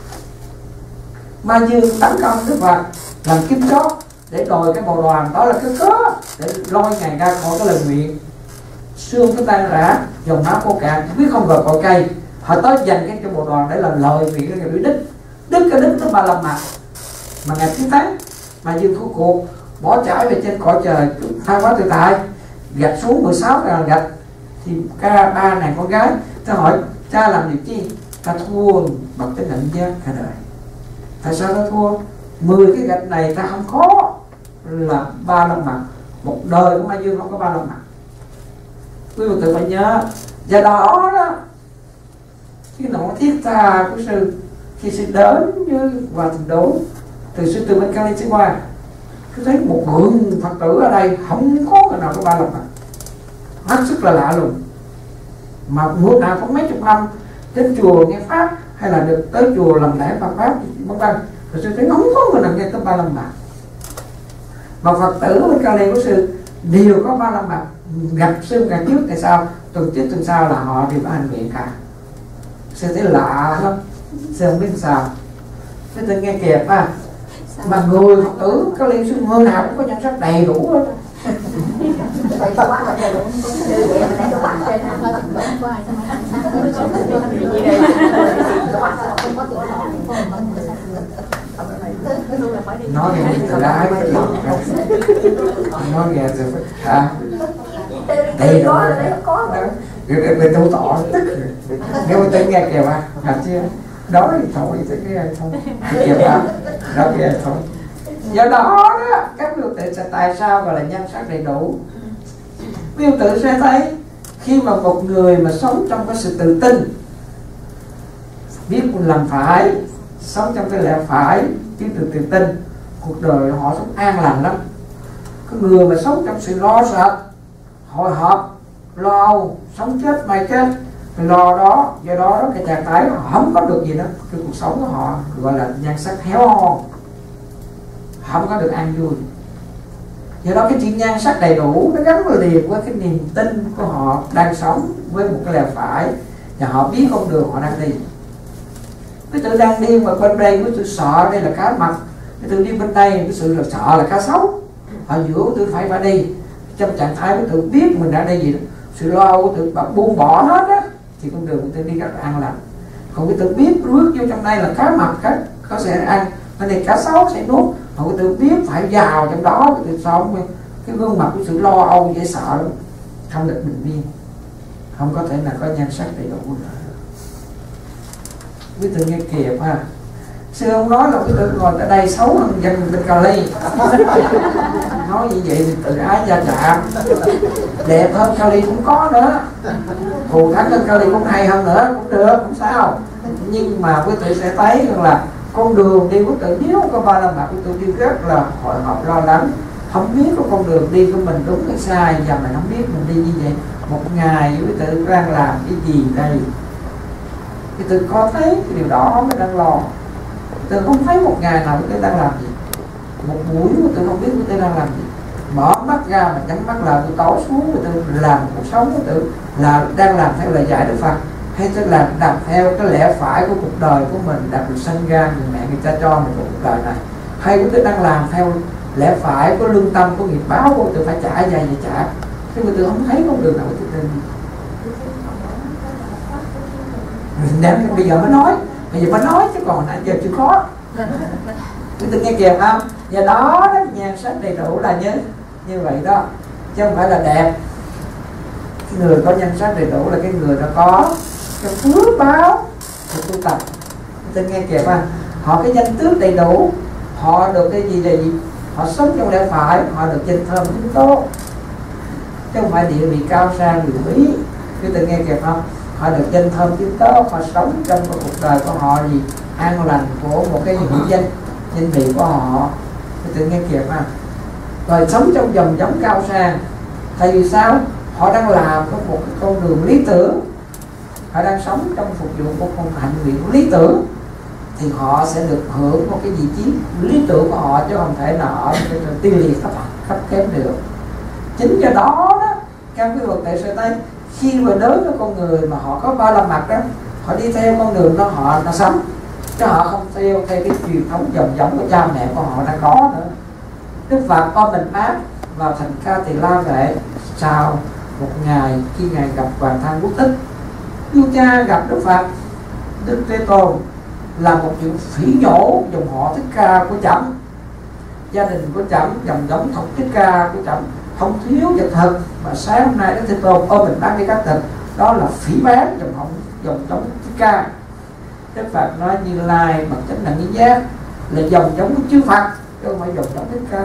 [SPEAKER 1] Ma Dương tấn công Đức Phật làm kim chót để đòi cái bồ đoàn, đó là cái cớ để lôi ngài ra khỏi cái lời nguyện. Xương cái tan rã, dòng máu khô cạn, biết không gọi cội cây, họ tới dành cái bồ đoàn để làm lời nguyện cái người đứt cái đứt nó Ba La Mật. Mà ngày 9 tháng Ma Dương thua cuộc bỏ trải về trên cõi trời tha hóa tự tại, gạch xuống 16 cái gạch, thì ba nàng con gái ta hỏi cha làm điều chi? Ta thua bậc chánh định giác cả đời. Tại sao ta thua? 10 cái gạch này ta không có là Ba La Mật, một đời của Ma Dương không có Ba La Mật. Quý vị tự phải nhớ. Do đó cái nỗi thiết tha của sư khi sư đến với Hòa Thượng Đốn, từ sư từ bên Cali sẽ qua, cứ thấy một lượng Phật tử ở đây không có người nào có Ba La Mật, hết sức là lạ luôn. Mà bữa nào cũng mấy chục năm đến chùa nghe pháp hay là được tới chùa làm lễ Phật pháp vân vân, rồi sư thấy không có người nào nghe tới Ba La Mật. Mà Phật tử bên Cali của sư đều có Ba La Mật, gặp sư ngày trước tại sao tuần trước tuần sau là họ đều có hành nguyện cả. Sư thấy lạ lắm, sư không biết sao. Thế tôi nghe kịp ha. Mà người Phật tử có liên sư người nào cũng có nhân sách đầy đủ hết.
[SPEAKER 5] Vậy quá mà trời cũng đưa về mình lấy cái bằng trên
[SPEAKER 1] nói thì tự ái cái chuyện nói nghe rồi hả đây
[SPEAKER 5] có
[SPEAKER 1] rồi
[SPEAKER 5] đấy có
[SPEAKER 1] người tu tỏ tức rồi nếu tôi nghe kìa mà làm chưa đói thì thôi thì cái thôi kìa mà đó kìa thôi. Do đó đó các biểu tượng sẽ tại sao gọi là nhan sắc đầy đủ. Biểu tượng sẽ thấy khi mà một người mà sống trong cái sự tự tin, biết mình làm phải, sống trong cái lẽ phải, biết được tự tin, cuộc đời họ sống an lành lắm. Cái người mà sống trong sự lo sợ, hồi hộp, lo âu, sống chết mai chết, lo đó, do đó cái trạng thái họ không có được gì đó, cái cuộc sống của họ gọi là nhan sắc héo hon, không có được an vui. Do đó cái chuyện nhan sắc đầy đủ nó gắn liền với cái niềm tin của họ đang sống với một cái lẽ phải và họ biết con đường họ đang đi. Cái tự đang đi mà bên đây cái tự sợ đây là cá mập, cái tự đi bên đây cái sự là sợ là cá sấu, họ giữa tự phải đi trong trạng thái cái tự biết mình đã đi gì đó, sự lo âu của tự buông bỏ hết á thì con đường của tự đi rất là an lành. Còn cái tự biết bước vô trong đây là cá mập cá có sẽ ăn, cái này cá sấu sẽ nuốt, họ cái tự biết phải vào trong đó cái tự sống cái gương mặt của sự lo âu dễ sợ lắm, không được bình yên, không có thể nào có nhan sắc đầy đủ nữa. Quý tự nghe kịp ha. Xưa ông nói là cái tự ngồi tại đây xấu hơn dân bên Cali. Nói như vậy thì tự ái gia chạm. Đẹp hơn Cali cũng có nữa, thù thắng hơn Cali cũng hay hơn nữa, cũng được, không sao. Nhưng mà quý tự sẽ thấy rằng là con đường đi của tự nếu có ba la mật của tự đi rất là hồi hộp lo lắng, không biết có con đường đi của mình đúng hay sai, và mình không biết mình đi như vậy. Một ngày quý tự đang làm cái gì đây? Thì tôi có thấy cái điều đó mới đang lo. Tôi không thấy một ngày nào tôi đang làm gì, một buổi mà tôi không biết tôi đang làm gì. Mở mắt ra mà nhắm mắt là tôi tối xuống, tôi làm cuộc sống của tôi là đang làm theo lời dạy Đức Phật, hay tôi làm theo cái lẽ phải của cuộc đời của mình, đặc biệt sinh ra người mẹ người cha cho mình cuộc đời này, hay tôi đang làm theo lẽ phải của lương tâm của nghiệp báo của tôi phải trả dày gì trả. Thế mà tôi không thấy con đường nào của tôi nên bây giờ mới nói chứ còn nãy giờ chưa có. Tôi nghe kìa không? Và đó nhan sắc đầy đủ là như vậy đó, chứ không phải là đẹp. Cái người có nhan sắc đầy đủ là cái người đã có cái phước báo của tu tập. Tôi nghe kìa không? Họ cái danh tước đầy đủ, họ được cái gì là gì? Họ sống trong lẽ phải, họ được danh thơm chính tốt, chứ không phải địa vị cao sang quyền quý. Tôi nghe kìa không? Họ được danh thơm tiếng tốt, họ sống trong cuộc đời của họ gì an lành của một cái danh vị của họ. Tự nghe kịp ha. Rồi sống trong dòng giống cao sang. Tại vì sao? Họ đang làm có một cái con đường lý tưởng, họ đang sống trong phục vụ của con hạnh nguyện lý tưởng, thì họ sẽ được hưởng một cái vị trí lý tưởng của họ, chứ không thể nào ở cái tiêu liệt thấp kém được. Chính do đó các quý Phật tử sẽ thấy khi mà đối với con người mà họ có ba la mật đó, họ đi theo con đường đó họ sống, chứ họ không theo cái truyền thống dòng giống của cha mẹ của họ đang có nữa. Đức Phật con mình áp vào thành Ca Tỳ La Vệ sau một ngày khi ngài gặp Hoàng Thân Quốc Thích. Vua cha gặp Đức Phật, Đức Thế Tôn là một chuyện phỉ nhổ dòng họ Thích Ca của chậm, gia đình của chậm, dòng giống thuộc Thích Ca của chậm không thiếu vật thực, mà sáng hôm nay Đức Thế Tôn ôm mình bán đi các thịt, đó là phỉ bán dòng giống Thích Ca. Đức Phật nói Như Lai bằng chánh đẳng nhân giác là dòng giống của chư Phật, chứ không phải dòng giống Thích Ca.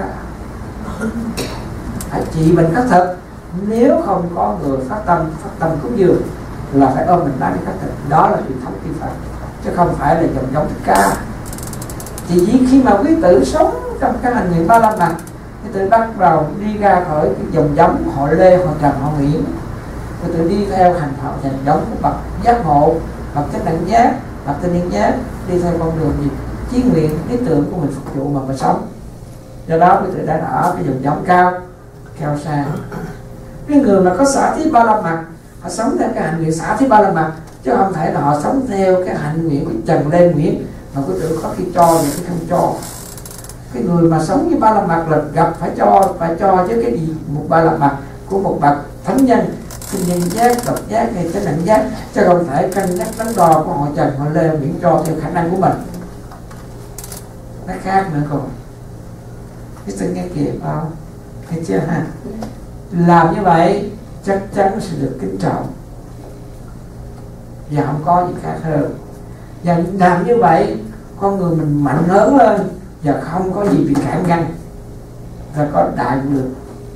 [SPEAKER 1] Hãy trị bệnh khắc thực, nếu không có người phát tâm cúng dường là phải ôm mình bán đi các thịt, đó là truyền thống chư Phật, chứ không phải là dòng giống Thích Ca. Thì chỉ khi mà quý tử sống trong cái hành nguyện ba la mật, quý tử bắt đầu đi ra khỏi cái dòng giống họ Lê, họ Trần, họ Nguyễn, quý tử đi theo hành giống của bậc giác ngộ, bậc chánh đẳng giác, bậc tinh niên giác, đi theo con đường gì chí nguyện lý tưởng của mình phục vụ mà mình sống. Do đó quý tử đã ở cái dòng giống cao sang. Cái người mà có xả thí ba la mật, họ sống theo cái hạnh nguyện xả thí ba la mật, chứ không thể là họ sống theo cái hạnh nguyện của Trần Lê Nguyễn mà quý tử có khi cho và khi không cho. Cái người mà sống với ba la mật là gặp phải cho chứ cái gì một ba la mật của một bậc thánh nhân, tinh nhân giác, độc giác hay chánh đẳng giác, chứ không thể cân nhắc đắn đo của họ Trần, họ Lê Nguyễn cho theo khả năng của mình. Nó khác nữa rồi. cái sự nghe kịp không? Thấy chưa ha? Làm như vậy chắc chắn sẽ được kính trọng và không có gì khác hơn. Và làm như vậy con người mình mạnh lớn lên và không có gì bị cản ngăn, và có đại lực.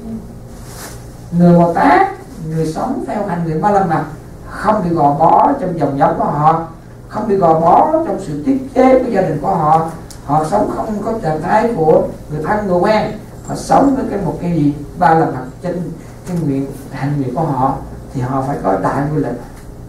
[SPEAKER 1] Người Bồ Tát, người sống theo hành nguyện Ba La Mật không bị gò bó trong dòng dõi của họ, không bị gò bó trong sự tiết chế của gia đình của họ. Họ sống không có trạng thái của người thân người quen, họ sống với một cái gì Ba La Mật trên cái hành nguyện của họ, thì họ phải có đại quy lực.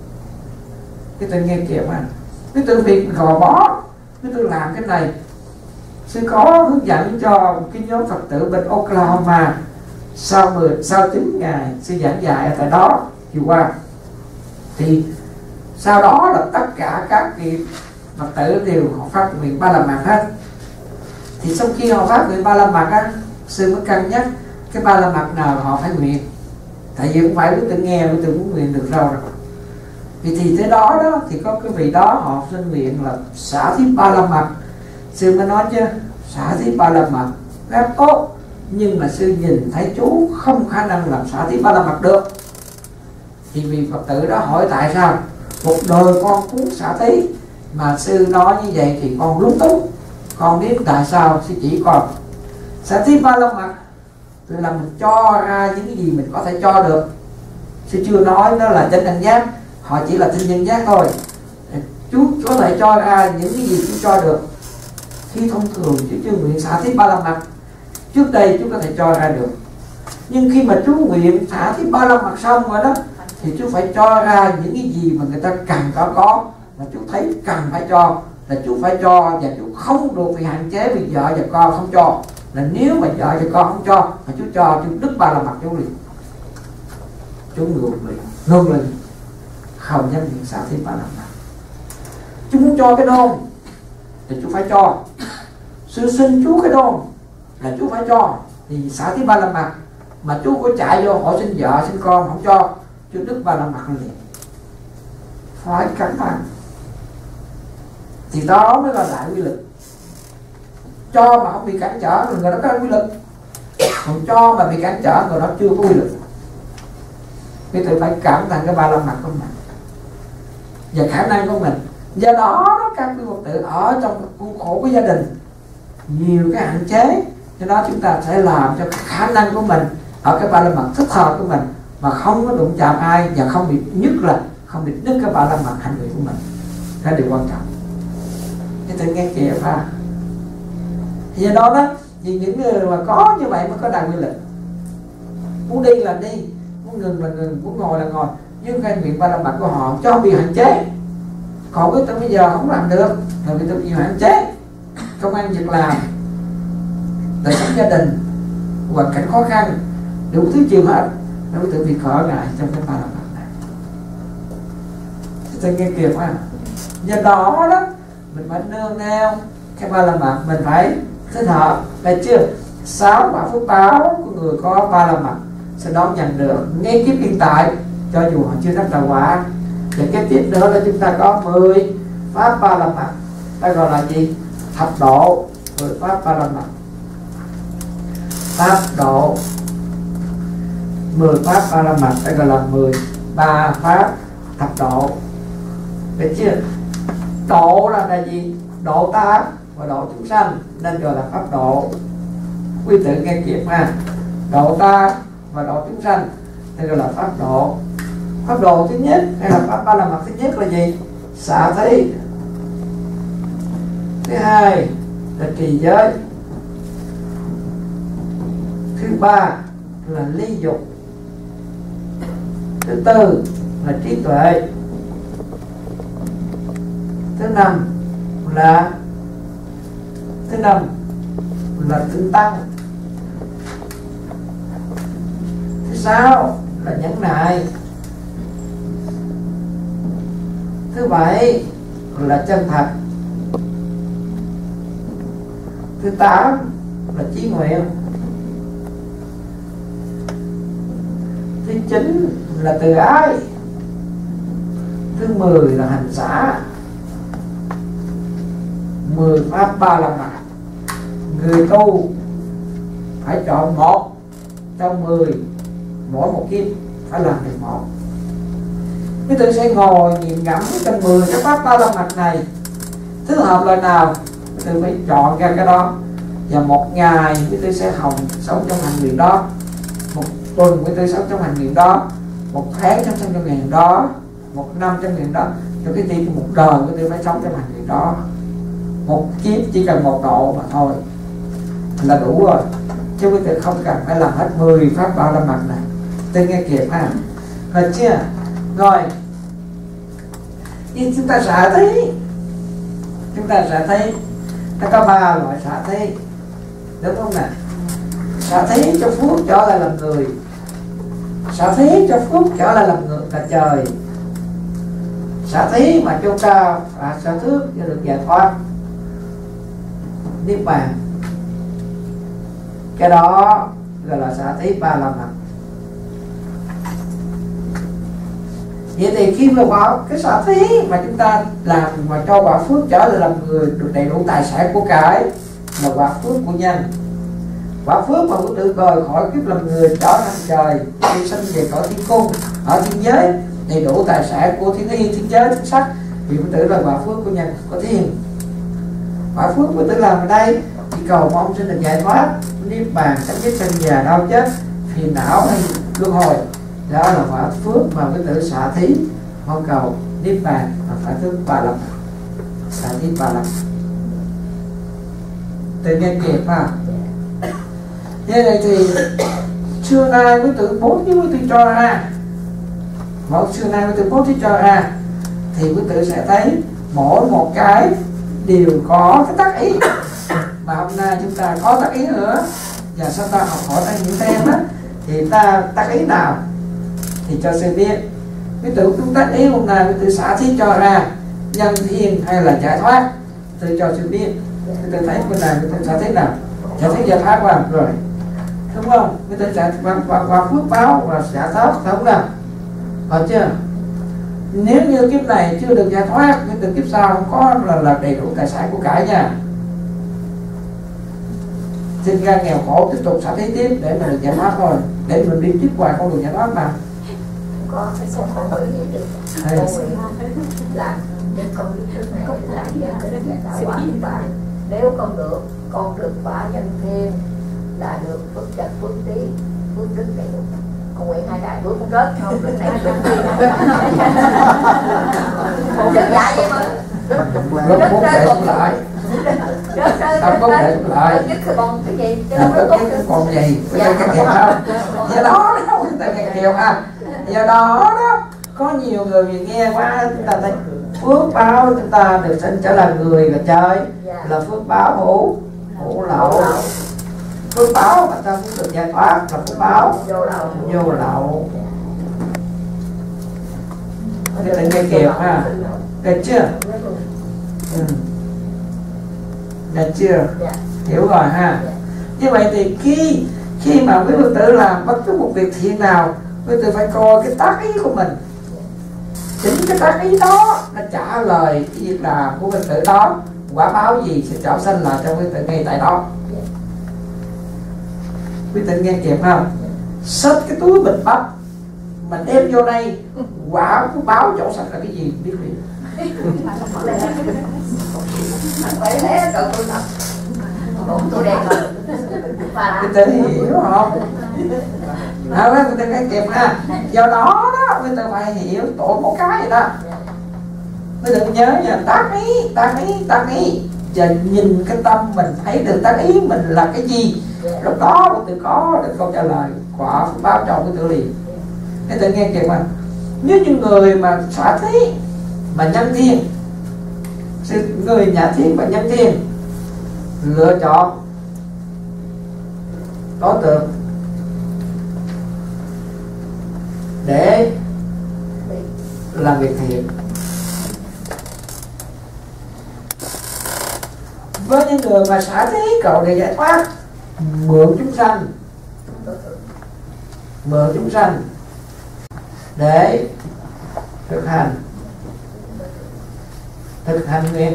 [SPEAKER 1] Cái tôi nghe kịp anh, cái tôi việc gò bó, cái tôi làm cái này. Sư có hướng dẫn cho cái nhóm Phật tử bên Oklahoma sau 9 ngày sư giảng dạy ở tại đó chiều qua, thì sau đó là tất cả các cái Phật tử đều họ phát nguyện Ba La Mật hết. Thì sau khi họ phát nguyện Ba La Mật á, sư mới cân nhắc cái Ba La Mật nào họ phải nguyện, tại vì không phải cứ tự nghe cứ tự muốn nguyện được đâu rồi. Thì thế đó thì có cái vị đó họ xin nguyện là xả thí Ba La Mật. Sư mới nói chứ xả thí Ba La Mật rất tốt, nhưng mà sư nhìn thấy chú không khả năng làm xả thí Ba La Mật được. Thì vị Phật tử đó hỏi tại sao một đời con muốn xả thí, mà sư nói như vậy thì con lúng túng. Con biết tại sao sư chỉ con xả thí Ba La Mật là mình cho ra những cái gì mình có thể cho được. Sư chưa nói nó là chánh đẳng giác, họ chỉ là tinh nhân giác thôi. Chú có thể cho ra những cái gì chú cho được. Khi thông thường chú chưa nguyện xả thí Ba La Mật, trước đây chú có thể cho ra được, nhưng khi mà chú nguyện xả thí Ba La Mật xong rồi đó, thì chú phải cho ra những cái gì mà người ta cần có, mà chú thấy cần phải cho là chú phải cho, và chú không được bị hạn chế vì vợ và con không cho. Là nếu mà vợ và con không cho mà chú cho, chú đứt Ba La Mật chú liền, chú ngược liền không dám nguyện xả thí Ba La Mật. Chú muốn cho cái đôn thì chú phải cho. Sư xin chú cái đôn là chú phải cho, thì xả thí Ba La Mật. Mà chú có chạy vô hỏi xin vợ xin con không cho, chú đứt Ba La Mật liền. Phải cẩn thận. Thì đó mới là đại quy lực. Cho mà không bị cản trở thì người đó có quy lực, còn cho mà bị cản trở người đó chưa có quy lực. Cái tự phải cẩn thận cái Ba La Mật của mình và khả năng của mình. Do đó các quý Phật tử ở trong khuôn khổ của gia đình nhiều cái hạn chế, cho đó chúng ta sẽ làm cho cái khả năng của mình ở cái Ba La Mật thích hợp của mình mà không có đụng chạm ai, và không bị nhất là không bị đứt cái Ba La Mật hành nguyện của mình. Cái điều quan trọng. Cái tự nghe kìa ha. Do đó vì những người mà có như vậy mới có đại quy lực. Muốn đi là đi, muốn ngừng là ngừng, muốn ngồi là ngồi, nhưng cái nguyện Ba La Mật của họ cho bị hạn chế. Còn cái tôi bây giờ không làm được là vì tôi bị hạn chế công ăn việc làm, đời sống gia đình, hoàn cảnh khó khăn, đủ thứ chiều hết, nó tự bị khở ngại trong cái Ba La Mật này. Tôi nghe kịp ha. Do đó mình phải nương neo cái Ba La Mật, mình phải thích hợp. Đây chưa, 6 quả phước báo của người có Ba La Mật sẽ đón nhận được ngay kiếp hiện tại, cho dù họ chưa đắc đạo quả. Và cái tiếp nữa là chúng ta có 10 pháp Ba La Mật, ta gọi là gì? Thập độ. 10 pháp Ba La Mật, pháp độ, 10 pháp Ba La Mật, ta gọi là 13 pháp thập độ. Được chưa? Độ là gì? Độ ta và độ chúng sanh, nên gọi là pháp độ. Quý tử nghe kịp ha. Độ ta và độ chúng sanh nên gọi là pháp độ. Pháp độ thứ nhất hay là pháp Ba La Mật thứ nhất là gì? Xả thí. Thứ hai là trì giới. Thứ ba là ly dục. Thứ tư là trí tuệ. Thứ năm là tinh tăng. Thứ sáu là nhẫn nại. Thứ bảy là chân thật. Thứ 8 là chí nguyện. Thứ 9 là từ ái. Thứ 10 là hành xả. 10 pháp Ba La Mật người tu phải chọn một trong 10, mỗi một kiếp phải làm được một. Quý tử sẽ ngồi nghiền ngẫm trong 10 cái pháp ba la mật này, thứ hợp loại nào quý tử phải chọn ra cái đó, và một ngày quý tử sẽ sống trong hành nguyện đó, một tuần quý tử sống trong hành nguyện đó, một tháng sống trong hành nguyện đó, một năm trong nguyện đó, cho cái tim một đời quý tử phải sống trong hành nguyện đó. Một kiếp chỉ cần một độ mà thôi là đủ rồi, chứ quý tử không cần phải làm hết 10 pháp ba la mật này. Tôi nghe kịp ha, được chưa? Rồi thì chúng ta xả thí, nó có 3 loại xả thí, đúng không nào? Xả thí cho phước trở lại làm người, xả thí cho phước trở lại làm người là trời, xả thí mà chúng ta xả thước cho được giải thoát niết bàn, cái đó gọi là xả thí ba la mật. Vậy thì khi mà vào cái xả thí mà chúng ta làm mà cho quả phước trở lại làm người được đầy đủ tài sản của cải là quả phước của nhân. Quả phước mà quý tử rời khỏi kiếp làm người trở thành trời, đi sinh về cõi thiên cung, ở thiên giới đầy đủ tài sản của thiên y, thiên giới, thiên sắc, thì quý tử là quả phước của nhân có thiên. Quả phước quý tử làm ở đây thì cầu mong xin được giải thoát niết bàn, chấm dứt sinh già đau chết, phiền não hay luân hồi, đó là quả phước mà quý tử xả thí mong cầu niết bàn và phải thức ba la, xả thí ba la. Tự nghe kịp ha. Như vậy thì xưa nay quý tử bố thí, quý tử cho ra, xưa nay quý tử bố thí cho ra, thì quý tử sẽ thấy mỗi một cái đều có cái tác ý, mà hôm nay chúng ta có tác ý nữa, và sau ta học hỏi ta những thêm á, thì ta tác ý nào thì cho sư biết. Quý tử chúng tác ý hôm nay quý tử xả thí cho ra nhân thiên hay là giải thoát, tôi cho sư biết. Quý tử thấy bên này quý tử xả thí nào, xả thí giải thoát vào rồi, đúng không? Quý tử xả qua phước báo và xả thoát, đúng không? Phải chưa? Nếu như kiếp này chưa được giải thoát, quý tử kiếp sau không có là đầy đủ tài sản của cải nha. Xin ra nghèo khổ tiếp tục xả thí tiếp để mình được giải thoát thôi, để mình đi tiếp hoài con đường giải thoát mà.
[SPEAKER 5] Có cái số con người gì được làm đến con đi trước này làm cho cái đất đạo quả của bạn. Nếu con được quả nhân thêm là được phước trạch, phước trí, phước đức đầy đủ. Con nguyện 2 đại bước cũng rớt không, đức này đức gì đức dạ vậy mà
[SPEAKER 1] rất muốn để cũng lại, không có để cũng lại,
[SPEAKER 5] con cái gì chứ
[SPEAKER 1] không có còn gì, bây giờ cái kẹo không, do đó đó, tại cái kẹo ha, do đó đó có nhiều người nghe qua chúng ta thấy phước báo chúng ta được sinh trở là người là trời, là phước báo hữu lậu, phước báo mà ta cũng được giải thoát là phước báo vô lậu. Thế là nghe kẹo ha, được chưa? Được chưa? Hiểu rồi ha. Như vậy thì khi mà quý Phật tử làm bất cứ một việc thiện nào, quý tử phải coi cái tác ý của mình, chính cái tác ý đó nó trả lời cái việc làm của Phật tử đó, quả báo gì sẽ trở sinh lại cho quý tử ngay tại đó. Quý tử nghe kịp không? Xách cái túi bịch bắp mình đem vô đây, quả của báo chỗ sạch là cái gì biết liền.
[SPEAKER 5] Vậy thế cậu tôi thật tôi đẹp rồi.
[SPEAKER 1] Quý tử hiểu không? Quý tử nghe kịp ha. Do đó đó quý tử phải hiểu tội một cái vậy đó. Quý tử nhớ nha, tác ý và nhìn cái tâm mình thấy được tác ý mình là cái gì, lúc đó quý tử có được câu trả lời quả báo cho quý tử liền. Quý tử nghe kịp mà. Nếu như người mà xả thí mà nhân thiên, người nhà thiên và nhân thiên lựa chọn đối tượng để làm việc thiện, với những người mà xả thí cầu để giải thoát, mượn chúng sanh để thực hành nguyện.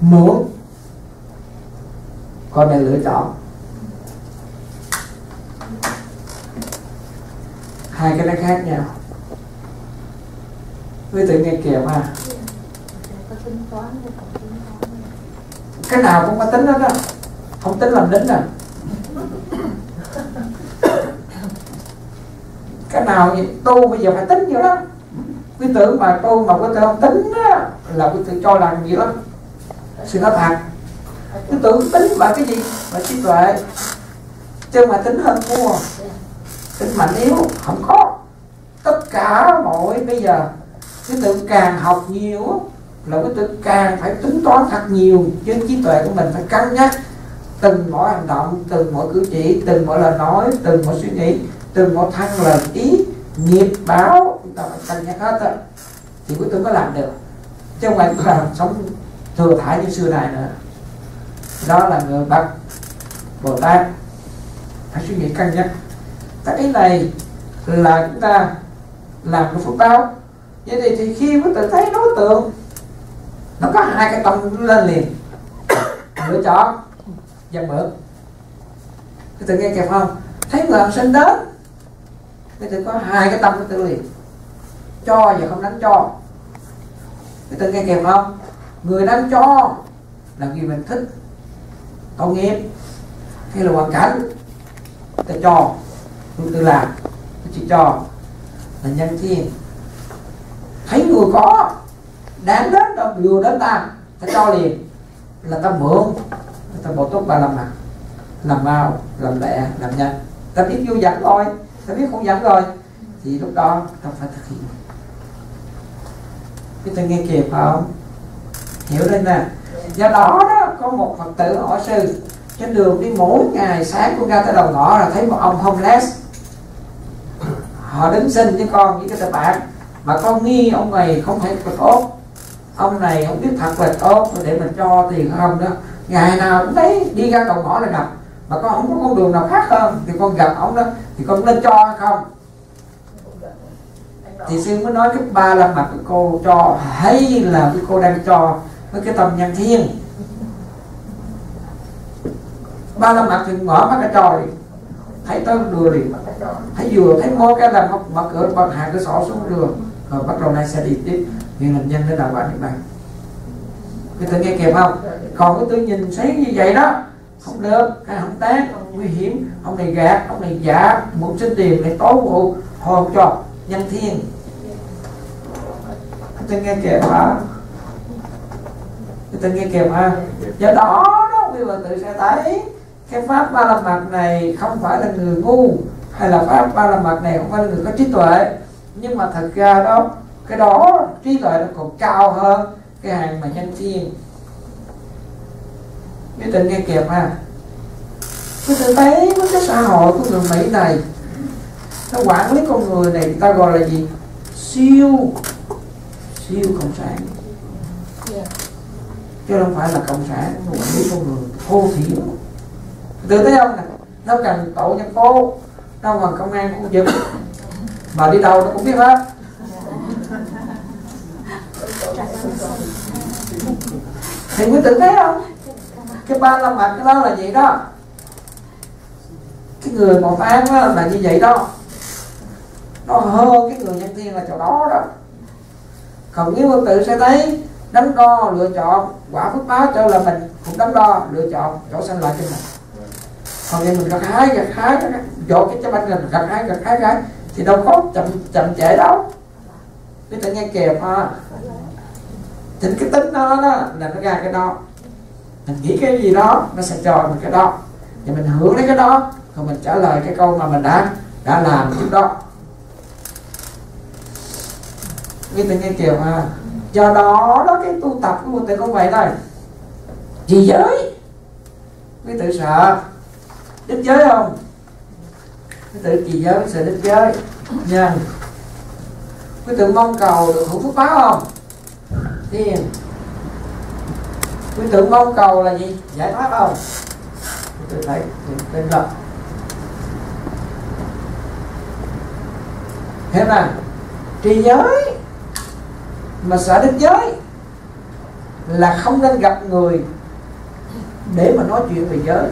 [SPEAKER 1] mượn, còn này lựa chọn. Hai cái đó khác nhau. Quý tự nghe kìa mà cái nào cũng có tính hết đó, không tính làm đính à. Cái nào tu bây giờ phải tính nhiều lắm. Quý tưởng mà tu mà quý tự không tính á, là quý tự cho làm nhiều lắm. Sự nói thật, quý tưởng tính là cái gì? Là trí tuệ, chứ mà tính hơn thua, tính mạnh yếu không có. Tất cả mọi bây giờ quý tự càng học nhiều là quý tự càng phải tính toán thật nhiều, chứ trí tuệ của mình phải cân nhắc từng mỗi hành động, từng mỗi cử chỉ, từng mỗi lời nói, từng mỗi suy nghĩ, từng mỗi thân lời ý, nghiệp báo, chúng ta phải cân nhắc hết á, thì quý tự có làm được. Chứ không phải là sống thừa thải như xưa này nữa. Đó là người bậc Bồ Tát phải suy nghĩ cân nhắc. Cái này là chúng ta làm cái phước báo. Vậy thì khi quý tự thấy đối tượng nó có hai cái tâm lên liền, lựa chọn và mượn. Quý tự nghe kịp không? Thấy người học sinh đến, quý tự có hai cái tâm quý tự liền, cho và không đánh cho. Quý tự nghe kịp không? Người đánh cho là vì mình thích tội nghiệp hay là hoàn cảnh, ta cho, tôi tự làm, tôi chỉ cho là nhân thiên. Thấy người có đáng đến đâu, vừa đến ta cho liền, là ta mượn, ta bổ túc ba làm mặt, làm mau, làm lẹ, làm nhanh. Ta biết vô dẫn rồi, ta biết không dẫn rồi, thì lúc đó ta phải thực hiện. Quý ta nghe kịp không? Hiểu đây nè. Do đó đó, có một Phật tử hỏi sư, trên đường đi mỗi ngày sáng con ra tới đầu ngõ là thấy một ông homeless, họ đứng xin với con với cái tờ bạc, mà con nghi ông này không phải tốt, ông này không biết thật là tốt để mình cho tiền không đó. Ngày nào cũng thấy đi ra đầu ngõ là gặp, mà con không có con đường nào khác hơn thì con gặp ông đó, thì con nên cho hay không? Thì sư mới nói cái ba la mật của cô cho, hay là cái cô đang cho với cái tâm nhân thiên. Ba la mật thì mở mắt ra cho liền, thấy tới đưa liền, thấy vừa thấy môi cái là mở cửa bật hạ cửa sổ xuống đường, rồi bắt đầu nay sẽ đi tiếp nhưng làm nhân đến đạo quả niết bàn. Cái tự nghe kịp không? Còn cái tự nhìn thấy như vậy đó không được, hay không tán, nguy hiểm, ông này gạt, ông này giả, muốn xin tiền này tố vụ, hồn cho nhân thiên. Cái tự nghe kịp hả? Cái tự nghe kịp ha? Do đó đó quý vị tự sẽ thấy cái pháp ba la mật này không phải là người ngu, hay là pháp ba la mật này không phải là người có trí tuệ, nhưng mà thật ra đó, cái đó trí tuệ nó còn cao hơn cái hàng mà nhân thiên. Quý tự nghe kịp ha? Quý tự thấy với cái xã hội của người Mỹ này, nó quản lý con người này, người ta gọi là gì? Siêu cộng sản, chứ không phải là cộng sản quản lý con người thô thiển. Từ thấy không nè, nó cần tổ nhân phố, nó cần công an khu vực, mà đi đâu nó cũng biết hết. Thì quý tự thấy không? Cái ba la mật cái đó là vậy đó. Cái người Bồ Tát đó là như vậy đó. Nó hơn cái người nhân thiên là chỗ đó đó. Còn nếu quý tự sẽ thấy đắn đo lựa chọn quả phước báo cho là mình cũng đắn đo lựa chọn chỗ sanh lại cho mình. Còn nếu mình gặt hái dỗ cái bánh mình gặt hái cái thì đâu có chậm trễ đâu. Quý tự nghe kịp ha? Thì cái tính nó đó là nó ra cái đó, mình nghĩ cái gì đó nó sẽ cho mình cái đó, và mình hưởng lấy cái đó, còn mình trả lời cái câu mà mình đã làm trước đó. Quý tự nghe kịp ha? Do đó đó, cái tu tập của quý tự cũng vậy thôi. Trì giới, quý tự sợ đứt giới không? Quý tự trì giới sợ đứt giới nha. Quý tự mong cầu được hưởng phước báo không? Tiền. Quý tự mong cầu là gì? Giải thoát không? Quý tự thấy tin rồi. Thế nào? Trì giới mà sợ đứt giới là không nên gặp người để mà nói chuyện về giới.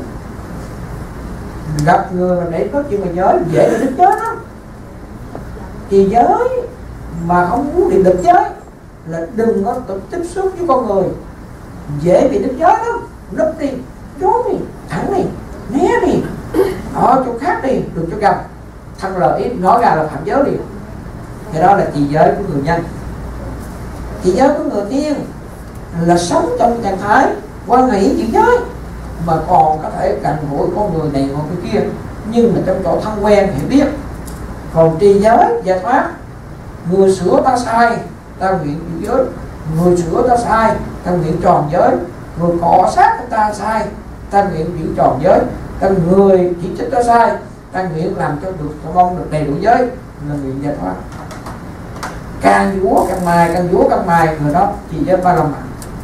[SPEAKER 1] Gặp người mà để nói chuyện về giới dễ bị đứt giới lắm. Trì giới mà không muốn bị đứt giới là đừng có tiếp xúc với con người, dễ bị đứt giới lắm. Núp đi, trốn đi, thẳng đi, né đi, ở chỗ khác đi, đừng cho gặp. Thằng lời ít nói ra là phạm giới đi. Thì đó là trì giới của người nhân. Trì giới của người tiên là sống trong trạng thái quan hệ trì giới mà còn có thể cạnh gũi con người này con người kia, nhưng mà trong chỗ thân quen hiểu biết. Còn trì giới giải thoát, người sửa ta sai ta nguyện trì giới, người sửa ta sai ta nguyện tròn giới, người cọ sát ta sai ta nguyện giữ tròn giới, ta người chỉ trích ta sai ta nguyện làm cho được mong được đầy đủ giới, là nguyện giải thoát. Càng vúa càng mài người đó trì giới ba la mật.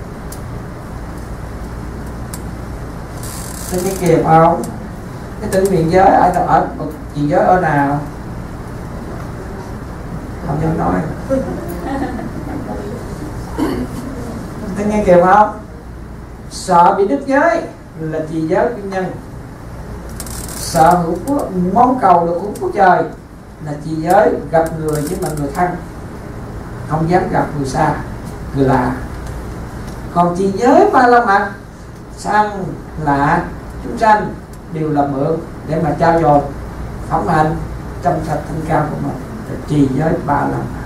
[SPEAKER 1] Thế cái kịp không? Cái tự nguyện giới ở trì giới ở nào? Không dám nói. Thế nghe kịp không? Sợ bị đứt giới là trì giới kinh nhân. Sợ hữu phước, mong cầu được hữu phước trời là trì giới gặp người với mà người thân, không dám gặp người xa, người lạ. Còn trì giới ba la mật, sang lạ chúng sanh đều là mượn để mà trao dồi phóng hành trong sạch thanh cao của mình. Trì giới ba la mật.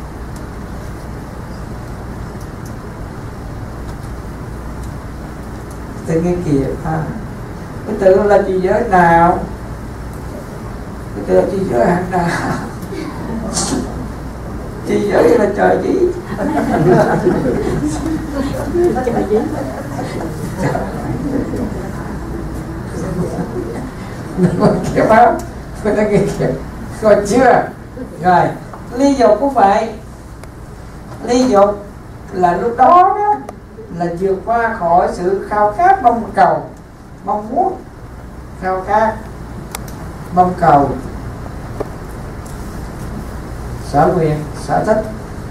[SPEAKER 1] Tự nghe kìa ha. Cái tự là trì giới nào? Cái tự là trì giới hạng nào? Trì giới là trời gì? Kịp không? Người ta nghe kịp. Rồi chưa? Rồi, ly dục cũng vậy. Ly dục là lúc đó đó là vượt qua khỏi sự khao khát mong cầu, mong muốn, khao khát mong cầu, sở nguyện, sở thích,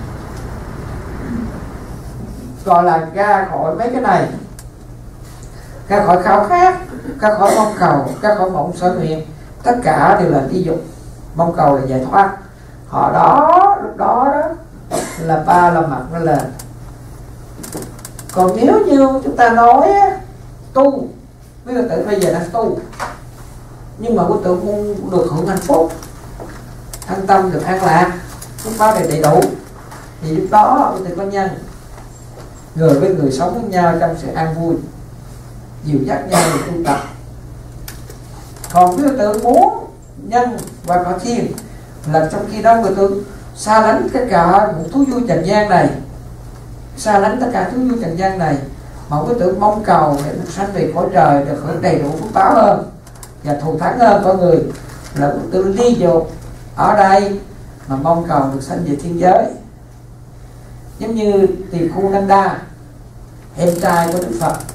[SPEAKER 1] gọi là ra khỏi mấy cái này, ra khỏi khao khát, ra khỏi mong cầu, ra khỏi mộng sở nguyện, tất cả đều là ly dục. Mong cầu là giải thoát. Họ đó lúc đó đó là ba la mật nó lên. Còn nếu như chúng ta nói tu, bây giờ tự bây giờ đang tu nhưng mà quý tự muốn được hưởng hạnh phúc, thân tâm được an lạc, lúc đó đầy đủ, thì lúc đó quý tự có nhân, người với người sống với nhau trong sự an vui, dìu dắt nhau để tu tập. Còn quý tự muốn nhân và có thiên là trong khi đó người tự xa lánh tất cả một thú vui trần gian này, xa lánh tất cả thú vui trần gian này, mà cái tự mong cầu để được sanh về cõi trời, được hưởng đầy đủ phước báo hơn và thù thắng hơn con người, là cái tự ly dục ở đây mà mong cầu được sanh về thiên giới. Giống như Tỳ Khu Nanda, em trai của Đức Phật,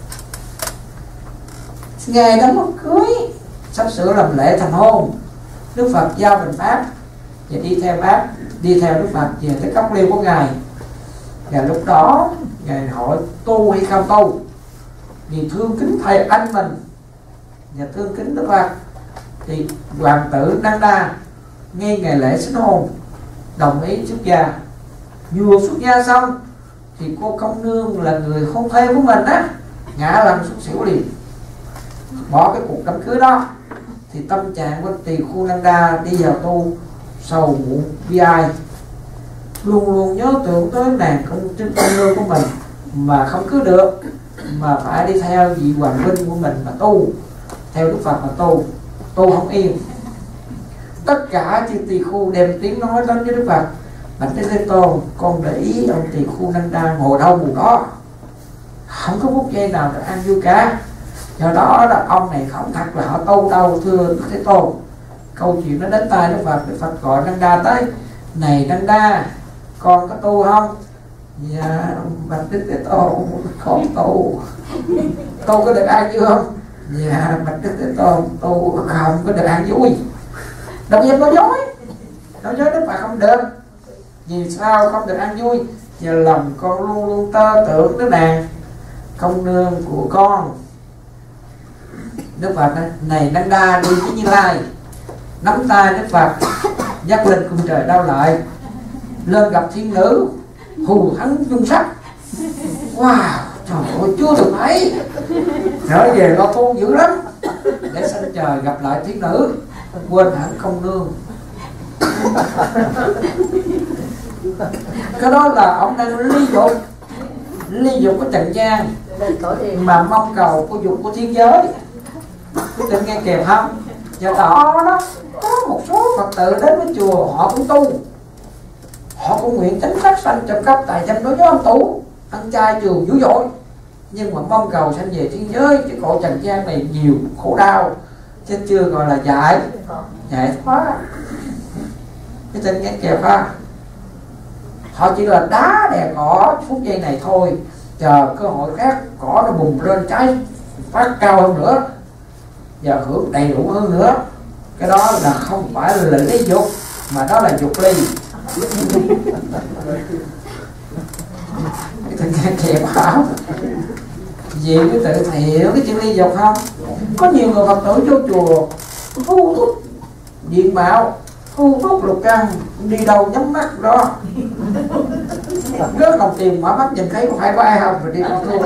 [SPEAKER 1] ngày đó mất cưới, sắp sửa làm lễ thành hôn, Đức Phật giao bình pháp và đi theo bác, đi theo Đức Phật về tới cốc liêu của ngài. Và lúc đó ngài hỏi tu hay không tu, vì thương kính thầy anh mình và thương kính Đức Phật, thì hoàng tử Nanda ngay ngày lễ sinh hôn đồng ý xuất gia. Vừa xuất gia xong thì cô công nương là người hôn thê của mình á ngã lăn xuống xỉu liền, bỏ cái cuộc đám cưới đó. Thì tâm trạng của Tỳ Khu Nanda đi vào tu sầu muộn bi ai, luôn luôn nhớ tưởng tới nàng công nương của mình mà không cưới được, mà phải đi theo vị hoàng huynh của mình mà tu, theo Đức Phật mà tu không yên. Tất cả chư Tỳ Khu đem tiếng nói đến với Đức Phật: Bạch Thế Tôn, con để ý ông Tỳ Khu Nanda ngồi đâu ngồi đó, không có phút giây nào được an vui cả. Do đó là ông này không thật là họ tu đâu thưa Đức Thế Tôn. Câu chuyện nó đến tai Đức Phật, Đức Phật gọi Nanda tới: Này Nanda, con có tu không? Dạ Bạch Đức Thế Tôn, con tu. Tu có được an vui không? Dạ Bạch Đức Thế Tôn, tu không có được an vui. Đồng nhiên nói dối Đức Phật không được. Vì sao không được an vui? Giờ lòng con luôn luôn tơ tưởng đến nàng không nương của con. Đức Phật này Đăng Đa đi với Như Lai, nắm tay Đức Phật dắt lên cung trời đau lợi, lên gặp thiên nữ hù hắn dung sắc. Wow, trời ơi, chưa từng thấy. Trở về lo thôn dữ lắm, để sanh trời gặp lại thiên nữ, quên hẳn không nương. Cái đó là ông đang ly dục của Trần gian, mà mong cầu của dục của thiên giới. Quý vị nghe kịp không? Và đó có một số Phật tử đến với chùa, họ cũng tu, họ cũng nguyện tránh sát sanh trộm cắp tài danh đối với ông Tú, ăn chay trường dữ dội, nhưng mà mong cầu sanh về thiên giới. Cái cõi trần gian này nhiều khổ đau, chứ chưa gọi là giải thoát. Cái tên nghe kịp ha, họ chỉ là đá đè cỏ phút giây này thôi, chờ cơ hội khác cỏ nó bùng lên trái phát cao hơn nữa và hưởng đầy đủ hơn nữa. Cái đó là không phải là lý dục, mà đó là dục ly. Cái thằng nghe kịp hả? Vì cái tự hiểu cái chữ ly dục không? Có nhiều người Phật tử vô chùa thu hút diện mạo, thu hút lục căn, đi đâu nhắm mắt đó, rất lòng tìm mở mắt nhìn thấy có phải có ai không rồi đi con thu.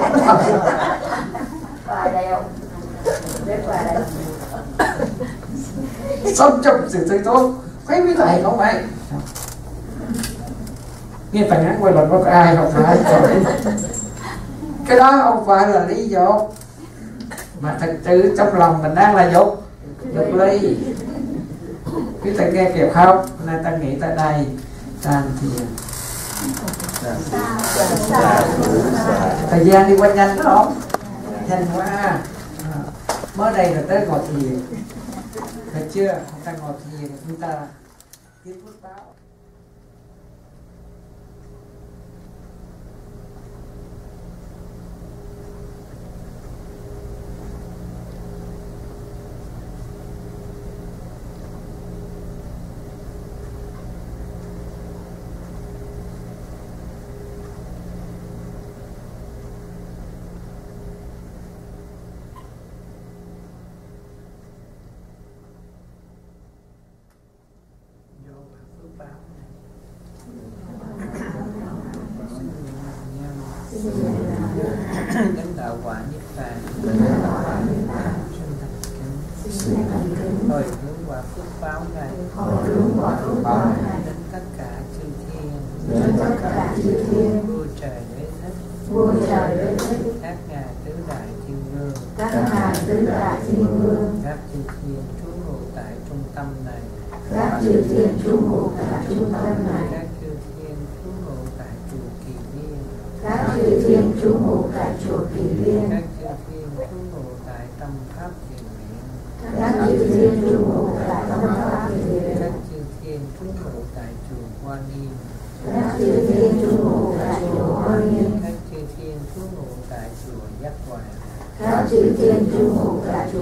[SPEAKER 1] Sống trong sự tươi tốt, thấy với thầy không vậy? Nghe phản ánh quay lại có ai không phải. Cái đó không phải là lý dục, mà thật sự trong lòng mình đang là dục ly. Quý ta nghe kịp không? Nên ta nghĩ tới đây tan thiền. Thời gian đi qua nhanh đó không? Nhanh quá. Mới đây là tới ngồi thiền, thấy chưa? Chúng ta ngồi thiền, chúng ta tiếp phước báo. Đến đạo quả niết bàn, hồi hướng quả phước báo này đến tất cả chư thiên, vua trời đế thích, các ngài tứ đại thiên vương, các chư thiên trú ngụ tại trung tâm này, các chư thiên trú ngụ tại chùa Kỳ Viên, các chư thiên trú ngụ tại tâm pháp thiền viện, các chư thiên trú ngụ tại chùa Quan Nghiêm, các chư thiên trú ngụ tại chùa Giác Hoàng, các chư thiên trú ngụ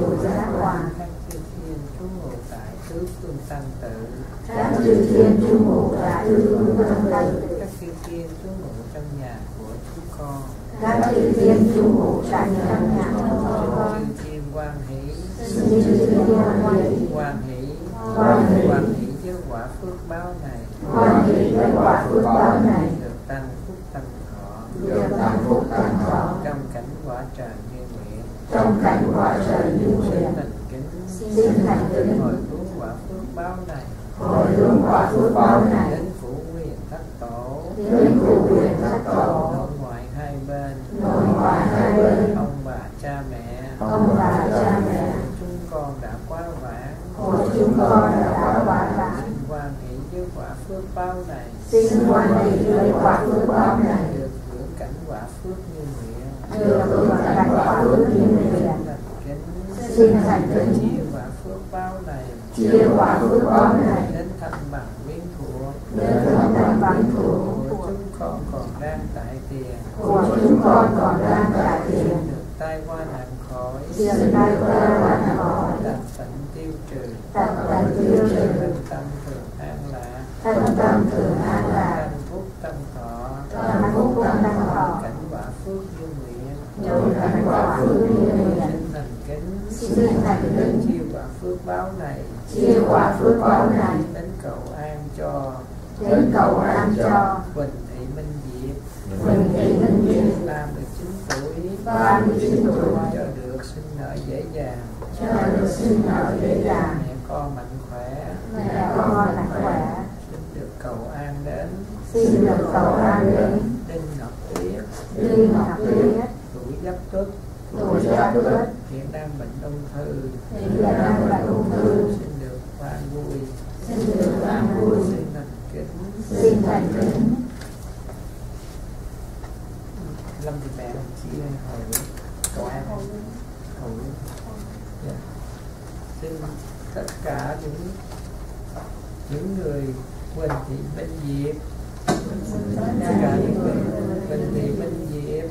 [SPEAKER 1] tại tứ phương tăng tự, các chư thiên trú ngụ trong nhà của chúng con, các chư thiên quan hỷ với quả phước báo này, được tăng phúc tăng thọ, trong cảnh quả trời như nguyện, xin thành kính hồi hướng quả phước báo này, đến phủ quyền thất tổ, nội ngoại hai bên, ông bà cha mẹ, chúng con đã quá vãng, xin quan hỷ với quả phước báo này, được hưởng cảnh quả phước như nguyện, xin thành kính chia quả phước báo này, đến thân bằng biến thuộc, của chúng con còn đang tại tiền, được tai qua nạn khỏi, tận tận tiêu trừ, tâm thường an lạc, hạnh phúc tâm thọ,
[SPEAKER 5] phước liên miên,
[SPEAKER 1] xin thành kính,
[SPEAKER 5] xin thành kính
[SPEAKER 1] chiêu quả phước báo này,
[SPEAKER 5] chiêu quả phước báo này
[SPEAKER 1] đến cầu an cho,
[SPEAKER 5] đến cầu an cho
[SPEAKER 1] Quỳnh Thị Minh Diệp,
[SPEAKER 5] Quỳnh Thị Minh Diệp
[SPEAKER 1] 39 tuổi,
[SPEAKER 5] 39 tuổi
[SPEAKER 1] cho được sinh nở dễ dàng,
[SPEAKER 5] cho được sinh nở dễ dàng,
[SPEAKER 1] mẹ con mạnh khỏe,
[SPEAKER 5] mẹ con mạnh khỏe,
[SPEAKER 1] xin được cầu an đến
[SPEAKER 5] xin được cầu an đến
[SPEAKER 1] Đinh Ngọc Tuyết,
[SPEAKER 5] Đinh Ngọc Tuyết,
[SPEAKER 1] tuổi Giáp Tuất,
[SPEAKER 5] tuổi Giáp Tuất,
[SPEAKER 1] hiện đang bệnh ung thư,
[SPEAKER 5] hiện đang bệnh ung thư,
[SPEAKER 1] xin được an vui,
[SPEAKER 5] xin được an vui,
[SPEAKER 1] xin thành kính,
[SPEAKER 5] xin thành kính.
[SPEAKER 1] Lâm thì mẹ đồng chia hồi cầu an hồi dạ. Xin tất cả những người Quỳnh Thị Minh Diệp, tất cả những người Quỳnh Thị Minh Diệp,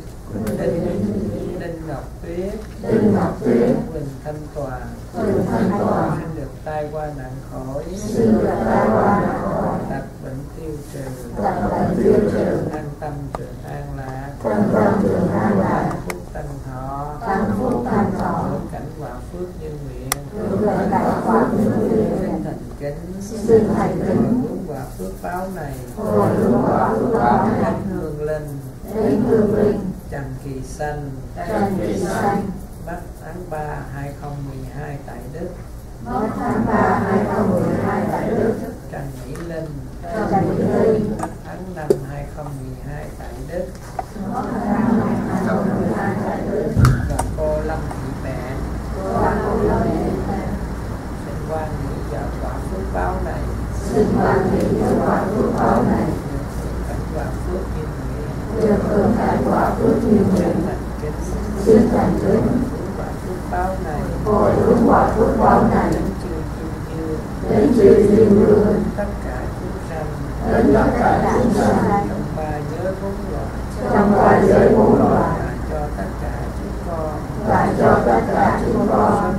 [SPEAKER 1] Đinh Ngọc Tuyết,
[SPEAKER 5] Đinh Ngọc Tuyết,
[SPEAKER 1] Quỳnh Thanh Toàn,
[SPEAKER 5] Quỳnh Thanh Toàn,
[SPEAKER 1] xin được tai qua nạn khỏi,
[SPEAKER 5] xin được tai qua nạn khỏi,
[SPEAKER 1] tật bệnh tiêu trừ,
[SPEAKER 5] tật bệnh tiêu trừ,
[SPEAKER 1] an tâm trường an lạc,
[SPEAKER 5] an tâm trường an lạc,
[SPEAKER 1] phúc tăng thọ,
[SPEAKER 5] tăng phúc tăng thọ,
[SPEAKER 1] hưởng cảnh quả phước nhân nguyện,
[SPEAKER 5] hưởng cảnh quả phước nhân nguyện,
[SPEAKER 1] xin thành kính,
[SPEAKER 5] xin thành kính,
[SPEAKER 1] hướng quả phước báo này,
[SPEAKER 5] hồi hướng quả phước báo này
[SPEAKER 1] đến hương linh,
[SPEAKER 5] đến hương linh
[SPEAKER 1] Trần Kỳ Xanh,
[SPEAKER 5] Trần Kỳ Xanh,
[SPEAKER 1] mất tháng 3 2012 tại Đức,
[SPEAKER 5] mất tháng 3 2012 tại Đức,
[SPEAKER 1] Trần Mỹ Linh,
[SPEAKER 5] Trần Mỹ Linh,
[SPEAKER 1] mất tháng 5 2012 tại Đức,
[SPEAKER 5] mất tháng 5 2012 tại Đức,
[SPEAKER 1] và cô Lâm Thị Mẹ,
[SPEAKER 5] và cô Lâm Thị Mẹ,
[SPEAKER 1] xin quan nghĩ vào quả phước báo này,
[SPEAKER 5] xin quan nghĩ vào quả phước báo này,
[SPEAKER 1] cảnh quả phước nhân nguyện,
[SPEAKER 5] được hưởng cảnh quả phước nhân nguyện,
[SPEAKER 1] xin thành kính,
[SPEAKER 5] xin thành kính,
[SPEAKER 1] quả phước báo này,
[SPEAKER 5] hồi hướng quả phước báo này
[SPEAKER 1] đến chư Kim Dương,
[SPEAKER 5] đến chư Diêm Vương,
[SPEAKER 1] tất cả chúng sanh,
[SPEAKER 5] đến tất cả chúng sanh
[SPEAKER 1] trong ba giới bốn loài,
[SPEAKER 5] trong ba giới bốn loài,
[SPEAKER 1] và cho tất cả chúng con,
[SPEAKER 5] và cho tất cả chúng con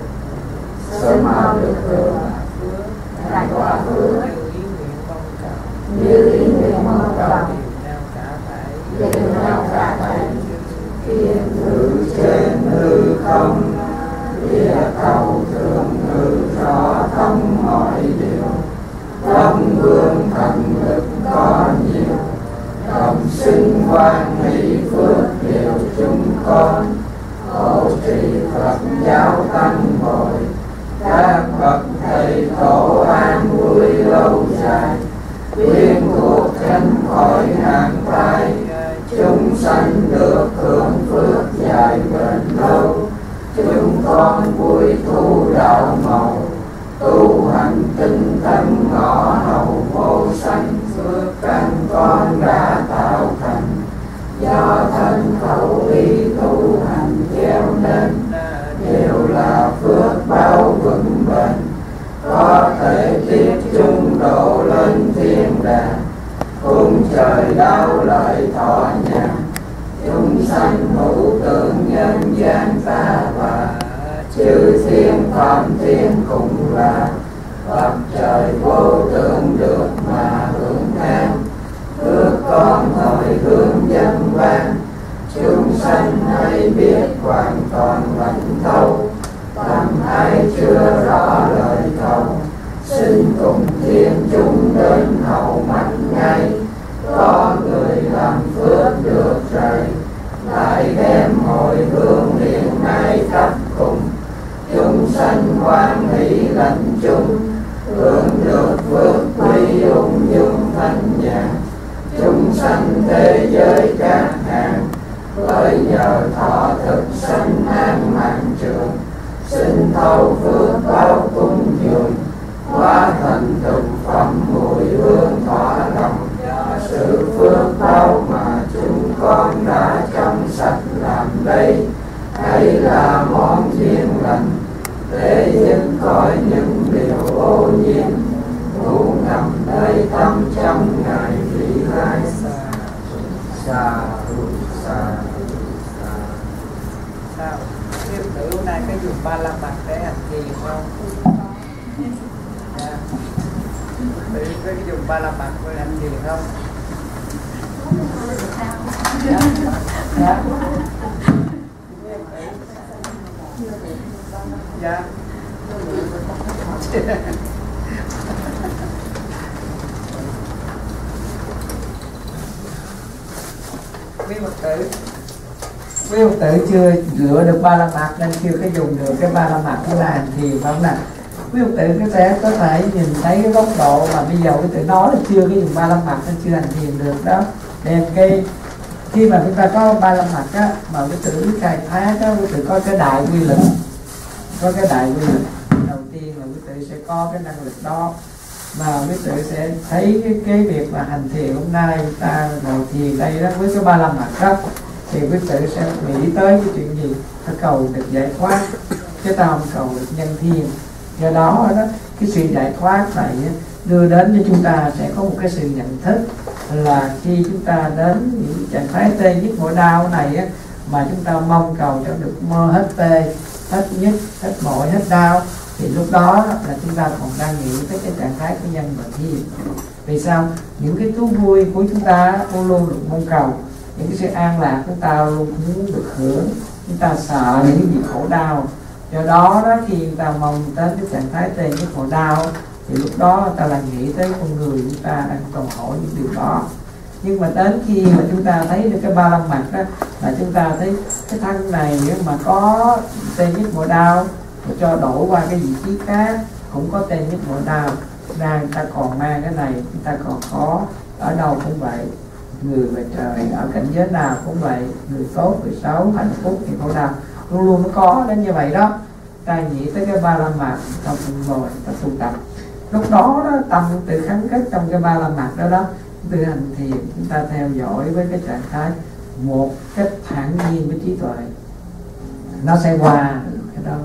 [SPEAKER 1] sớm mau được hưởng
[SPEAKER 5] sớm mau được hưởng
[SPEAKER 1] quả phước,
[SPEAKER 5] cảnh quả phước
[SPEAKER 1] như ý nguyện mong cầu,
[SPEAKER 5] như ý nguyện mong cầu,
[SPEAKER 1] đều nao cả thảy,
[SPEAKER 5] đều nao cả thảy,
[SPEAKER 1] thiên
[SPEAKER 7] Hư trên hư không, địa cầu thường ngự rõ thông mọi điều. Long vương thần lực có nhiều, đồng sinh quan hỷ phước điều chúng con. Hộ trì Phật giáo tăng bồi, các bậc thầy tổ an vui lâu dài. Quyên thuộc tránh khỏi nạn tai, chúng sanh được hưởng phước dài bền lâu. Chúng con vui tu đạo màu, tu hành tinh tấn ngõ hầu vô sanh. Phước căn con đã tạo thành, do thân khẩu ý tu hành gieo nên. Đều là phước báo vững bền, có thể tiếp chung độ lên thiên đàng. Cung trời đáo lợi thọ nhàn, chúng sanh hữu tượng nhân gian ta bà. Chư thiên phạm thiên cùng là, Phật trời vô tượng được mà hưởng an. Phước con hồi hướng dân ban, chúng sanh hay biết hoàn toàn lãnh thấu. Tâm ai chưa rõ lời cầu, xin cùng thiên chúng đến hậu mạnh ngay. Có người làm phước được trời, lại đem hồi hướng hiện nay khắp cùng. Chúng sanh hoan hỷ lãnh chung, hưởng được phước quy ung dung thanh nhàn. Chúng sanh thế giới các hàng, bởi nhờ thọ thực sanh an mạng trường. Xin thâu phước báo cung dường, hóa thành thực phẩm mùi hương thỏa lòng. Sự phước báo mà chúng con đã trong sạch làm đây, hay là món duyên lành để dứt khỏi những điều ô nhiễm. Ngủ ngầm nơi tâm trong ngày vị lai. Sa thu sa sa.
[SPEAKER 1] sao em thử hôm nay có dùng ba la mật để hành trì không? Dạ. Thử có dùng ba la mật để hành trì không? Dạ. Dạ. Dạ. Quý Phật tử chưa lựa được ba la mật nên chưa có dùng được cái ba la mật của là hành thiền, phải không nào? Quý Phật tử có thể nhìn thấy cái góc độ mà bây giờ quý tử nói là chưa có dùng ba la mật nên chưa hành thiền được đó. Đem cái khi mà chúng ta có ba la mật á, mà quý tử biết khai thác á, quý tử có cái đại quy lực, có cái đại quy lực. Đầu tiên là quý tử sẽ có cái năng lực đó, mà quý tử sẽ thấy cái việc mà hành thiền hôm nay chúng ta ngồi thiền đây đó với cái ba la mật đó, thì quý tử sẽ nghĩ tới cái chuyện gì? Ta cầu được giải thoát, chứ ta không cầu được nhân thiên. Do đó cái sự giải thoát này đưa đến cho chúng ta sẽ có một cái sự nhận thức là khi chúng ta đến những trạng thái tê nhất mỗi đau này mà chúng ta mong cầu cho được mơ hết tê, hết nhất, hết mỏi, hết đau, thì lúc đó là chúng ta còn đang nghĩ tới cái trạng thái của nhân và thiên. Vì sao? Những cái thú vui của chúng ta luôn luôn được mong cầu, những cái sự an lạc chúng ta luôn muốn được hưởng, chúng ta sợ những gì khổ đau. Do đó khi chúng ta mong đến cái trạng thái tê nhất khổ đau thì lúc đó ta lại nghĩ tới con người chúng ta đang cầu hỏi những điều đó. Nhưng mà đến khi mà chúng ta thấy được cái ba la mật đó, là chúng ta thấy cái thân này mà có tê nhất khổ đau, cho đổi qua cái vị trí khác cũng có tê nhất khổ đau, ra người ta còn mang cái này, chúng ta còn có ở đâu cũng vậy, người và trời ở cảnh giới nào cũng vậy, người tốt người xấu, hạnh phúc thì khổ đau luôn luôn nó có đến như vậy đó. Ta nghĩ tới cái ba la mật, ta ngồi ta tu tập, lúc đó tâm tự kháng kết trong cái ba la mật đó tự hành thiền, chúng ta theo dõi với cái trạng thái một cách thản nhiên với trí tuệ, nó sẽ qua cái đó.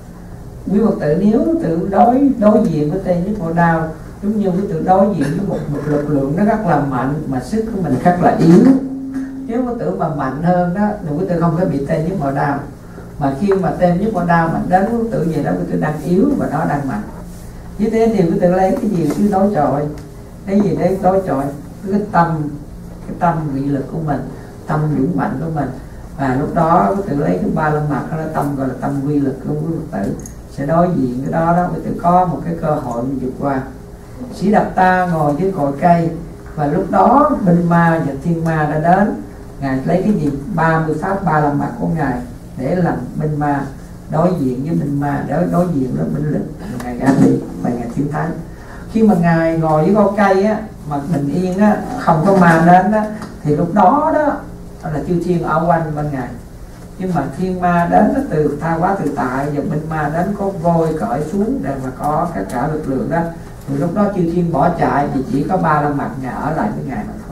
[SPEAKER 1] Quý Phật tử nếu tự đối diện với tê nhất khổ đau, giống như quý tự đối diện với một lực lượng nó rất là mạnh mà sức của mình rất là yếu. Nếu quý tử mà mạnh hơn đó thì quý tử không có bị tê nhất khổ đau, mà khi mà tê nhất khổ đau mà đến quý tử gì đó quý tử đang yếu và nó đang mạnh. Như thế thì quý tử lấy cái gì cứ đối chọi, cái gì đấy đối chọi cái tâm nghị lực của mình, tâm dũng mạnh của mình, và lúc đó quý tử lấy cái ba la mật đó, tâm gọi là tâm quy lực của quý Phật tử sẽ đối diện cái đó quý tử có một cái cơ hội vượt qua. Sĩ Đập Ta ngồi dưới cội cây và lúc đó binh ma và thiên ma đã đến. Ngài lấy cái gì? 30 pháp ba la mật của Ngài để làm binh ma, đối diện với binh ma, để đối diện với binh lực. Ngài ra đi và Ngài chiến thắng. Khi mà Ngài ngồi dưới gốc cây á, mà bình yên á, không có ma đến á, thì lúc đó là chư thiên ở quanh bên Ngài. Nhưng mà thiên ma đến nó từ tha hóa tự tại, và binh ma đến có vôi cởi xuống để mà có tất cả lực lượng đó, thì lúc đó chư thiên bỏ chạy thì chỉ có ba la mật Ngài ở lại với Ngài mà thôi.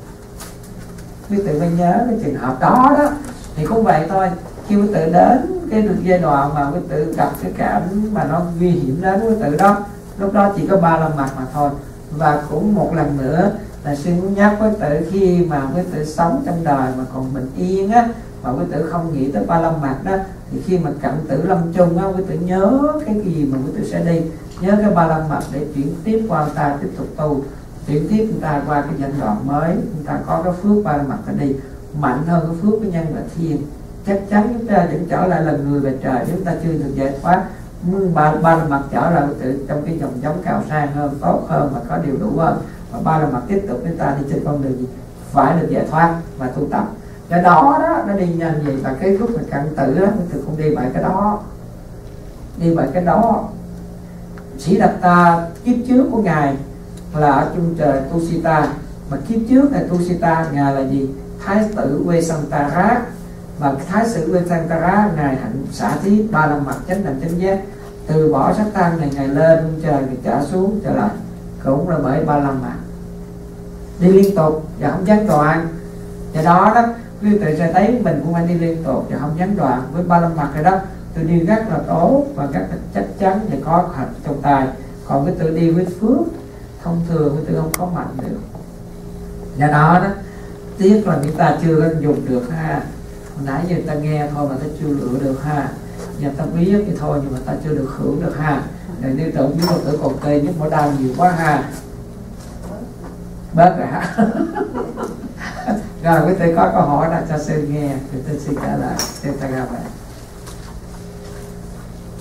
[SPEAKER 1] Quý tự phải nhớ cái trường hợp đó thì cũng vậy thôi. Khi quý tự đến cái giai đoạn mà quý tự gặp cái cảnh mà nó nguy hiểm đến quý tự đó, lúc đó chỉ có ba la mật mà thôi. Và cũng một lần nữa là xin muốn nhắc quý tự, khi mà quý tự sống trong đời mà còn bình yên á, mà quý tử không nghĩ tới ba la mật đó, thì khi mà cận tử lâm chung á, quý tử nhớ cái gì mà quý tử sẽ đi, nhớ cái ba la mật để chuyển tiếp qua người ta tiếp tục tu, chuyển tiếp người ta qua cái giai đoạn mới, người ta có cái phước ba la mật ta đi mạnh hơn cái phước của nhân và thiên. Chắc chắn chúng ta vẫn trở lại là người về trời, chúng ta chưa được giải thoát. Ba la mật trở lại tự trong cái dòng giống cao sang hơn, tốt hơn và có điều đủ hơn, và ba la mật tiếp tục chúng ta đi trên con đường gì phải được giải thoát và tu tập. Do đó nó đi nhanh gì, và cái lúc mà cận tử đó thì cũng đi bài cái đó. Sĩ Đập Ta kiếp trước của Ngài là ở chung trời Tusita, mà kiếp trước này Tusita Ngài là gì? Thái tử Vesantara, và thái tử Vesantara Ngài hạnh xả thí ba la mật chánh đẳng chánh giác, từ bỏ sắc thân này Ngài lên chung trời, Ngài trả xuống trở lại, cũng là bởi ba la mật đi liên tục và không gián đoạn. Do đó quý vị sẽ thấy mình cũng phải đi liên tục và không gián đoạn với ba la mật rồi đó. Tôi đi rất là tốt và rất là chắc chắn và có hạnh trong tay. Còn cái tự đi với phước thông thường cái tự không có mạnh được. Do đó tiếc là chúng ta chưa có dùng được ha. Hồi nãy giờ ta nghe thôi mà ta chưa lựa được ha. Giờ ta biết thì thôi nhưng mà ta chưa được hưởng được ha. Để đi tưởng với một tử còn tê nhất mỗi đau nhiều quá ha. Bớt rồi ha. Rồi quý vị có câu hỏi là cho sư nghe thì tôi xin trả lời. Xin ta ra vậy.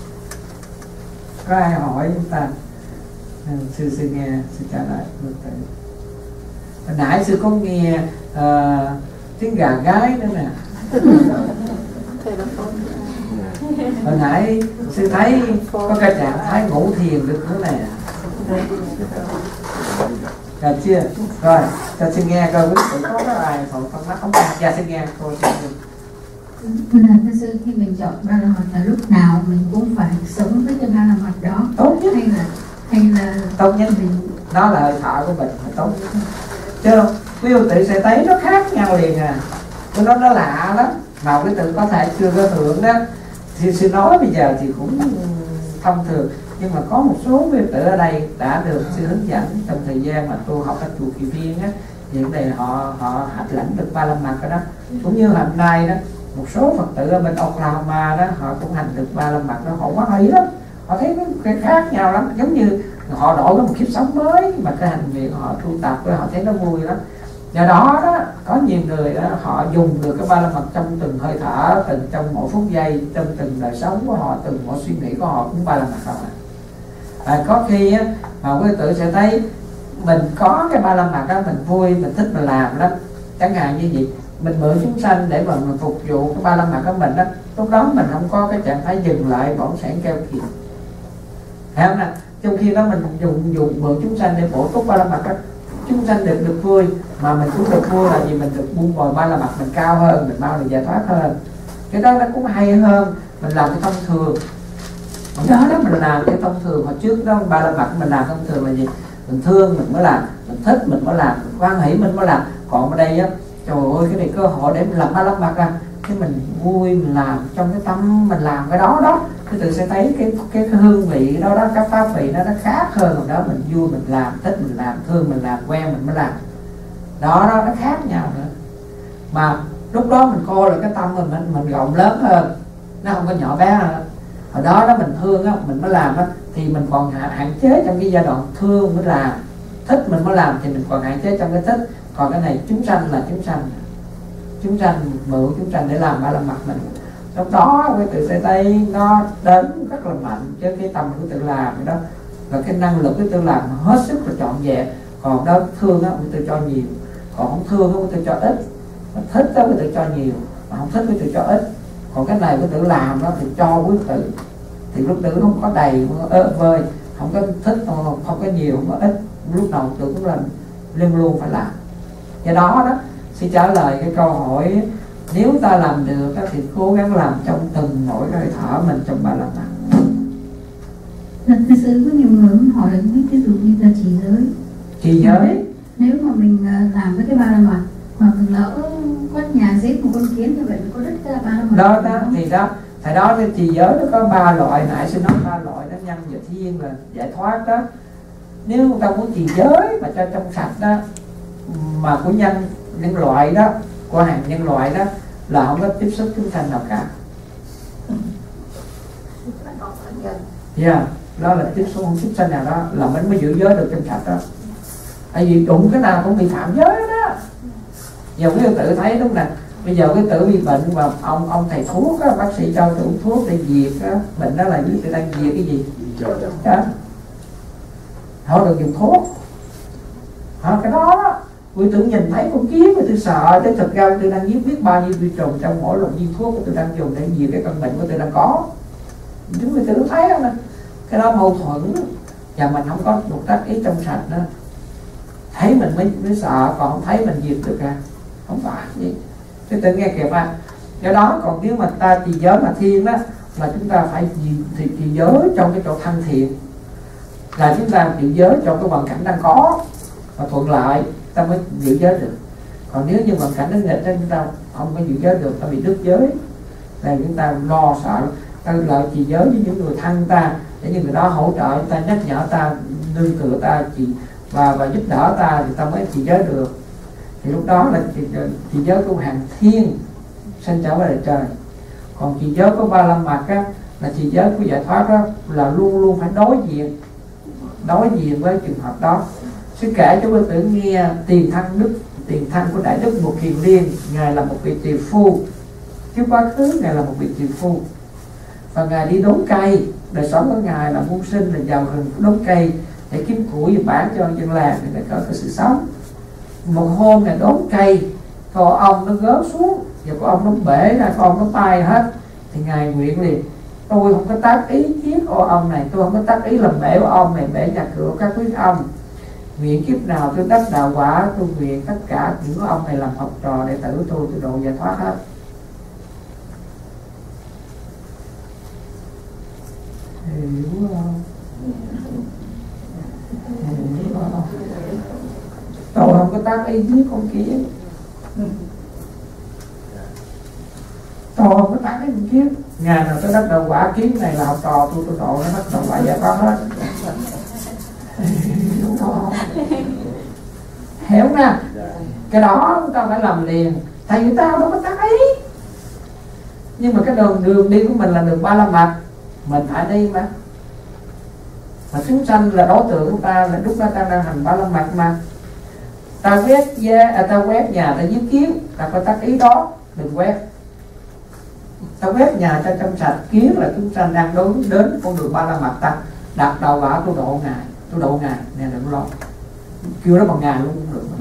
[SPEAKER 1] có ai hỏi chúng ta? Sư nghe, sư trả lời. Hồi nãy sư có nghe tiếng gà gái nữa nè. Hồi nãy sư thấy có cái trạng thái ngủ thiền được nữa nè. Được chưa? Rồi, cho sư nghe coi quý vị có ai còn không mắc không ra. Dạ sư nghe cô.
[SPEAKER 6] Thưa sư, khi mình chọn ba la mật là lúc nào mình cũng phải sống với cái ba la mật đó
[SPEAKER 1] tốt nhất,
[SPEAKER 6] hay là
[SPEAKER 1] tốt nhất mình nó là hơi thở của mình là tốt nhất. Chứ không, quý vị tự sẽ thấy nó khác nhau liền à. Cái đó nó lạ lắm. Mà cái tự có thể chưa có thượng đó thì sư nói bây giờ thì cũng thông thường, nhưng mà có một số quý tự ở đây đã được sư hướng dẫn trong thời gian mà tu học ở chùa Kỳ Viên á, hiện nay họ học lãnh được ba la mật đó. Cũng như hôm nay đó, một số Phật tử ở bên Oklahoma đó họ cũng hành được ba la mật đó, họ quá hay lắm, họ thấy cái khác nhau lắm, giống như họ đổi một kiếp sống mới mà cái hành vi họ tu tập với họ thấy nó vui lắm. Do đó đó có nhiều người đó họ dùng được cái ba la mật trong từng hơi thở, trong mỗi phút giây, trong từng đời sống của họ, từng mỗi suy nghĩ của họ cũng ba la mật không ạ. Và có khi á, mà quý tử sẽ thấy mình có cái ba la mật đó, mình vui, mình thích mình làm lắm. Chẳng hạn như vậy, mình mượn chúng sanh để mà mình phục vụ cái ba la mật của mình đó, lúc đó mình không có cái trạng thái dừng lại bỏng sẻn keo kiệt, thấy không nè? Trong khi đó mình dùng mượn chúng sanh để bổ túc ba la mật đó, chúng sanh được vui, mà mình cũng được vui là vì mình được buông bồi ba la mật mình cao hơn, mình mau được giải thoát hơn. Cái đó nó cũng hay hơn mình làm cái thông thường. Đó mình làm cái thông thường. Hồi trước đó ba la mật mình làm thông thường là gì? Mình thương mình mới làm, mình thích mình mới làm, mình hoan hỷ mình mới làm. Còn ở đây á, trời ơi cái này cơ hội để mình làm ba la mật ra, cái mình vui mình làm trong cái tâm mình làm cái đó đó, cái tự sẽ thấy cái hương vị đó đó, cái pháp vị nó khác hơn. Rồi đó mình vui mình làm, thích mình làm, thương mình làm, quen mình mới làm. Đó nó khác nhau nữa. Mà lúc đó mình coi là cái tâm mình rộng lớn hơn, nó không có nhỏ bé hơn. Hồi đó mình thương á, mình mới làm á, thì mình còn hạn chế trong cái giai đoạn thương mới làm, thích mình mới làm thì mình còn hạn chế trong cái thích. Còn cái này chúng sanh là chúng sanh mượn chúng sanh để làm ba la mật mình. Lúc đó quý tự sẽ thấy nó đến rất là mạnh, chứ cái tâm của tự làm đó và cái năng lực của tự làm hết sức là trọn vẹn. Còn đó thương á, quý tự cho nhiều, còn không thương á, quý tự cho ít. Mà thích đó quý tự cho nhiều, mà không thích quý tự cho ít. Còn cái này quý tự làm đó thì cho quý tự, thì lúc tự không có đầy vơi, không có thích, không có nhiều, không có ít, lúc nào tự cũng là luôn luôn phải làm. Do đó đó xin trả lời cái câu hỏi, nếu ta làm được thì cố gắng làm trong từng mỗi hơi thở mình trong ba la mật.
[SPEAKER 6] Thưa sư, có nhiều người cũng hỏi là ví dụ như là trì giới. Nếu mà mình làm với cái ba la mật mà mình lỡ có nhà giết một con kiến như vậy, có đứt cái ba la mật
[SPEAKER 1] đó thì đó, thầy đó cái trì giới nó có 3 loại, nãy sư nói 3 loại đó, nhân và thiên là giải thoát đó. Nếu người ta muốn trì giới mà cho trong sạch đó, mà của nhân loại đó, của hàng nhân loại đó là không có tiếp xúc chúng sanh nào cả. Đó là tiếp xúc không chúng sanh nào đó là mình mới giữ giới được trong sạch đó. Tại vì đụng cái nào cũng bị phạm giới đó. Giờ quý tự thấy đúng nè, bây giờ cái tự bị bệnh và ông thầy thuốc á, bác sĩ cho tự uống thuốc để diệt á, bệnh đó là quý tự đang diệt cái gì? Đó. Họ được dùng thuốc. Cái đó quý tự nhìn thấy con kiến mà tôi sợ, chứ thực ra tôi đang biết bao nhiêu vi trùng trong mỗi loại viên thuốc của tôi đang dùng để diệt cái căn bệnh của tôi đang có. Chúng tôi tự thấy không nè, cái đó mâu thuẫn và mình không có một tác ý trong sạch nữa. Thấy mình mới sợ, còn không thấy mình diệt được à? Không phải gì. Tôi tự nghe kịp à. Do đó còn nếu mà ta trì giới mà thiên đó là chúng ta phải trì giới trong cái chỗ thân thiện, là chúng ta trì giới trong cái hoàn cảnh đang có và thuận lợi ta mới giữ giới được. Còn nếu như hoàn cảnh nó nghịch nên chúng ta không có giữ giới được, ta bị đứt giới, là chúng ta lo sợ. Ta lợi trì giới với những người thân ta để những người đó hỗ trợ ta, nhắc nhở ta, nương tựa ta và giúp đỡ ta thì ta mới trì giới được. Thì lúc đó là trì giới của hàng thiên sanh trở về đời trời. Còn trì giới của ba la mật á, là trì giới của giải thoát đó, là luôn luôn phải đối diện với trường hợp đó. Sư kể cho quý tử nghe tiền thân của Đại Đức Mục Kiền Liên, ngài là một vị tỳ phu, chứ quá khứ ngài là một vị tỳ phu, và ngài đi đốn cây đời sống của ngài là mưu sinh, là vào rừng đốn cây để kiếm củi và bán cho dân làng để có cái sự sống. Một hôm ngài đốn cây, con ong nó gớm xuống và con ong nó bể ra, con ong nó bay hết, thì ngài nguyện liền: tôi không có tác ý giết con ong này, tôi không có tác ý làm bể con ong này, bể nhà cửa các quý ông. Nguyện kiếp nào tôi đắc đạo quả, tôi nguyện tất cả những ông này làm học trò đệ tử tôi độ giải thoát hết. Hiểu không? Hiểu không? Tôi không có tác ý giết con kia, tôi không có tác ý con kia. Ngày nào tôi đắc đạo quả, kiếm này là học trò tôi độ nó đắc đạo quả giải thoát hết. Hiểu nè, cái đó chúng ta phải làm liền. Tại vì tao đâu có tác ý, nhưng mà cái đường đi của mình là đường Ba La Mật, mình phải đi mà chúng sanh là đối tượng của ta, là lúc đó ta đang hành Ba La Mật mà. Ta quét nhà, ta giết kiến, ta có tác ý đó, đừng quét. Ta quét nhà cho trong sạch, kiến là chúng sanh đang đến con đường Ba La Mật, ta đặt đầu quả tôi độ ngài nè, đừng lo, kêu nó bằng ngài luôn cũng được.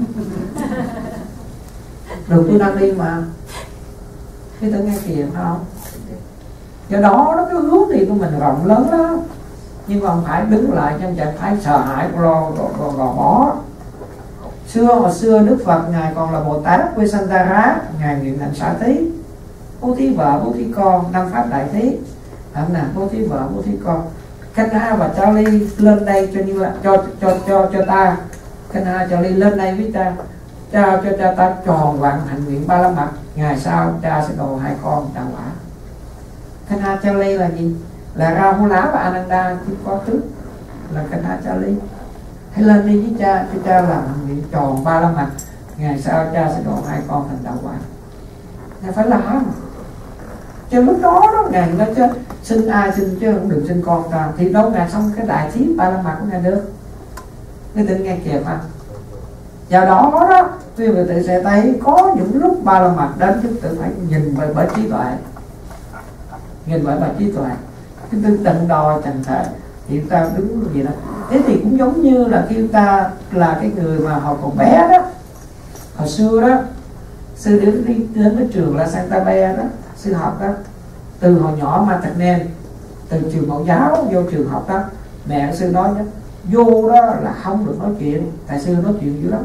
[SPEAKER 1] Đường tôi đang đi mà, cái tự nghe kìa không? Do đó nó cái hướng đi của mình rộng lớn lắm, nhưng mà không phải đứng lại trong trạng thái sợ hãi lo gò bó. Hồi xưa Đức Phật ngài còn là Bồ Tát Vesantara, ngài nguyện hạnh xả thí, bố thí vợ, bố thí con, 5 pháp đại thí. Bố thí vợ, bố thí con. Kanha và Charlie lên đây cho ta. Kanha Charlie lên đây với ta, trao cho cha ta tròn vạn hạnh nguyện Ba La Mật. Ngày sau cha sẽ độ 2 con đạo quả. Kanha Charlie là gì? Là Rahula và Ananda chứ có trước là Kanha Charlie. Hãy lên đi với cha, cho cha làm hạnh nguyện tròn Ba La Mật. Ngày sau cha sẽ độ 2 con thành đạo quả. Ngài phải làm. Cho lúc đó ngài nói chứ xin ai xin chứ không được xin con ta, thì đâu ngài xong cái đại thí Ba La Mật của ngài được. Cái tin nghe kịp anh. Do đó quý vị tự sẽ thấy có những lúc Ba La Mật đến chúng tự phải nhìn bởi trí tuệ, nhìn bởi trí tuệ, chúng tôi tận đo chẳng thể thì ta đứng gì đó. Thế thì cũng giống như là khi ta là cái người mà họ còn bé đó, hồi xưa đó, sư đến cái trường là Santa Be đó, sư học đó, từ hồi nhỏ mà thật nên từ trường mẫu giáo vô trường học đó, mẹ sư nói đó, vô đó là không được nói chuyện, tại sư nói chuyện dữ lắm,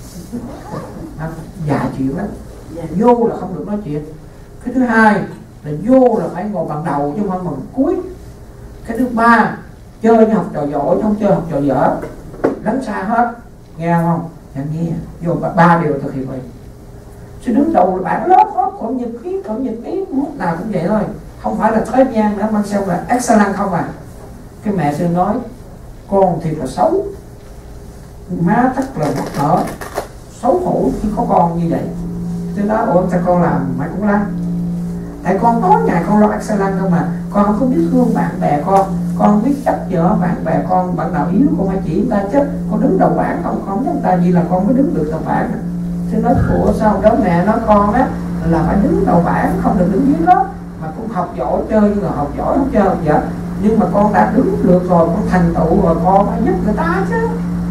[SPEAKER 1] dạ chuyện lắm, vô là không được nói chuyện. Cái thứ hai là vô là phải ngồi bằng đầu chứ không bằng cuối. Cái thứ ba, chơi như học trò giỏi, không chơi học trò dở, đánh xa hết, nghe không? Dạ nghe, vô 3 điều thực hiện vậy. Sư đứng đầu là bản lớp hết, còn nhật ký lúc nào cũng vậy thôi, không phải là thời gian nữa, mang xem là excellent không à. Cái mẹ sư nói con thì là xấu, má chắc là bất ngờ, xấu hổ khi có con như vậy. Sư nói ủa sao con làm mày cũng làm, tại con tối ngày con lo excellent không mà, con không có biết thương bạn bè con không biết chấp chở bạn bè con, bạn nào yếu con phải chỉ người ta chứ, con đứng đầu bảng không giúp người ta gì là con mới đứng được đầu bảng. Sư nói ủa sao đó mẹ nói con á là phải đứng đầu bảng, không được đứng dưới lớp, mà con học giỏi chơi nhưng mà học giỏi không chơi không vậy, nhưng mà con đã đứng được rồi, con thành tựu rồi, con phải giúp người ta chứ,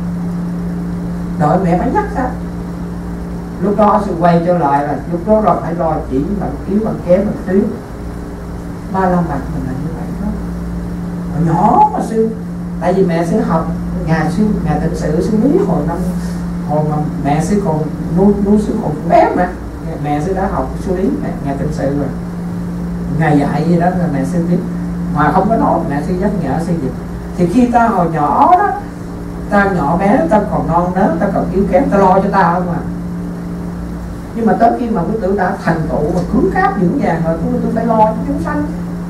[SPEAKER 1] đợi mẹ phải nhắc ra. Lúc đó sư quay trở lại là lúc đó rồi phải lo chỉ bằng yếu bằng kém bằng tuyến. Ba La Mật mình là như vậy đó. Hồi nhỏ mà sư, tại vì mẹ sư học nhà tịnh sự sư lý hồi mà mẹ sư còn nuôi sư còn bé mà mẹ sư đã học sư lý nhà tịnh sự rồi, ngày dạy gì đó là mẹ sư biết mà không có nói, mẹ sư nhắc nhở sư gì. Thì khi ta hồi nhỏ đó, ta nhỏ bé, ta còn non nớt, ta còn yếu kém, ta lo cho ta không à. Nhưng mà tới khi mà quý tử đã thành tựu và cứng cáp vững vàng rồi, quý tử phải lo cho chúng sanh.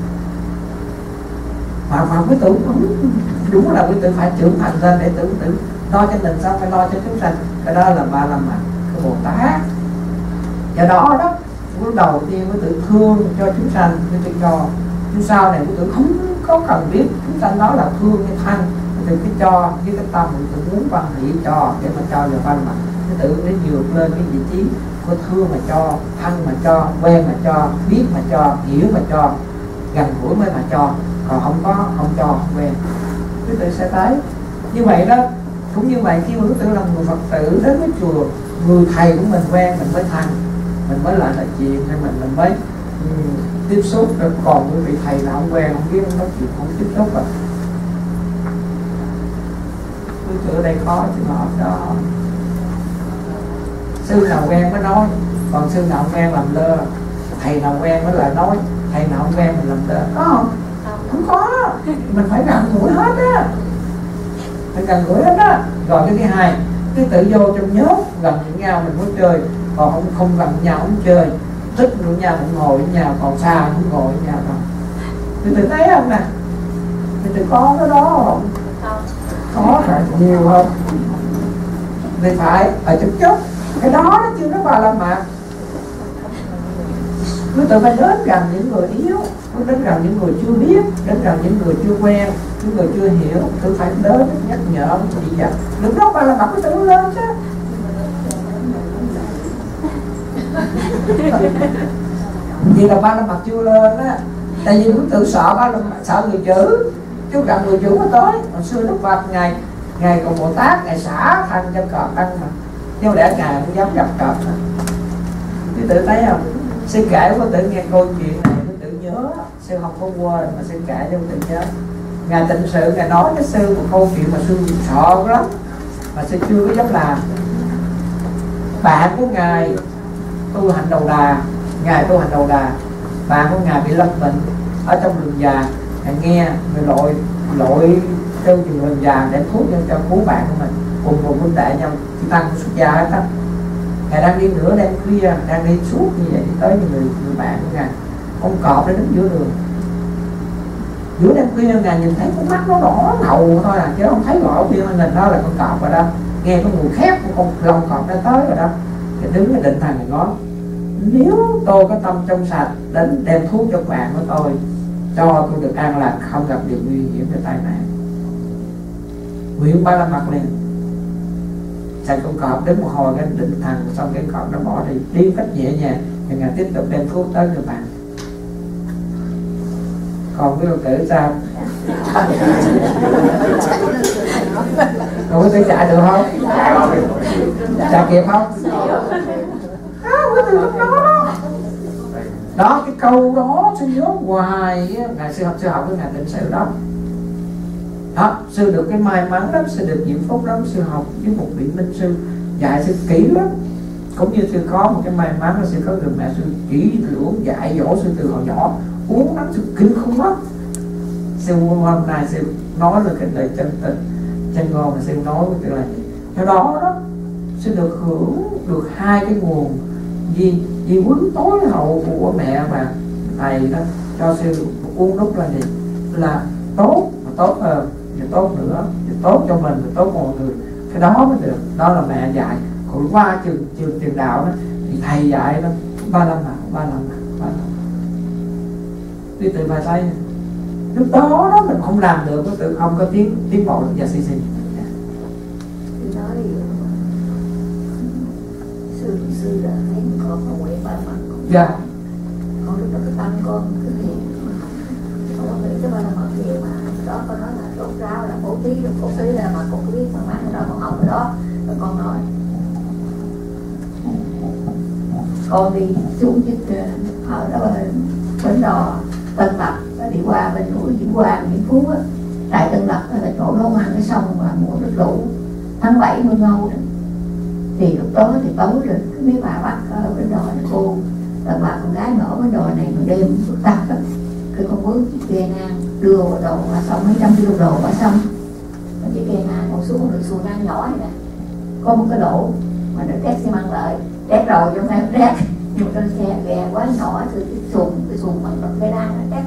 [SPEAKER 1] Mà quý tử đúng là quý tử phải trưởng thành lên để tử lo cho mình, sao phải lo cho chúng sanh. Cái đó là Ba La Mật, cái Bồ Tát. Do đó lúc đầu tiên quý tử thương cho chúng sanh, quý tử cho, nhưng sau này quý tử không có cần biết chúng sanh đó là thương hay thân, quý tử cứ cho với cái tâm quý tử muốn quan hệ cho để mà cho vào Ba La Mật. Quý tử để vượt lên cái vị trí của thương mà cho, thân mà cho, quen mà cho, biết mà cho, hiểu mà cho, gần gũi mới mà cho, còn không có, không cho, không quen, quý tử sẽ thấy. Như vậy đó, cũng như vậy, khi mà quý tử là người Phật tử đến với chùa, người thầy của mình quen mình mới thành, mình mới lại là chuyện, hay mình mới tiếp xúc. Còn quý vị thầy nào không quen, không biết, không nói chuyện, không tiếp xúc rồi. Quý tử ở đây khó trường hợp đó. Sư nào quen mới nói, còn sư nào quen làm lơ. Thầy nào quen mới lại nói, thầy nào không quen mình làm lơ. Có không? Không có. Mình phải gần gũi hết á, phải gần gũi hết á. Rồi cái thứ hai, cứ tự vô trong nhóm gần với nhau mình mới chơi, còn không gần nhau không chơi. Thích với nhau cũng ngồi với nhau, còn xa cũng ngồi với nhau thôi. Thì tự thấy không nè, thì tự có cái đó không? Có phải nhiều không? Thì phải ở chút cái đó nó chưa nó Ba La Mật. Quý tự phải đến gần những người yếu, đến gần những người chưa biết, đến gần những người chưa quen, những người chưa hiểu. Tự phải đến nhắc nhở chỉ dạy. Lúc đó Ba La Mật quý tự lên chứ. Vì là Ba La Mật chưa lên á, tại vì quý tự sợ Ba La Mật, sợ người chữ, chứ gần người chữ mới tới. Hồi xưa Đức Phật ngày còn Bồ Tát, ngày xả thân cho cọp ăn mà, nhưng để ngài cũng dám gặp cọp mà. Quý tự thấy không? Sư kể có tự nghe câu chuyện này, có tự nhớ, sư không có quên mà sư kể cho tự nhớ. Ngài Tịnh Sự ngài nói với sư một câu chuyện mà sư sợ lắm, mà sư chưa có dám làm. Bạn của ngài tu hành đầu đà, ngài tu hành đầu đà, bạn của ngài bị lâm bệnh ở trong rừng già, ngài nghe người lội theo trường rừng già để thuốc cho cứu bạn của mình, cùng một huynh đệ nhau chỉ tăng xuất gia hết á. Ngài đang đi nửa đêm khuya, đang đi suốt như vậy đi tới người bạn của ngài, con cọp nó đứng giữa đường. Giữa đêm khuya ngài nhìn thấy con mắt nó đỏ ngầu thôi à, chứ không thấy rõ kia hình đó là con cọp rồi đó. Nghe cái mùi khét của con lông cọp nó tới rồi đó. Ngài đứng cái định thần ngài nói, nếu tôi có tâm trong sạch đến đem thuốc cho bạn của tôi, cho tôi được an lạc, không gặp điều nguy hiểm về tai nạn. Nguyện Ba La Mật liền. Sạch con cọp đến một hồi cái định thần, xong cái cọp nó bỏ đi cách nhẹ nhàng, thì ngài tiếp tục đem thuốc tới cho bạn. Còn cái tự sao? Còn cái tự chạy được không? Chạy kịp không? Cái tự lúc đó đó, cái câu đó sư nhớ hoài. Ngài sư học với ngài Tịnh Sự đó. Đó, sư được cái may mắn lắm, sư được diễm phúc lắm, sư học với một vị minh sư dạy sư kỹ lắm. Cũng như sư có một cái may mắn là sư có được mẹ sư chỉ luống dạy dỗ sư từ hồi nhỏ, uống lắm, sư kinh khủng lắm. Sư hôm nay sư nói là cái lời chân tình chân ngon mà sư nói với tự là gì. Theo đó đó, sư được hưởng được hai cái nguồn di huấn tối hậu của mẹ và thầy đó cho sư uống lúc là gì, là tốt mà tốt hơn, và tốt nữa, và tốt cho mình, và tốt mọi người. Cái đó mới được, đó là mẹ dạy. Còn qua trường đạo đó thì thầy dạy đó Ba La Mật. Quý tự phải thấy lúc đó mình không làm được, quý tự không có tiến bộ được và suy sinh.
[SPEAKER 5] Tôi nói sư đã thấy con không nguyện Ba La Mật.
[SPEAKER 1] Dạ.
[SPEAKER 5] Con lúc đó cái tâm con cứ thiền, không có nghĩ tới Ba La Mật nhiều mà. Đó con nói là rốt ráo là bố thí, bố thí là mà con biết mà cái đó con học rồi đó. Rồi con nói con đi xuống ở đó Bến Đò Tân Lập, và đi qua bên núi Vĩnh Quang, Vĩnh Phú á, tại Tân Lập là chỗ nấu ăn cái sông mà mùa nước lũ tháng 7 mưa ngâu đó. Thì lúc đó thì tối rồi mấy bà bắt ở Bến Đò này, cô là bà con gái ở Bến Đò này mà đêm phức tạp lắm. Cái con bước chiếc ghe ngang đưa vào đồ qua sông, mấy trăm kg đồ qua sông, chiếc ghe ngang còn xuống được xuồng ngang nhỏ này nè, có một cái lỗ mà nó trét xi măng lại, trét rồi chứ không phải trét, nhưng mà trên xe ghe quá nhỏ thì cái xuồng bằng vật cái đan nó trét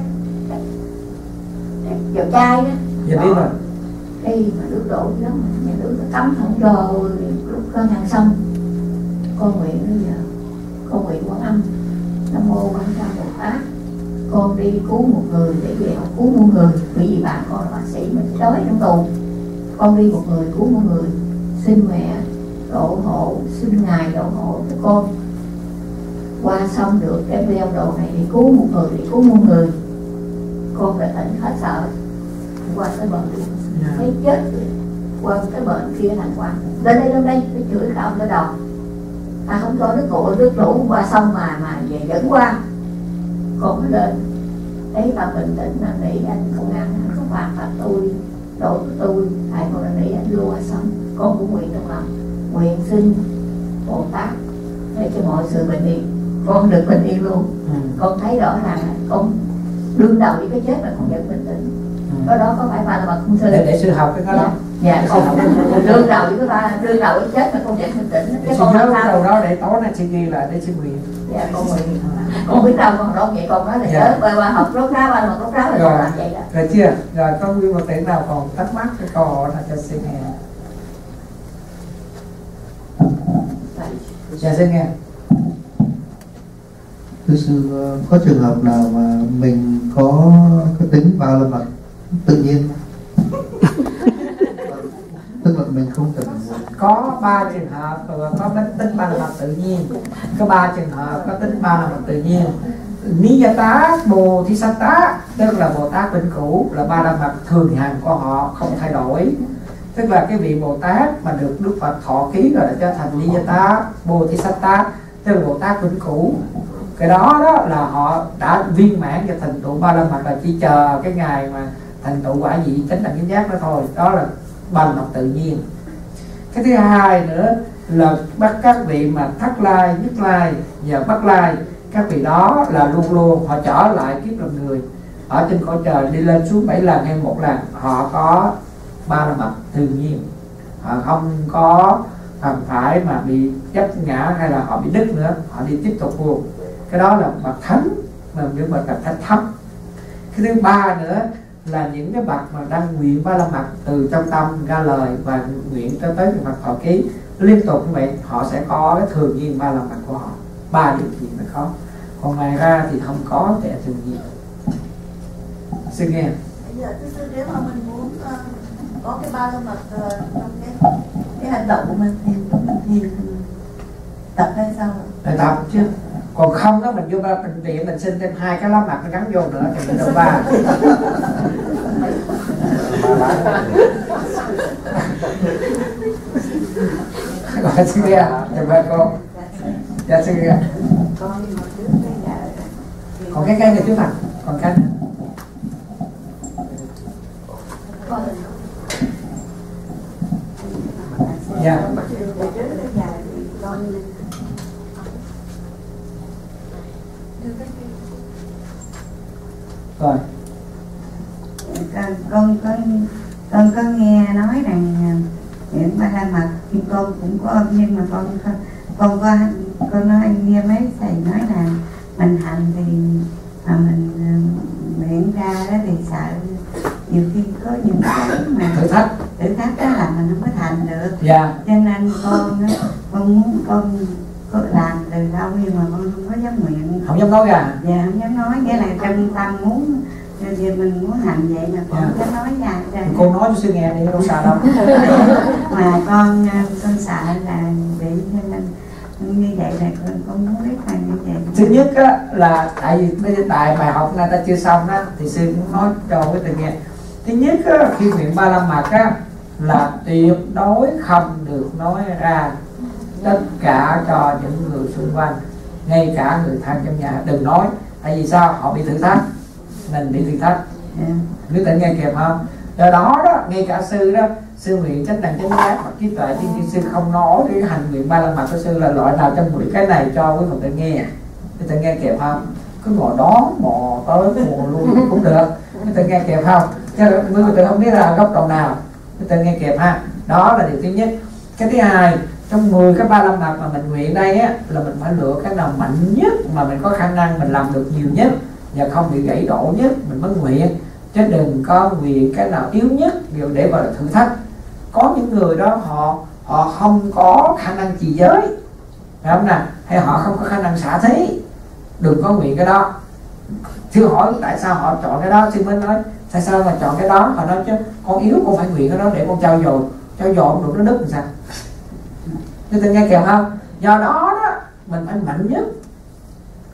[SPEAKER 5] vào chai đó.
[SPEAKER 1] Dạ biết rồi.
[SPEAKER 5] Đây mà nước đổ lắm, nhà nước nó cấm không cho lúc nó ngang sông. Con nguyện bây giờ, con nguyện Quán Âm, Nam Mô Quan Âm Bồ Tát, con đi cứu một người để về học cứu một người, bởi vì bạn con là bác sĩ mà đói trong tù. Con đi một người cứu một người, xin mẹ độ hộ, xin ngài độ hộ cho con qua sông được đem theo đồ này để cứu một người, để cứu một người. con đã tỉnh hết sợ, qua tới bờ thấy chết qua cái bệnh kia thằng Quang lên đây nó chửi cái ông nó đòn không cho nước nguội nước lũ qua sông mà về dẫn qua. Con mới lên thấy bà bình tĩnh là nghĩ anh công an anh không phạt tôi đội của tôi, tại con là nghĩ anh lùa xong. Con cũng nguyện trong lòng nguyện xin Bồ Tát để cho mọi sự bình yên, con được bình yên luôn. Con thấy rõ ràng là con đương đầu với cái chết mà con vẫn bình tĩnh. Cái đó có phải ba là bậc không sư?
[SPEAKER 1] Để sư học cái đó.
[SPEAKER 5] Dạ con đương đầu với cái ba, đương đầu với chết mà con vẫn bình tĩnh.
[SPEAKER 1] Cái con nhớ cái đầu đó để tối nay chị ghi lại để chị nguyện.
[SPEAKER 5] Dạ con nguyện. Con biết đâu con đâu vậy con nói là nhớ qua học rốt ráo ba mà rốt ráo là con làm vậy đó.
[SPEAKER 1] Rồi chưa? Rồi có nguyên một tiếng nào còn thắc mắc cái câu hỏi là cho xin nghe. Dạ xin nghe.
[SPEAKER 7] Thưa sư, có trường hợp nào mà mình có cái tính ba la mật tự nhiên tức là mình không cần
[SPEAKER 1] có 3 trường hợp có tính ba la mật tự nhiên, có 3 trường hợp có tính ba la mật tự nhiên. Niyata Bồ Thí Sát Tá tức là Bồ Tát vĩnh cửu, là ba la mật thường hành của họ không thay đổi. Tức là cái vị Bồ Tát mà được Đức Phật thọ ký rồi đã trở thành Niyata Bồ Thí Sát Tá, tức là Bồ Tát vĩnh cửu. Cái đó là họ đã viên mãn và thành tựu ba la mật, là chỉ chờ cái ngày mà thành tựu quả vị chánh đẳng chánh giác đó thôi. Đó là ba la mật tự nhiên. Cái thứ hai nữa là bắt các vị mà thất lai, nhất lai và bất lai, các vị đó là luôn luôn họ trở lại kiếp làm người ở trên cõi trời, đi lên xuống 7 lần hay 1 lần. Họ có ba la mật tự nhiên, họ không có phải mà bị chấp ngã hay là họ bị đứt nữa, họ đi tiếp tục luôn. Cái đó là bậc thánh, mà những bậc thánh thấp. Cái thứ ba nữa là những cái bậc mà đang nguyện ba la mật từ trong tâm ra lời và nguyện cho tới cái Phật thọ ký liên tục như vậy, họ sẽ có cái thường nhiên ba la mật của họ. 3 điều kiện mới có, còn ngoài ra thì không có thể thường nhiên. Xin nghe.
[SPEAKER 4] Bây giờ nếu mà mình muốn có cái ba la mật trong cái hành động của mình thì tập hay sao?
[SPEAKER 1] Để tập chứ, còn không đó mình vô bệnh viện mình xin thêm 2 cái lá mặt nó gắn vô nữa thì mình được 3. Gọi xin nghe, chào ba con. Dạ xin nghe. Còn cái này trước mặt, còn cái này. Dạ. Rồi.
[SPEAKER 4] Con có nghe nói rằng những ba la mật thì con cũng có, nhưng mà con nói nghe mấy thầy nói là mình hành thì mà mình nguyện ra đó thì sợ nhiều khi có những cái mà
[SPEAKER 1] thử thách
[SPEAKER 4] đó là mình không có thành được.
[SPEAKER 1] Dạ.
[SPEAKER 4] Cho nên con muốn con làm từ lâu nhưng mà con không có dám nguyện,
[SPEAKER 1] không dám nói ra.
[SPEAKER 4] Dạ không dám nói, nghĩa là trong tâm muốn vì mình muốn hành vậy mà con không dám nói ra.
[SPEAKER 1] Cô nói cho sư nghe đi, đâu sợ đâu.
[SPEAKER 4] Mà con sợ là bị, cho nên như vậy là con muốn biết là như vậy.
[SPEAKER 1] Thứ nhất á, là tại vì tại bài học này ta chưa xong đó thì sư cũng nói cho cái tình nghe. Thứ nhất á, khi nguyện ba la mật á là tuyệt đối không được nói ra tất cả cho những người xung quanh, ngay cả người thân trong nhà đừng nói. Tại vì sao? Họ bị thử thách, mình bị thử thách. Nếu tỉnh nghe kịp không? Do đó đó, ngay cả sư đó, sư nguyện chánh đẳng chánh giác hoặc trí tuệ tiên sư không nói cái hành nguyện ba la mật của sư là loại nào trong 10 cái này cho quý Phật tử nghe. Quý tử nghe kịp không? Cứ mò đón, mò tới, mò lui cũng được. Quý tử nghe kịp không? Chứ quý tử không biết là góc độ nào. Quý tử nghe kịp ha. Đó là điều thứ nhất. Cái thứ hai, trong 10 cái ba la mật mà mình nguyện đây á, là mình phải lựa cái nào mạnh nhất mà mình có khả năng mình làm được nhiều nhất và không bị gãy đổ nhất mình mới nguyện, chứ đừng có nguyện cái nào yếu nhất để gọi là thử thách. Có những người đó họ không có khả năng trì giới, phải không nào, hay họ không có khả năng xả thí, đừng có nguyện cái đó. Thưa hỏi tại sao họ chọn cái đó, sư mới nói tại sao mà chọn cái đó. Họ nói chứ con yếu con phải nguyện cái đó để con trao dồi không được nó đứt làm sao. Chứ tôi nghe kèm không? Do đó đó mình phải mạnh nhất.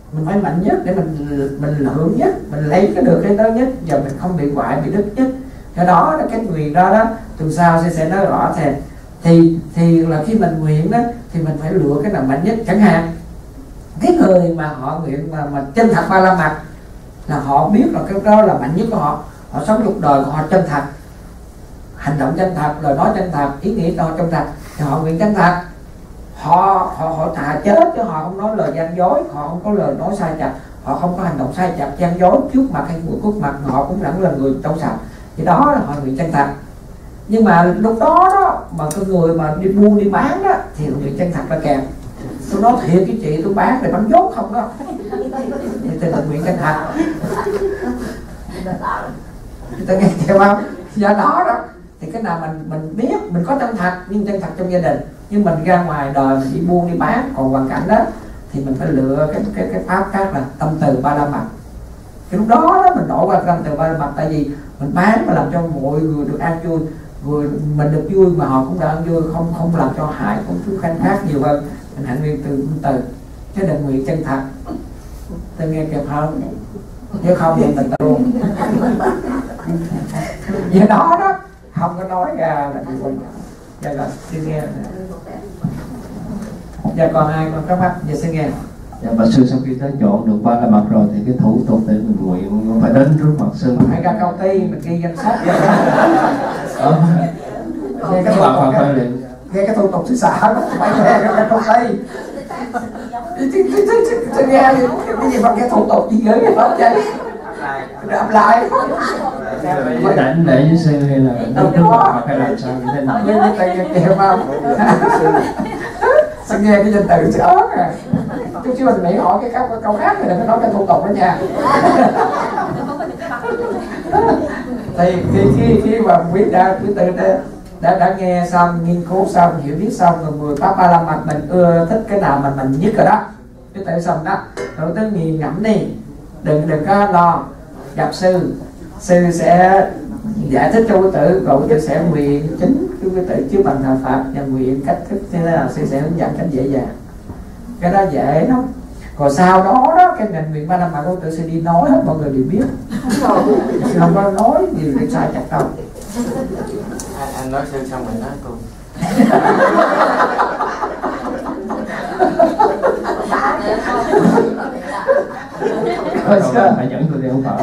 [SPEAKER 1] mình phải mạnh nhất để mình hưởng nhất, mình lấy cái được cái đó nhất, và mình không bị hoại bị đứt nhất. Cái đó là cái nguyện đó tuần sau sẽ nói rõ thêm. Thì là khi mình nguyện đó thì mình phải lựa cái nào mạnh nhất. Chẳng hạn cái người mà họ nguyện mà chân thật Ba La Mật là họ biết là cái đó là mạnh nhất của họ. Họ sống cuộc đời của họ chân thật, hành động chân thật, lời nói chân thật, ý nghĩa của họ chân thật, thì họ nguyện chân thật. Họ thà chết chứ họ không nói lời gian dối, họ không có lời nói sai chạch, họ không có hành động sai chạch gian dối trước mặt hay khuất mặt, họ cũng vẫn là người trong sạch. Thì đó là họ nguyện chân thật. Nhưng mà lúc đó mà cái người mà đi buôn đi bán đó thì nguyện chân thật là kèm. Tôi nói thiệt cái chị, tôi bán để bán dốt không đó, thì tôi là nguyện chân thật. Tôi nghe kêu không? Do đó thì cái nào mình biết mình có chân thật, nhưng chân thật trong gia đình, nhưng mình ra ngoài đời mình đi buôn đi bán, còn hoàn cảnh đó thì mình phải lựa cái pháp khác là tâm từ Ba La Mật. Cái lúc đó mình đổi qua tâm từ Ba La Mật, tại vì mình bán mà làm cho mọi người được an vui, người mình được vui mà họ cũng được an vui, không làm cho hại của chúng khai thác nhiều hơn. Mình hạnh nguyện từ chứ đừng nguyện chân thật. Tôi nghe kịp không? Nếu không thì mình luôn. Vì đó không có nói ra là cái gì. Dạ rồi, xin nghe. Dạ còn ai còn thắc mắc? Dạ xin nghe.
[SPEAKER 2] Dạ, bà sư sau khi đã chọn được Ba La Mật rồi thì cái thủ tục để mình nguyện phải đến trước mặt sư,
[SPEAKER 1] phải ra công ty mình ghi danh sách.
[SPEAKER 2] nghe
[SPEAKER 1] cái thủ tục xứ xã đó phải nghe cái công ty. Tôi nghe cái gì mà cái thủ tục gì gửi cái pháp vậy? Làm lại.
[SPEAKER 2] Có đảnh để với sư hay là đến trước mặt hay làm sao như thế nào?
[SPEAKER 1] Với tay kêu không? Sao nghe cái danh từ sự ớt à? Chút xíu mình nghĩ hỏi cái câu khác thì đừng có nói cái thủ tục đó nha. Thì khi mà quý tự đã nghe xong, nghiên cứu xong, hiểu biết xong rồi 10 pháp Ba La Mật mình ưa thích cái nào mình nhất rồi đó, quý tự xong đó rồi tới nghiền ngẫm đi, đừng có lo, gặp sư sẽ giải thích cho quý tự, rồi quý tự sẽ nguyện chính cái quý tự trước bàn thờ Phật và nguyện cách thức như thế nào, sư sẽ hướng dẫn cách dễ dàng. Cái đó dễ lắm. Còn sau đó cái ngành nguyện Ba La Mật của quý tự sẽ đi nói hết mọi người đều biết, không có nói gì để sai chặt đâu.
[SPEAKER 9] Anh nói sư xong rồi nói cô.
[SPEAKER 2] Phải dẫn tôi đi không phải.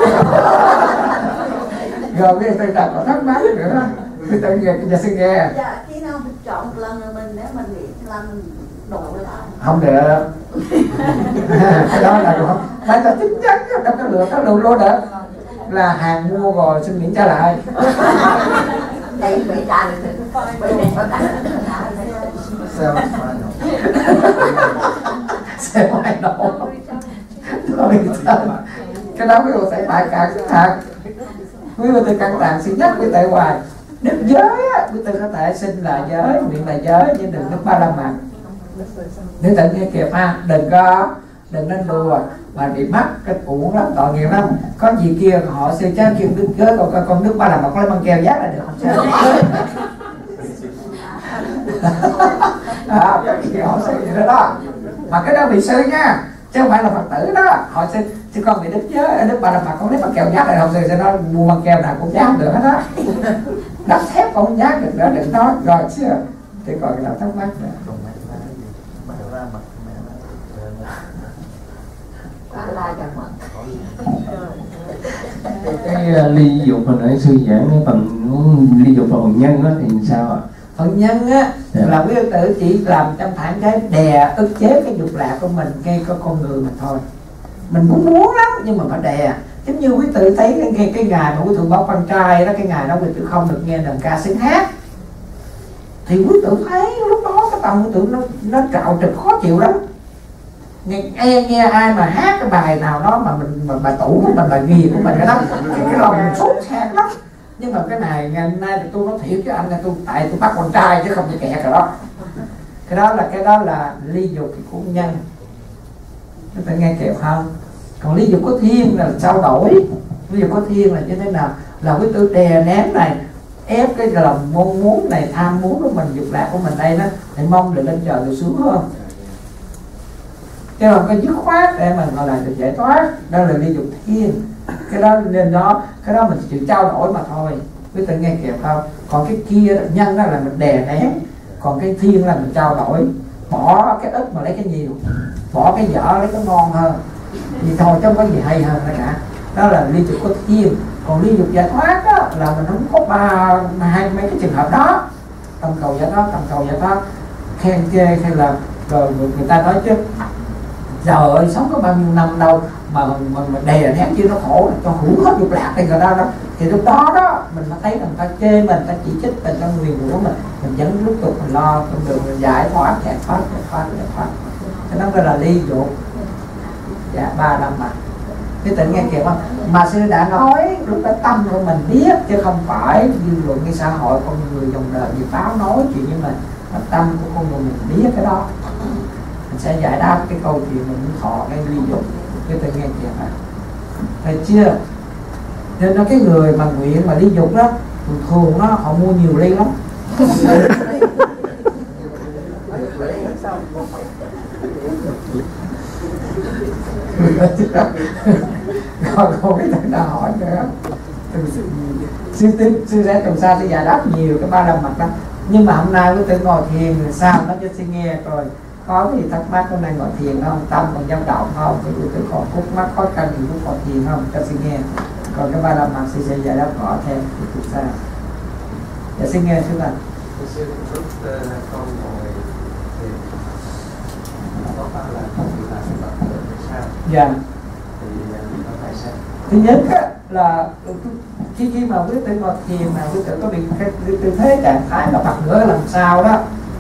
[SPEAKER 1] Rồi bây giờ tôi đặt có thắc mắc nữa đó, tôi tự nghe cái xin nghe.
[SPEAKER 5] Dạ, khi nào mình chọn một lần rồi mình nếu mình bị làm đổ lại.
[SPEAKER 1] Không được. Cái đó là được không? Phải là chính chắn đâu có lựa, có lựa luôn được. Là hàng mua rồi xin miễn trả lại.
[SPEAKER 5] Đây bị trả được bởi vì có cả
[SPEAKER 1] xe ngoài nổ. Cái đó quý vị phải tại cạn thật. Quý vị tự căng tàn xin nhắc quý vị hoài. Đức giới á, quý vị có thể xin là giới, nguyện là giới, nhưng đừng Đức Ba La Mật. Nếu tự nghe kịp ha, đừng nên đùa mà bị mắc cái uổng lắm, tội nghiệp lắm. Có gì kia họ sẽ chết kêu Đức giới, còn con Đức Ba La Mật có lấy băng keo giác là được không sao. Cái gì họ sẽ vậy đó. Mà cái đó bị sư nha, chứ không phải là Phật tử đó. Họ sẽ chứ con bị Đức giới, Đức Ba La Mật con lấy băng keo giác là không, sư sẽ nói mua băng keo nào cũng giác được hết đó. Đắp thép cũng giác được đó, đừng nói rồi chứ. Thì còn cái nào thắc mắc nữa.
[SPEAKER 2] Cái ly dục hồi nãy sư giảng cái phần ly dục và phần nhân đó thì sao ạ?
[SPEAKER 1] Phần nhân á là quý tử chỉ làm trong thẳng cái đè ức chế cái dục lạc của mình, ngay có con người mình thôi. Mình cũng muốn lắm nhưng mà phải đè. Giống như quý tử thấy cái ngày mà quý tử báo con trai đó, cái ngày đó quý tử không được nghe đàn ca sướng hát, thì quý tử thấy lúc đó cái tâm quý tử nó trạo trực khó chịu lắm. Nghe ai mà hát cái bài nào đó mà bài tủ của mình, bài ghiền của mình cái lòng mình sốt sạc lắm. Nhưng mà cái này ngày hôm nay thì tôi nói thiệt với anh là tại tôi bắt con trai chứ không phải kẹt rồi đó. Cái đó là ly dục của nhân. Chúng ta nghe kịp không? Còn ly dục của thiên là trao đổi. Ly dục của thiên là như thế nào? Là quý tử đè nén này, ép cái lòng mong muốn này, tham muốn của mình, dục lạc của mình đây đó, để mong được lên trời được xuống hơn. chứ không có dứt khoát để mình gọi là được giải thoát. Đó là ly dục thiên. Cái đó nên đó, cái đó mình chỉ trao đổi mà thôi. Quý tự nghe kịp không? Còn cái kia nhân đó là mình đè nén, còn cái thiên là mình trao đổi. Bỏ cái ít mà lấy cái nhiều, bỏ cái dở lấy cái ngon hơn, thì thôi chứ không có gì hay hơn nữa cả. Đó là ly dục có thiên. Còn ly dục giải thoát đó, là mình không có hai mấy cái trường hợp đó. Tâm cầu giải thoát, khen chê hay là rồi người ta nói chứ trời ơi sống có bao nhiêu năm đâu mà đè nén chứ nó khổ, cho hủ hết dục lạc thì người ta đó. Thì lúc đó mình mới thấy người ta chê mình, ta chỉ trích mình, ta nguyền rủa mình vẫn lúc tục mình lo con đường mình giải thoát. Cho nó gọi là ly dục. Dạ 3 năm mà cái tự nghe kịp không? Mà sư đã nói lúc đó tâm của mình biết, chứ không phải dư luận cái xã hội con người dòng đời gì báo nói chuyện với mình. Mà tâm của con người mình biết cái đó, mình sẽ giải đáp cái câu chuyện mình thọ cái ly dục. Cái tự nghe kịp à? Thấy chưa? Nên nó cái người mà nguyện mà ly dục đó thường nó họ mua nhiều ly lắm. Còn cái thằng nào hỏi nữa sư sẽ tuần sau sẽ giải đáp nhiều cái 3 năm mặt đó. Nhưng mà hôm nay tôi ngồi thiền rồi sao nó cho sư nghe rồi có cái gì thắc mắc hôm nay ngồi thiền không, tâm còn dao động không, tôi còn khúc mắc khó khăn gì lúc ngồi thiền không cho sư nghe. Còn cái 3 năm mặt sư sẽ giải đáp rõ thêm từ sao. Dạ sư nghe sư nào.
[SPEAKER 2] Sư lúc con ngồi thì có phải là không bị là sự tập tại sao?
[SPEAKER 1] Dạ.
[SPEAKER 2] Thì có tại sao?
[SPEAKER 1] Thứ nhất á, là khi mà quý tử ngồi thiền mà quý tử có bị cái tư thế trạng thái mà bật ngửa làm sao đó,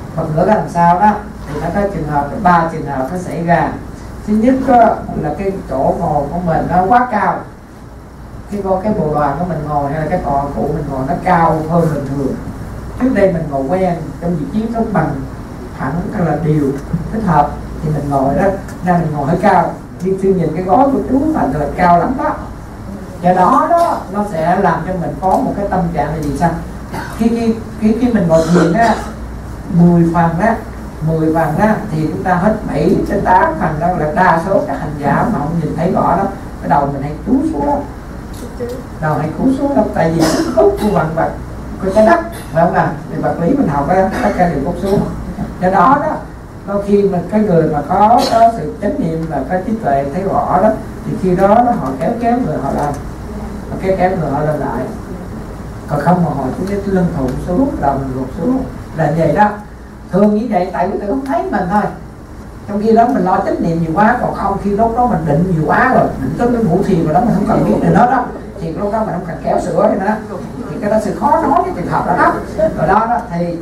[SPEAKER 1] thì nó có trường hợp, 3 trường hợp nó xảy ra. Thứ nhất á, là cái chỗ ngồi của mình nó quá cao, cái bộ đoàn của mình ngồi hay là cái tọa cụ mình ngồi nó cao hơn bình thường. Trước đây mình ngồi quen trong vị trí nó bằng thẳng hay là đều thích hợp thì mình ngồi đó, nên mình ngồi hơi cao. Nhưng khi nhìn cái gối của chú là cao lắm đó. Cái đó nó sẽ làm cho mình có một cái tâm trạng là gì sao? Khi mình ngồi thiền á 10 phần á thì chúng ta hết 7 đến 8 phần đó là đa số các hành giả mà không nhìn thấy rõ đó, cái đầu mình hay cúi xuống đó. Tại vì khúc của vật của trái đất phải không nào? Thì vật lý mình học á tất cả đều cúi xuống. Do đó đôi khi mà cái người mà có sự chánh niệm và có trí tuệ thấy rõ đó thì khi đó họ kéo người họ làm, kéo người họ lên lại. Còn không mà họ chỉ cái lưng thụt xuống, đầu mình gục xuống là vậy đó. Thường như vậy tại vì tôi không thấy mình thôi. Trong khi đó mình lo chánh niệm nhiều quá, còn không khi lúc đó mình định nhiều quá rồi, định tới cái ngủ thiền rồi đó mình không cần biết điều đó thì lúc đó mình không cần kéo sữa hay nữa. Thì cái đó sự khó nói cái trường hợp đó. Rồi đó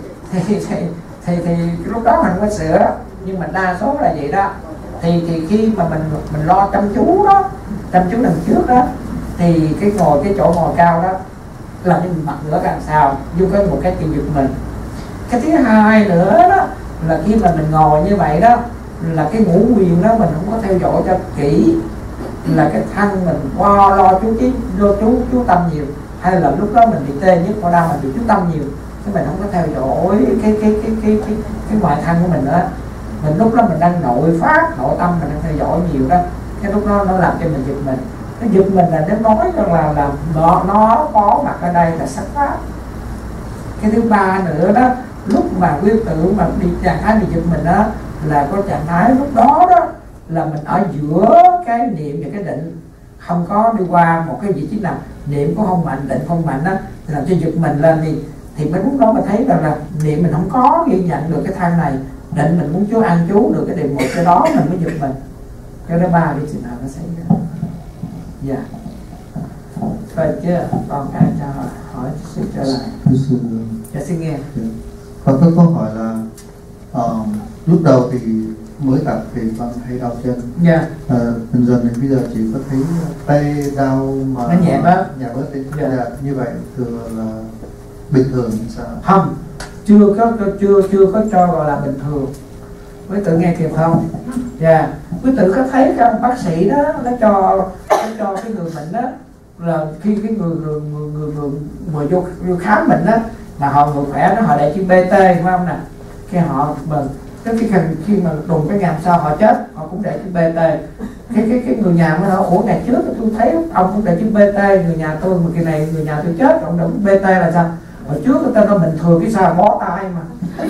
[SPEAKER 1] thì lúc đó mình có sửa, nhưng mà đa số là vậy đó. Thì khi mà mình lo chăm chú đằng trước đó, thì cái chỗ ngồi cao đó làm cho mình mặt nữa càng sao vô cái một cái chịu giật mình. Cái thứ hai nữa đó là khi mà mình ngồi như vậy đó là cái ngũ quyền đó mình không có theo dõi cho kỹ, là cái thân mình lo chú tâm nhiều, hay là lúc đó mình bị tê nhất có đau mình bị chú tâm nhiều, chứ mình không có theo dõi cái ngoại thân của mình nữa. Mình lúc đó mình đang nội tâm mình đang theo dõi nhiều đó, cái lúc đó nó làm cho mình giật mình. Cái giật mình là nó nói rằng là nó có mặt ở đây là sắc pháp. Cái thứ ba nữa đó, lúc mà nguyên tử mà bị trạng thái bị giật mình đó là có trạng thái lúc đó là mình ở giữa cái niệm và cái định, không có đi qua một cái vị trí nào. Niệm cũng không mạnh, định không mạnh đó, làm cho giật mình lên thì mấy lúc đó mà thấy rằng là niệm mình không có ghi nhận được cái thang này, định mình muốn chú ăn chú được cái điều một, cái đó mình mới giật mình. Cái thứ ba đi trường hợp nó xảy ra. Dạ. Rồi chưa? Còn ai cho hỏi sự trở lại? Dạ xin nghe.
[SPEAKER 7] Con có câu hỏi là lúc đầu thì mới tập thì con hay đau chân.
[SPEAKER 1] Dạ.
[SPEAKER 7] Dần dần thì bây giờ chỉ có thấy tay đau mà
[SPEAKER 1] nó nhẹ bớt.
[SPEAKER 7] Dạ. Như vậy thường là bình thường sao?
[SPEAKER 1] Không, chưa có cho gọi là bình thường. Quý tử nghe kịp không? Dạ. Quý tử có thấy cái ông bác sĩ đó nó cho cái người bệnh đó là khi cái người mà vô khám bệnh đó mà họ người khỏe đó họ đại chữ BT phải không nè, khi họ mình khi mà đùng cái ngàm sau họ chết, họ cũng để chữ BT. Cái người nhà mới nói ủa ngày trước tôi thấy ông cũng để chữ BT, người nhà tôi mà kỳ này người nhà tôi chết ông để BT là sao? Hồi trước người ta nói bình thường cái sao bó tay mà.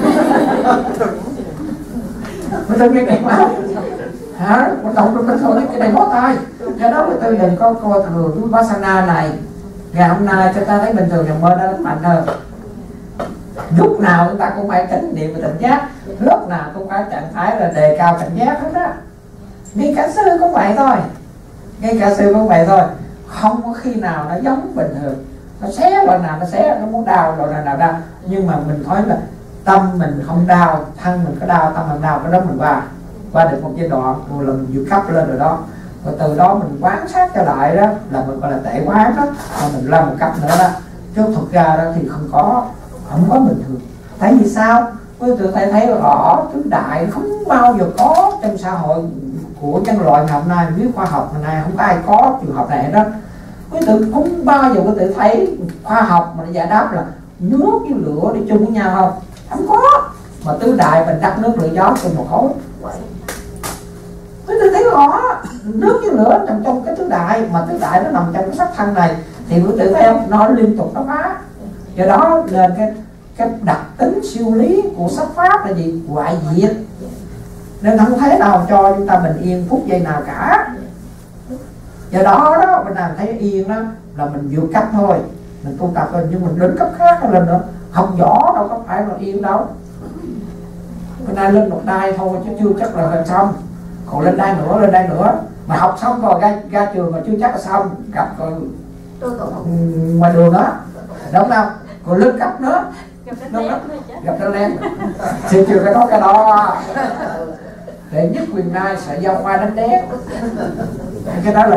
[SPEAKER 1] Người ta nghe kẹt lắm hả? Một động được bình thường cái này bó tay. Do đó người ta đừng có coi thường cái Vipassana này. Ngày hôm nay cho ta thấy bình thường dòng mơ đã mạnh hơn. Lúc nào chúng ta cũng phải chánh niệm và tỉnh giác, lúc nào cũng phải trạng thái là đề cao cảnh giác hết á. Ngay cả sư cũng vậy thôi, ngay cả sư cũng vậy thôi, không có khi nào nó giống bình thường. Nó xé lần nào nó xé, nó muốn đau rồi nào đau, nhưng mà mình nói là tâm mình không đau, thân mình có đau, tâm mình đau, cái đó mình qua được một giai đoạn một lần vượt cấp lên rồi đó. Và từ đó mình quán sát trở lại đó là mình gọi là tệ quán đó, và mình lên một cấp nữa đó. Chứ thực ra đó thì không có bình thường. Tại vì sao? Tôi tự thấy rõ tứ đại không bao giờ có trong xã hội của nhân loại ngày hôm nay, với khoa học ngày nay không có ai có trường hợp này đó. Quý tự không bao giờ có thể thấy khoa học mà nó giải đáp là nước với lửa đi chung với nhau không? Không có. Mà tứ đại mình đất nước lửa gió cùng một khối. Quý tự thấy rõ nước với lửa nằm trong cái tứ đại, mà tứ đại nó nằm trong cái sắc thân này thì quý tự thấy không? Nó liên tục nó phá. Do đó nên cái đặc tính siêu lý của sắc pháp là gì? Hoại diệt. Nên không thấy nào cho chúng ta bình yên phút giây nào cả. Do đó mình làm thấy yên đó là mình vượt cấp thôi, mình tu tập rồi, nhưng mình đến cấp khác lên nữa. Học võ đâu có phải là yên đâu. Bữa nay lên một đai thôi chứ chưa chắc là gần xong. Còn lên đai nữa. Mà học xong rồi ra trường rồi chưa chắc là xong. Gặp ngoài đường đó, đúng không? Còn lên cấp nữa, gặp nó lén. Thì chưa phải nói cái đó. Để nhất quyền nai sẽ giao hoa đánh đét. Cái đó là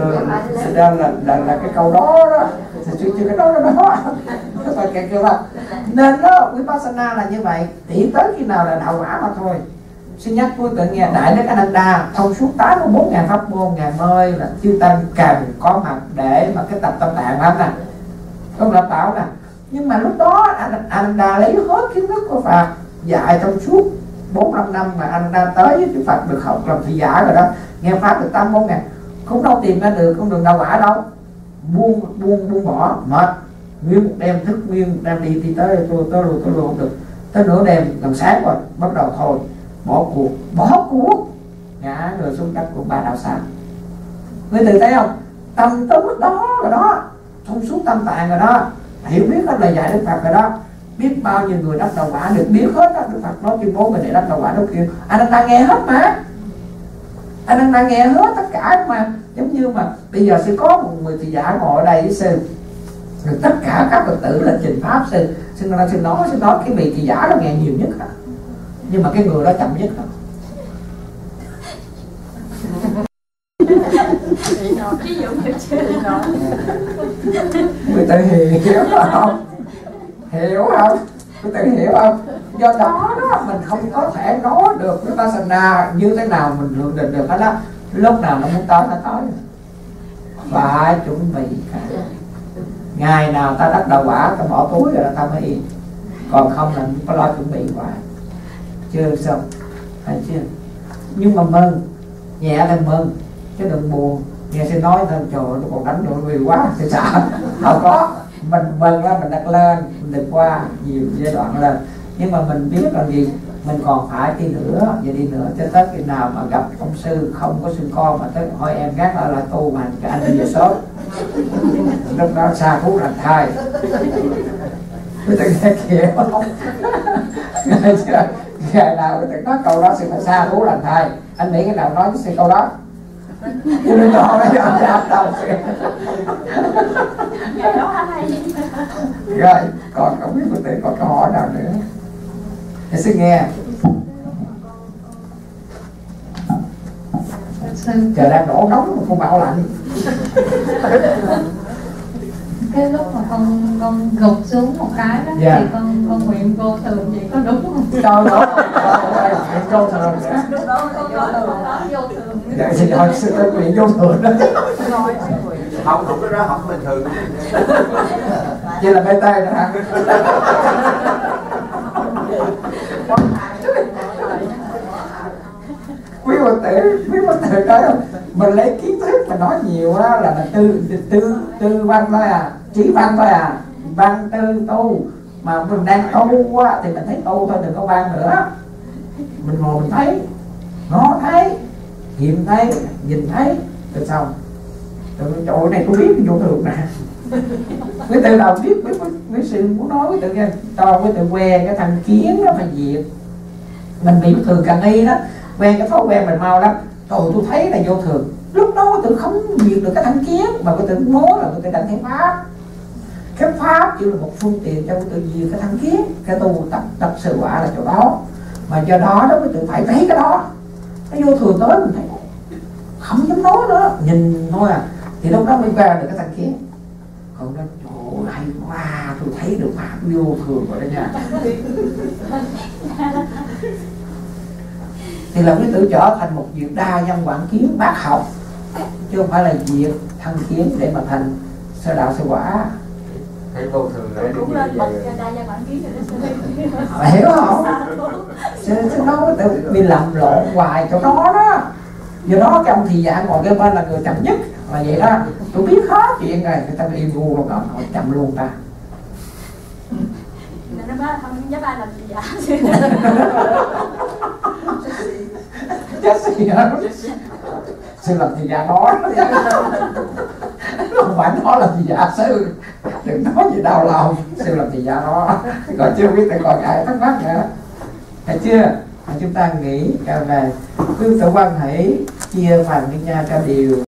[SPEAKER 1] cái câu đó thì chưa cái đó tôi kêu là nên đó Vipassana là như vậy, chỉ tới khi nào là đạo quả mà thôi. Xin nhắc quý tự nghe Đại Đức Ananda thông suốt 84.000 pháp môn, Ngài mời là chư tăng cần có mặt để mà cái tập tâm tạng lắm nè, không là bảo nè. Nhưng mà lúc đó Ananda lấy hết kiến thức của Phật dạy trong suốt 4-5 năm mà Ananda tới với Đức Phật được học làm thị giả rồi đó, nghe pháp được 84.000, không đâu tìm ra được con đường đạo quả đâu. Buông bỏ mệt, nguyên một đêm thức, nguyên một đêm đi tới tôi luôn không được. Tới nửa đêm gần sáng rồi bắt đầu thôi bỏ cuộc ngã người xuống đất của ba đạo xanh. Ngươi tự thấy không? Tâm tới mức đó rồi đó, thông suốt tâm tạng rồi đó, hiểu biết hết lời dạy Đức Phật rồi đó. Biết bao nhiêu người đắc đạo quả được biết hết đó. Đức Phật nói tuyên bố mình để đắc đạo quả đâu kia, anh ta nghe hết mà, anh ta nghe hết tất cả mà. Giống như mà bây giờ sẽ có một người thị giả ngồi ở đây với sư, rồi tất cả các Phật tử lên trình pháp sư nói cái vị thị giả đó nghe nhiều nhất đó. Nhưng mà cái người đó chậm nhất đó. Người ta hiểu không? Hiểu không? Người ta hiểu không? Do đó mình không có thể nói được Vipassana như thế nào mình lượng định được hết đó. Lúc nào nó muốn tới nó tới, phải chuẩn bị cả. Ngày nào ta đắc đạo quả ta bỏ túi rồi ta mới yên, còn không là có lo chuẩn bị hoài chưa xong, phải chưa? Nhưng mà mừng, nhẹ là mừng chứ đừng buồn. Nghe sẽ nói thôi trời nó còn đánh đội vì quá thì sợ. Không có, mình mừng là mình đặt lên, mình được qua nhiều giai đoạn lên. Nhưng mà mình biết là gì, mình còn phải đi nữa và đi nữa cho tới khi nào mà gặp ông sư không có sinh con mà tới hỏi em gác lại tu mà cái anh đi về sớm, lúc đó xa thú làm thai. Tôi từng nghe kìa không? Ngày nào tôi nói câu đó sẽ phải xa thú làm thai. Anh nghĩ cái nào nói sẽ câu đó? Tôi đừng nói mấy ông giáp đâu. Rồi, còn không biết tôi còn câu hỏi nào nữa. Để xin nghe. Trời đang đổ nóng mà không bảo lạnh.
[SPEAKER 8] Cái lúc mà con gục xuống một cái đó thì con nguyện vô thường vậy có đúng không?
[SPEAKER 1] Trời ơi, vô thường.
[SPEAKER 8] Lúc đó con nói vô thường.
[SPEAKER 1] Vậy thì hồi sư tôi nguyện vô thường đó.
[SPEAKER 9] Không đúng cái đó không bình thường.
[SPEAKER 1] Vậy là bê tê đó hả? quý Phật tử nói không, mình lấy kiến thức mà nói nhiều á là mình tư văn thôi à, chỉ văn thôi à, văn tư tu. Mà mình đang tu á thì mình thấy tu thôi, đừng có văn nữa. Mình ngồi mình thấy, ngó thấy, nghiệm thấy, nhìn thấy, rồi xong. Rồi chỗ này tôi biết vô thường nè. Quý tự đầu biết quý sư muốn nói quý tự nghe, cho quý tự quen cái thằng kiến nó phải diệt. Mình bị thường càng nghi đó, quen cái thói quen mình mau lắm. Rồi tôi thấy là vô thường, lúc đó quý tự không diệt được cái thằng kiến, mà quý tự nói là quý tự đang thấy pháp. Cái pháp chỉ là một phương tiện cho quý tự diệt cái thằng kiến. Cái tu tập sự quả là chỗ đó. Mà do đó quý tự phải thấy cái đó. Nó vô thường tới mình thấy không dám nói nữa, nhìn thôi à, thì lúc đó mới qua được cái thằng kiến. Còn nó chỗ hay quá, tôi thấy được pháp vô thường rồi đó nha. Thì là quý tử trở thành một việc đa văn quảng kiến bác học, chứ không phải là việc thăng kiến để mà thành sơ đạo sơ quả.
[SPEAKER 9] Thấy vô thường để
[SPEAKER 6] cũng lên bậc đa văn quảng kiến rồi đó.
[SPEAKER 1] Mà hiểu không? Sư nói quý tử bị lầm lộn hoài chỗ đó đó. Do đó cái ông thị giả ngồi cái bên là người chậm nhất là vậy đó. Tôi biết hết chuyện rồi, người ta im ngu luôn đó, họ chậm luôn ta.
[SPEAKER 6] Nó nói không dám ai làm thị giả.
[SPEAKER 1] Chết gì hết. Sư làm thị giả nói. Không phải nó làm thị giả sư. Đừng nói gì đau lòng. Sư làm thị giả nó. Còn chưa biết tại còn ai thắc mắc nữa. Thấy chưa? Chúng ta nghĩ cái này cứ tự quan hỷ chia phần với nhau cho điều